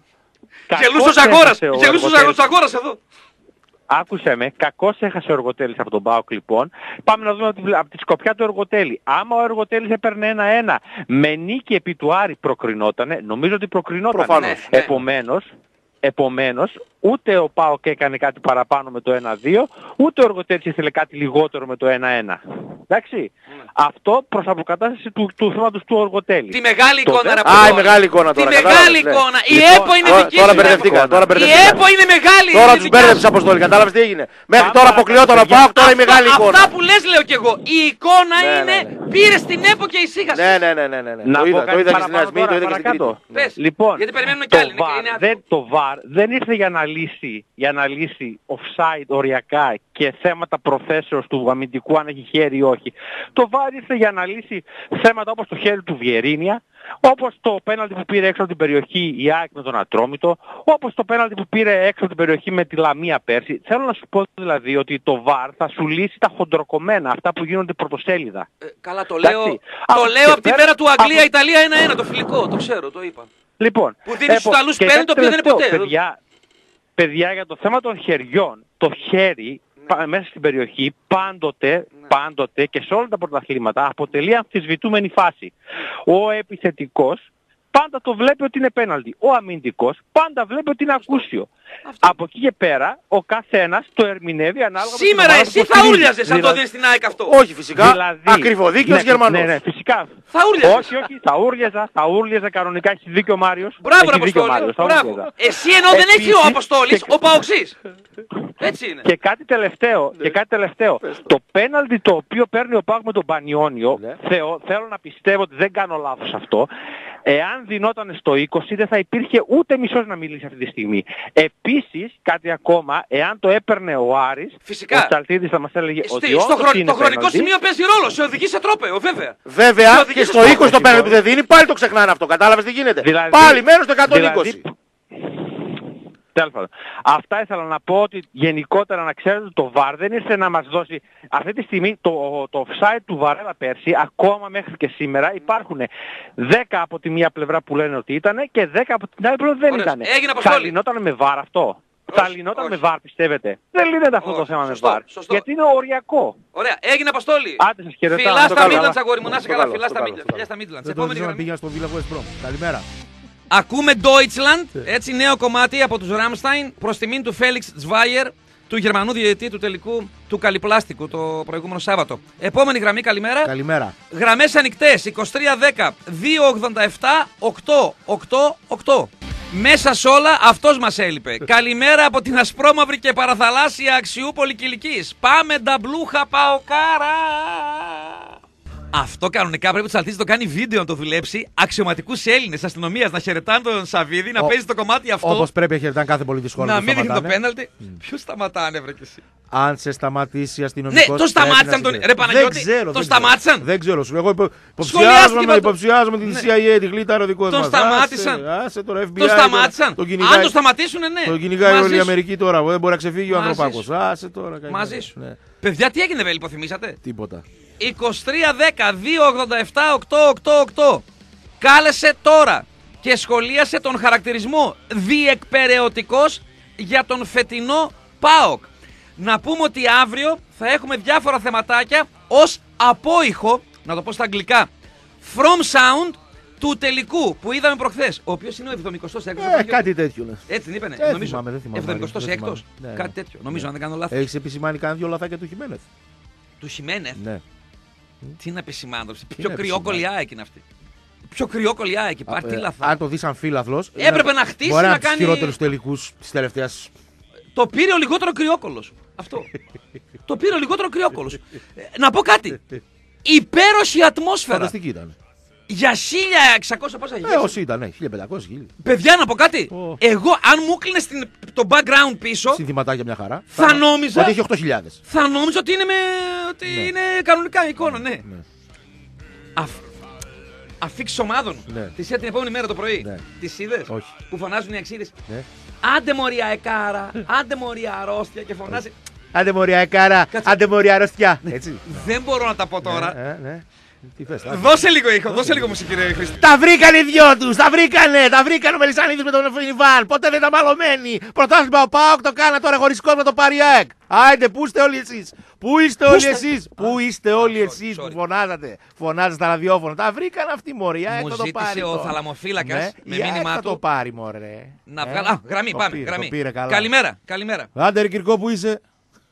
Γελούσε ο Ζαγόρας εδώ. Άκουσε με, κακώς έχασε ο Εργοτέλης από τον ΠΑΟΚ λοιπόν. Πάμε να δούμε από τη σκοπιά του Εργοτέλη. Άμα ο Εργοτέλης έπαιρνε 1-1 με νίκη επί του Άρη προκρινότανε, νομίζω ότι προκρινότανε. Επομένως, ούτε ο ΠΑΟΚ έκανε κάτι παραπάνω με το 1-2, ούτε ο Εργοτέλης ήθελε κάτι λιγότερο με το 1-1. Εντάξει. Αυτό προς αποκατάσταση του θέματος του Εργοτέλη. Τη μεγάλη εικόνα ρε η μεγάλη εικόνα τώρα. Τη μεγάλη εικόνα. Η ΕΠΟ είναι δική σου. Τώρα μπερδευτήκα. Η ΕΠΟ είναι μεγάλη. Τώρα τους μπέρδεψες, Αποστόλη. Κατάλαβες τι έγινε? Μέχρι τώρα αποκλειόταν ο ΠΑΟΚ, τώρα η μεγάλη εικόνα. Αυτά που λες λέω κι εγώ. Η εικόνα είναι πήρες την ΕΠΟ και ησύχασες. Ναι. Το είδα και στην Ασμή, το είδα και στην Κρήτη. Λοιπόν, γιατί περιμένουμε κι άλλοι. Το VAR δεν ήρθε για να λύσει offside οριακά και θέματα προθέσεως του αμυντικού αν έχει χέρι ή όχι. Το VAR ήρθε για να λύσει θέματα όπως το χέρι του Βιερίνια, όπως το πέναλτι που πήρε έξω από την περιοχή η ΑΕΚ με τον Ατρόμητο, όπως το πέναλτι που πήρε έξω από την περιοχή με τη Λαμία πέρσι. Θέλω να σου πω δηλαδή ότι το VAR θα σου λύσει τα χοντροκομμένα, αυτά που γίνονται πρωτοσέλιδα. Καλά, το λέω από τη μέρα του Αγγλία-Ιταλία 1-1 το φιλικό, το ξέρω, το είπα. Λοιπόν, που δίνει στους Ιταλούς πέντε, το οποίο δεν είναι ποτέ. Παιδιά, για το θέμα των χεριών, το χέρι μέσα στην περιοχή πάντοτε και σε όλα τα πρωταθλήματα αποτελεί αμφισβητούμενη φάση. Ο επιθετικός πάντα το βλέπει ότι είναι πέναλτι. Ο αμυντικός πάντα βλέπει ότι είναι ακούσιο. Από εκεί και πέρα ο καθένας το ερμηνεύει ανάλογα. Σήμερα εσύ θα ούρλιαζες αν το δεις στην ΑΕΚ αυτό? Όχι φυσικά, ακριβοδίκαιος Γερμανός. Ναι, φυσικά. Θα ούρλιαζες? Όχι, θα ούρλιαζα κανονικά, έχει δίκιο ο Μάριος. Μπράβο Αποστόλη, εσύ ενώ δεν έχει ο Αποστόλης, ο Παοξής. Έτσι είναι. Και κάτι τελευταίο. Το πέναλτι το οποίο παίρνει ο ΠΑΟΚ με τον Πανιόνιο, θέλω να πιστεύω ότι δεν κάνω λάθος αυτό, Εάν δινόταν στο 20 δεν θα υπήρχε ούτε μισός να μιλήσει αυτή τη στιγμή. Επίσης, κάτι ακόμα, εάν το έπαιρνε ο Άρης, φυσικά. Ο Τσαλτίδης θα μας έλεγε ότι το χρονικό σημείο παίζει ρόλο, σε οδηγεί σε τρόπαιο, βέβαια. Βέβαια, και στο 20 το πέναλτι που δεν δίνει, πάλι το ξεχνάνε αυτό. Κατάλαβες τι γίνεται. Δηλαδή, πάλι μένουν στο 120. Τέλος πάντων. Αυτά ήθελα να πω, ότι γενικότερα να ξέρετε ότι το VAR δεν ήρθε να μας δώσει αυτή τη στιγμή το offside του Βαρέλα πέρσι, ακόμα μέχρι και σήμερα υπάρχουν 10 από τη μία πλευρά που λένε ότι ήταν και 10 από την άλλη πλευρά δεν ήταν. Θα λυνόταν με VAR αυτό. Θα λυνόταν με VAR, πιστεύετε? Δεν λύνεται αυτό το θέμα με VAR. Γιατί είναι οριακό. Ωραία, έγινε Αποστόλη. Άντε σας χαιρετάω. Φιλά στα Μίτλαντς, αγόρι μου, να είσαι καλά. Φιλά στα Μίτλαντς. Καλημέρα. Ακούμε Deutschland, έτσι νέο κομμάτι από τους Rammstein προς τιμήν του Φέλιξ Τσβάιερ, του Γερμανού διαιτητή του τελικού του Καλυπλάστικου το προηγούμενο Σάββατο. Επόμενη γραμμή, καλημέρα. Καλημέρα. Γραμμές ανοιχτές, 2310 287 888. Μέσα σ' όλα αυτός μας έλειπε. Καλημέρα από την ασπρόμαυρη και παραθαλάσσια Αξιούπολη Κιλικής. Πάμε νταμπλούχα Παοκάρα. Αυτό κανονικά πρέπει ο Τσαλτίδης να το κάνει βίντεο, να το δουλέψει. Αξιωματικούς Έλληνες αστυνομίας να χαιρετάνε τον Σαββίδη, να παίζει το κομμάτι αυτό. Όπως πρέπει να χαιρετάνε κάθε πολίτη της χώρας. Να μην δείχνει το πέναλτι. Ποιους σταματάνε, βρε κι εσύ. Αν σε σταματήσει αστυνομικός. Ναι, το σταμάτησαν τον. Ρε Παναγιώτη, το σταμάτησαν. Δεν ξέρω, σου εγώ υποψιάζομαι την CIA, τη γλίταρα ο δικός μας. Το σταμάτησαν. Το σταμάτησαν. Αν το σταματήσουν, ναι. Το κυνηγάει όλη η Αμερική τώρα. Δεν μπορεί να ξεφύγει ο ανθρωπάκος. Άσε τώρα. Μαζί σου. Παιδιά, τι έγινε, Βέλη, υποθυμίσατε? Τίποτα. 2310-287-888. Κάλεσε τώρα και σχολίασε τον χαρακτηρισμό διεκπεραιωτικός για τον φετινό ΠΑΟΚ. Να πούμε ότι αύριο θα έχουμε διάφορα θεματάκια ως απόϊχο, να το πω στα αγγλικά, from sound του τελικού που είδαμε προχθές. Ο οποίος είναι ο 76ος. Κάτι τέτοιο. Έτσι δεν είπανε, νομίζω. 76ος. Κάτι τέτοιο. Νομίζω, αν δεν κάνω λάθος. Έχεις επισημάνει κανένα δυο λαθάκια του Χιμένεθ? Του Χιμένεθ? Ναι. Τι να επισημάνω, πιο κρυόκολλη ΑΕΚ είναι αυτή. Πιο κρυόκολλη ΑΕΚ, υπάρχει τι λαθά. Αν το δεις σαν φίλαθλος, έπρεπε να χτίσει να κάνει. Χειρότερους τελικούς της τελευταίας. Το πήρε ο λιγότερο κρυόκολλος. Αυτό. Το πήρε ο λιγότερο κρυόκολλος. Να πω κάτι. Υπέροχη ατμόσφαιρα. Φανταστική ήταν. Για 1600 πόσα γύρια. Όσοι ήταν, 1500 γύρια. Παιδιά, να πω κάτι. Εγώ, αν μου έκλεινε το background πίσω. Συνθηματάκια μια χαρά. Θα νόμιζα. Ότι έχει 8.000. Θα νόμιζα ότι είναι, είναι κανονικά εικόνα, ναι. Αφήξεις ομάδων. Τις είδα την επόμενη μέρα το πρωί. Τις είδες? Όχι. Που φωνάζουν οι αξίδες. Άντε μωρία εκάρα, άντε μωρία αρρώστια και φωνάζει. Άντε μωρία εκάρα, άντε μωρία αρρώστια. Δεν μπορώ να τα πω τώρα. Τι θες, δώσε λίγο ήχο, δώσε λίγο μουσική, ρε Χρήστο. Τα βρήκανε οι δυο τους, τα βρήκανε ο Μελισσανίδης με τον Ιβάν. Ποτέ δεν ήταν μαλωμένοι. Πρωτάθλημα ο ΠΑΟΚ το κάνα τώρα χωρίς κόσμο το πάρει ΑΕΚ. Άιντε, πού είστε όλοι εσείς? Πού είστε όλοι εσείς που φωνάζατε? Φωνάζετε στα ραδιόφωνα. Τα βρήκαν αυτοί, μωρέ. Μου ζήτησε ο θαλαμοφύλακας με μήνυμά του. Θα το πάρει, μωρέ. Να βγάλω. Γραμμή, πάμε. Γραμμή. Καλημέρα. Άντε, ρε Κυρκό, που είσαι?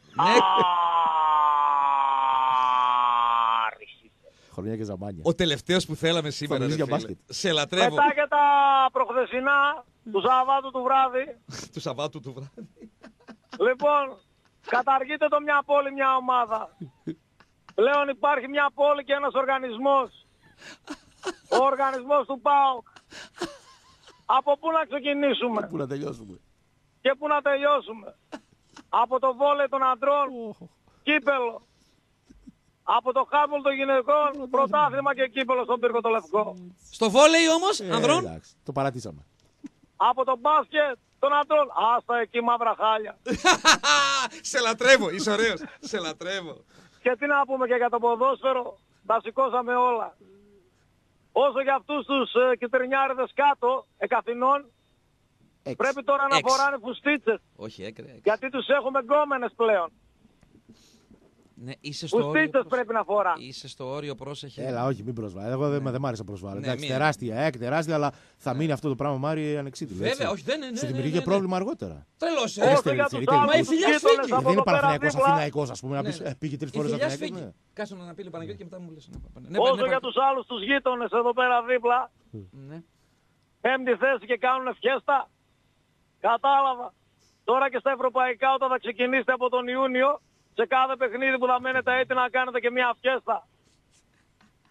Χρονιά και ζαμάνια. Ο τελευταίος που θέλαμε σήμερα. Σε λατρεύω. Μετά και τα προχθεσινά του Σαββάτου του βράδυ. Του Σαββάτου του βράδυ. Λοιπόν, καταργείται το μια πόλη, μια ομάδα. Πλέον υπάρχει μια πόλη και ένας οργανισμός. Ο οργανισμός του ΠΑΟΚ. Από πού να ξεκινήσουμε? Πού να τελειώσουμε? Και πού να τελειώσουμε? Από το βόλεϊ των αντρών, κύπελο. Από το χάμβολ των γυναικών, πρωτάθλημα και κύπελο στον Πύργο το Λευκό. Στο βόλεϊ όμως, ανδρών. Εντάξει, το παρατήσαμε. Από το μπάσκετ των αντρών, άστα εκεί μαύρα χάλια. Σε λατρεύω, είσαι ωραίος. Σε λατρεύω. Και τι να πούμε και για το ποδόσφαιρο, τα σηκώσαμε όλα. Όσο για αυτούς τους κυτρινιάριδες κάτω, εκαθινών, πρέπει τώρα να φοράνε φουστίτσες. Όχι, έκρε. Γιατί τους έχουμε γκόμενες πλέον. Ναι, είσαι στο όριο. Πρέπει να φορά. Είσαι στο όριο, πρόσεχε. Έλα, όχι, μην προσβάλλει. Εγώ δεν μ' άρεσε να προσβάλλω. Εντάξει, τεράστια, αλλά θα μείνει αυτό το πράγμα, Μάρι, ανεξίτηλο. Βέβαια, όχι, δεν είναι. Σου δημιουργεί πρόβλημα αργότερα. Τρελός, δεν είναι Παναθηναϊκός Αθηναϊκός, ας πούμε, να πεις πήγε 3 φορές Αθηναϊκός. Κάτσε να πει ο Παναγιώτη και μετά μου λες. Όσο για τους άλλους τους γείτονες εδώ πέρα δίπλα, 5η θέση και κάνουν φιέστα. Κατάλαβα. Τώρα και στα ευρωπαϊκά, όταν θα ξεκινήσετε από τον Ιούνιο, σε κάθε παιχνίδι που θα μένετε έτοιμοι να κάνετε και μια φιέστα.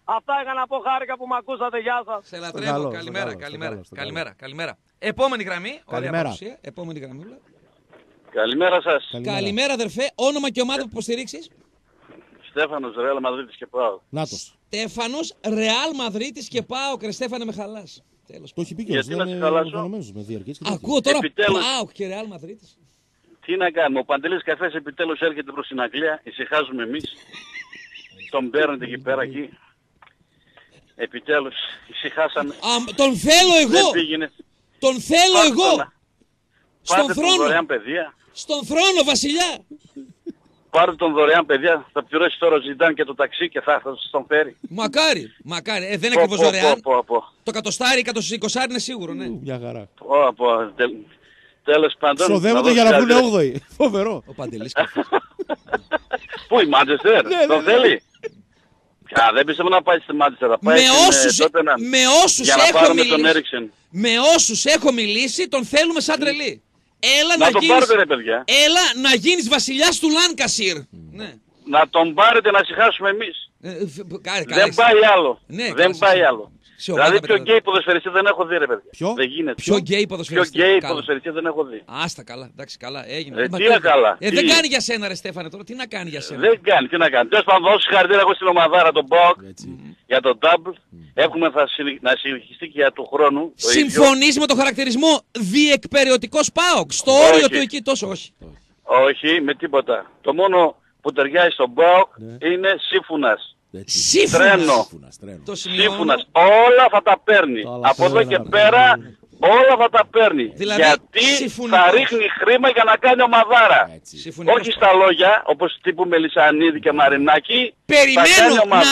Αυτά είχα να πω, χάρηκα που με ακούσατε, γεια σας. Σε λατρεύω, καλημέρα. Επόμενη γραμμή, επόμενη γραμμή. Καλημέρα σας. Καλημέρα αδερφέ, όνομα και ομάδα που υποστηρίξεις. Στέφανος, Ρεάλ Μαδρίτης και ΠΑΟΚ. Νάτος. Στέφανος, Ρεάλ Μαδρίτης και ΠΑΟΚ. Ρε Στέφανε, με χαλάς. Τέλος. Το έχει πει και ο Ακούω τώρα ΠΑΟΚ και Ρεάλ Μαδρίτης. Τι να κάνουμε, ο Παντελής Καφές επιτέλους έρχεται προς την Αγγλία, ησυχάζουμε εμείς. Τον παίρνετε εκεί πέρα εκεί. Επιτέλους, ησυχάσαμε. Τον θέλω εγώ! Τον θέλω εγώ! Στον θρόνο! Στον θρόνο, βασιλιά! Πάρτε τον δωρεάν, παιδιά. Θα πληρώσει τώρα ο Ζιντάν και το ταξί και θα τον φέρει. Μακάρι. Δεν είναι ακριβώς δωρεάν. Το 100-120 είναι σίγουρο, ναι. Μια χαρά. Τέλος πάντων. Ξοδεύονται για να βγουν 8η. Φοβερό. Ο Παντελής. Πού η Μάντσεστερ, τον θέλει. Πια δεν πιστεύω να πάει στη Μάντσεστερ. Με όσους έχω μιλήσει, τον θέλουμε σαν τρελή. Έλα να γίνεις βασιλιάς του Λάνκασιρ. Ναι. Να τον πάρετε να ησυχάσουμε εμείς. Δεν πάει άλλο. Δεν πάει άλλο. Δηλαδή πιο γκέι ποδοσφαιριστή δεν έχω δει, ρε παιδιά. Δεν γίνεται. Πιο γκέι ποδοσφαιριστή δεν έχω δει. Άστα καλά, εντάξει, καλά, έγινε. Τι να καλά. Δεν κάνει για σένα, ρε Στέφανε, τώρα. Τι να κάνει για σένα. Δεν κάνει, τι να κάνει. Τέλος πάντων, δώσω συγχαρητήρια εγώ στην ομαδάρα, τον ΠΑΟΚ, για τον double. Έχουμε να συνεχιστεί και για του χρόνου. Συμφωνείς με το χαρακτηρισμό διεκπεραιωτικός ΠΑΟΚ? Στο όριο του εκεί τόσο όχι. Όχι, με τίποτα. Το μόνο που ταιριάζει στον ΠΑΟΚ είναι Σύμφωνας. Σύμφωνας. Όλα θα τα παίρνει. Από εδώ και πέρα όλα θα τα παίρνει. Δηλαδή, γιατί θα ρίχνει χρήμα για να κάνει ομαδάρα. Όχι στα λόγια, όπως τύπου Μελισσανίδη και Μαρινάκη. Περιμένω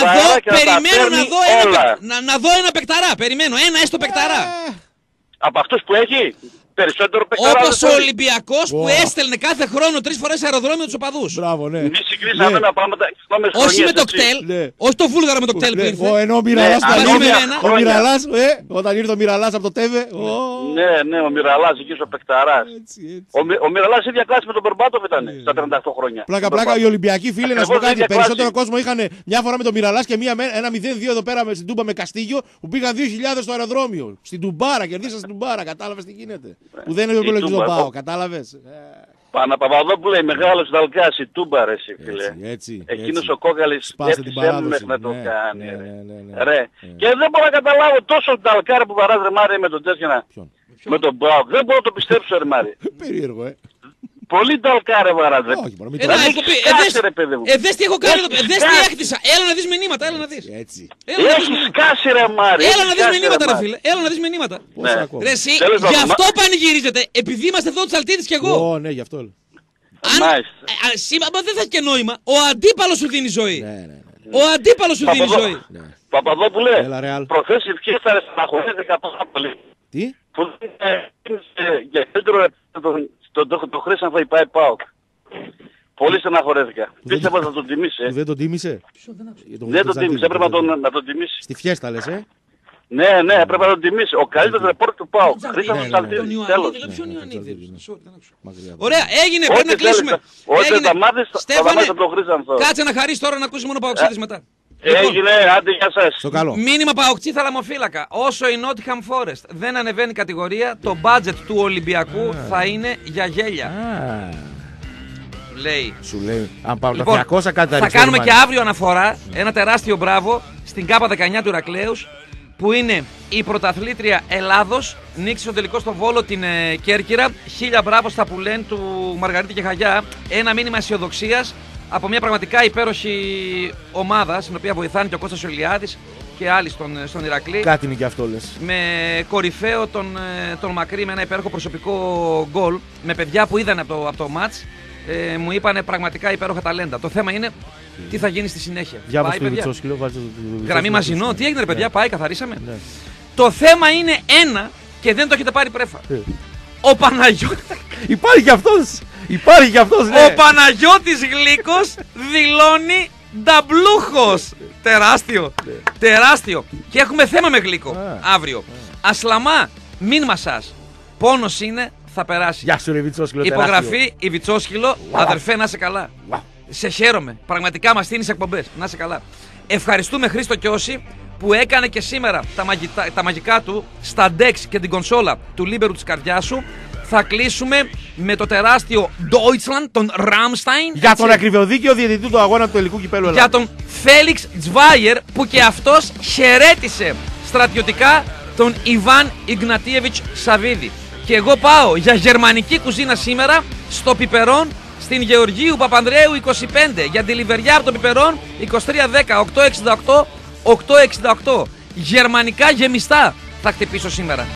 να δω ένα παικταρά. Περιμένω ένα έστω παικταρά. Από αυτούς που έχει. Περισσότερο παικταρά. Όπως ο Ολυμπιακός που έστελνε κάθε χρόνο 3 φορές αεροδρόμιο τους οπαδούς. Μπράβο, ναι. Μη συγκρίσαμε τα πράγματα. Όχι με το κτέλ. Όχι το βούλγαρο με το κτέλ που ήρθε. Ενώ ο Μιραλάς, όταν ήρθε ο Μιραλάς από το ΤΕΒΕ. Ναι, ο Μιραλάς εκεί ο παικταράς. Ο Μιραλάς ίδια κλάση με τον Μπερμπάτοφ ήταν στα 38 χρόνια. Πλάκα, οι Ολυμπιακοί φίλοι, να σου πω κάτι. Περισσότερο κόσμο είχαν μια φορά με τον Μιραλάς και ένα 0-2 εδώ πέρα στην Τούμπα με Καστίγιο που πήγαν 2.000 στο αεροδρόμιο. Στην Τουμπάρα, κερδίσαν στην Τουμπάρα. Κατάλαβες τι γίνεται. Που δεν είναι επιλογή πάω, κατάλαβες. Παναπαπαδόπουλε, μεγάλος Δαλκάς, η Τούμπα ρε φίλε. Εκείνος ο κόκαλης έφτιασε μέχρι να το κάνει. Ρε. Και δεν μπορώ να καταλάβω τόσο Δαλκάρα που παράζει ρε Μάρη με τον Τέσσερα. Με τον Μπάουκ. Δεν μπορώ να το πιστέψω ρε Μάρη. Περίεργο, Πολύ Νταλκάρε παράδε. Δες τι έχω κάνει εδώ, δες τι έκτισα. Έλα να δεις μηνύματα, έλα να δεις. Έχεις σκάσει ρε Μάρη. Έλα να δεις μηνύματα ρε φίλε, έλα να δεις μηνύματα. Ρε εσύ, γι' αυτό πανηγυρίζετε, επειδή είμαστε εδώ Τσαλτίδης κι εγώ. Ναι, γι' αυτό. Σήμερα δεν θα έχει και νόημα, ο αντίπαλος σου δίνει ζωή. Ο αντίπαλος σου δίνει ζωή. Παπαδόπουλε, προχθές η ευχές θα στεναχωρέθηκα πάρα πολύ. Τι? Που για καλύτερο το χρήσαν θα πάει ΠΑΟΚ. Πολύ στεναχωρέθηκα. Πίστευα θα τον τιμήσει. Δεν τον τίμησε. Δεν τον τίμησε, έπρεπε να τον τιμήσει. Στη φιέστα λες, Ναι, έπρεπε να τον τιμήσει. Ο καλύτερος ρεπόρτερ του ΠΑΟΚ. Χρήσαν τον Τσαλτίδη. Τέλος. Ωραία, έγινε, πρέπει να κλείσουμε. Όταν τα μάθεις θα μάθεις τον Χρήσαν. Κάτσε να χαρίσεις τώρα να ακούσεις μόνο Παοξίδες μετά. Έγινε, άντε για σας. Στο καλό. Μήνυμα Παοκτζή θαλαμοφύλακα. Όσο η Nottingham Forest δεν ανεβαίνει κατηγορία, το budget του Ολυμπιακού θα είναι για γέλια. Λέει. Σου λέει, αν πάρουν τα 200 κάτι θα κάνουμε και αύριο αναφορά, ένα τεράστιο μπράβο στην ΚΑΠΑ 19 του Ηρακλέους, που είναι η πρωταθλήτρια Ελλάδος, νίκησε στο τελικό στο Βόλο την Κέρκυρα. 1000 μπράβο στα πουλέν του Μαργαρίτη και Χαγιά. Ένα μήνυμα αισιοδοξίας από μια πραγματικά υπέροχη ομάδα, στην οποία βοηθάνε και ο Κώστας Ολιάδης και άλλοι στον Ηρακλή. Κάτι είναι και αυτό λες. Με κορυφαίο τον Μακρύ με ένα υπέροχο προσωπικό γκολ. Με παιδιά που είδαν από το μάτς, μου είπανε πραγματικά υπέροχα ταλέντα. Το θέμα είναι τι θα γίνει στη συνέχεια. Πάει, παιδιά. Βιτσόσκυλο, γραμμή μαζινό, τι έγινε ρε παιδιά, πάει, καθαρίσαμε. Ναι. Το θέμα είναι ένα και δεν το έχετε πάρει πρέφα. Ο Παναγιώτης. Υπάρχει κι αυτός. Ναι. Ο Παναγιώτης Γλύκος δηλώνει νταμπλούχος. Τεράστιο. Τεράστιο. Και έχουμε θέμα με Γλύκο αύριο. Ασλαμά, μην μασάς. Πόνος είναι, θα περάσει. Γεια σου ρε Βιτσόσκυλο. Υπογραφή η Βιτσόσκυλο, αδερφέ να είσαι καλά. Σε χαίρομαι. Πραγματικά μας στείνεις εκπομπές. Να είσαι καλά. Ευχαριστούμε Χρήστο Κιώση που έκανε και σήμερα τα μαγικά του στα DEX και την κονσόλα του Λίμπερου της καρδιάς σου. Θα κλείσουμε με το τεράστιο Deutschland, τον Rammstein. Για τον ακριβοδίκαιο διαιτητή του αγώνα του ελληνικού κυπέλου Ελλάδα. Για τον Φέλιξ Τσβάιερ που και αυτός χαιρέτησε στρατιωτικά τον Ιβάν Ιγνατίεβιτς Σαβίδη. Και εγώ πάω για γερμανική κουζίνα σήμερα στο Πιπερόν στην Γεωργίου Παπανδρέου 25 για τη λιβεριά από το Πιπερόν 2310 868 868. Γερμανικά γεμιστά θα χτυπήσω σήμερα.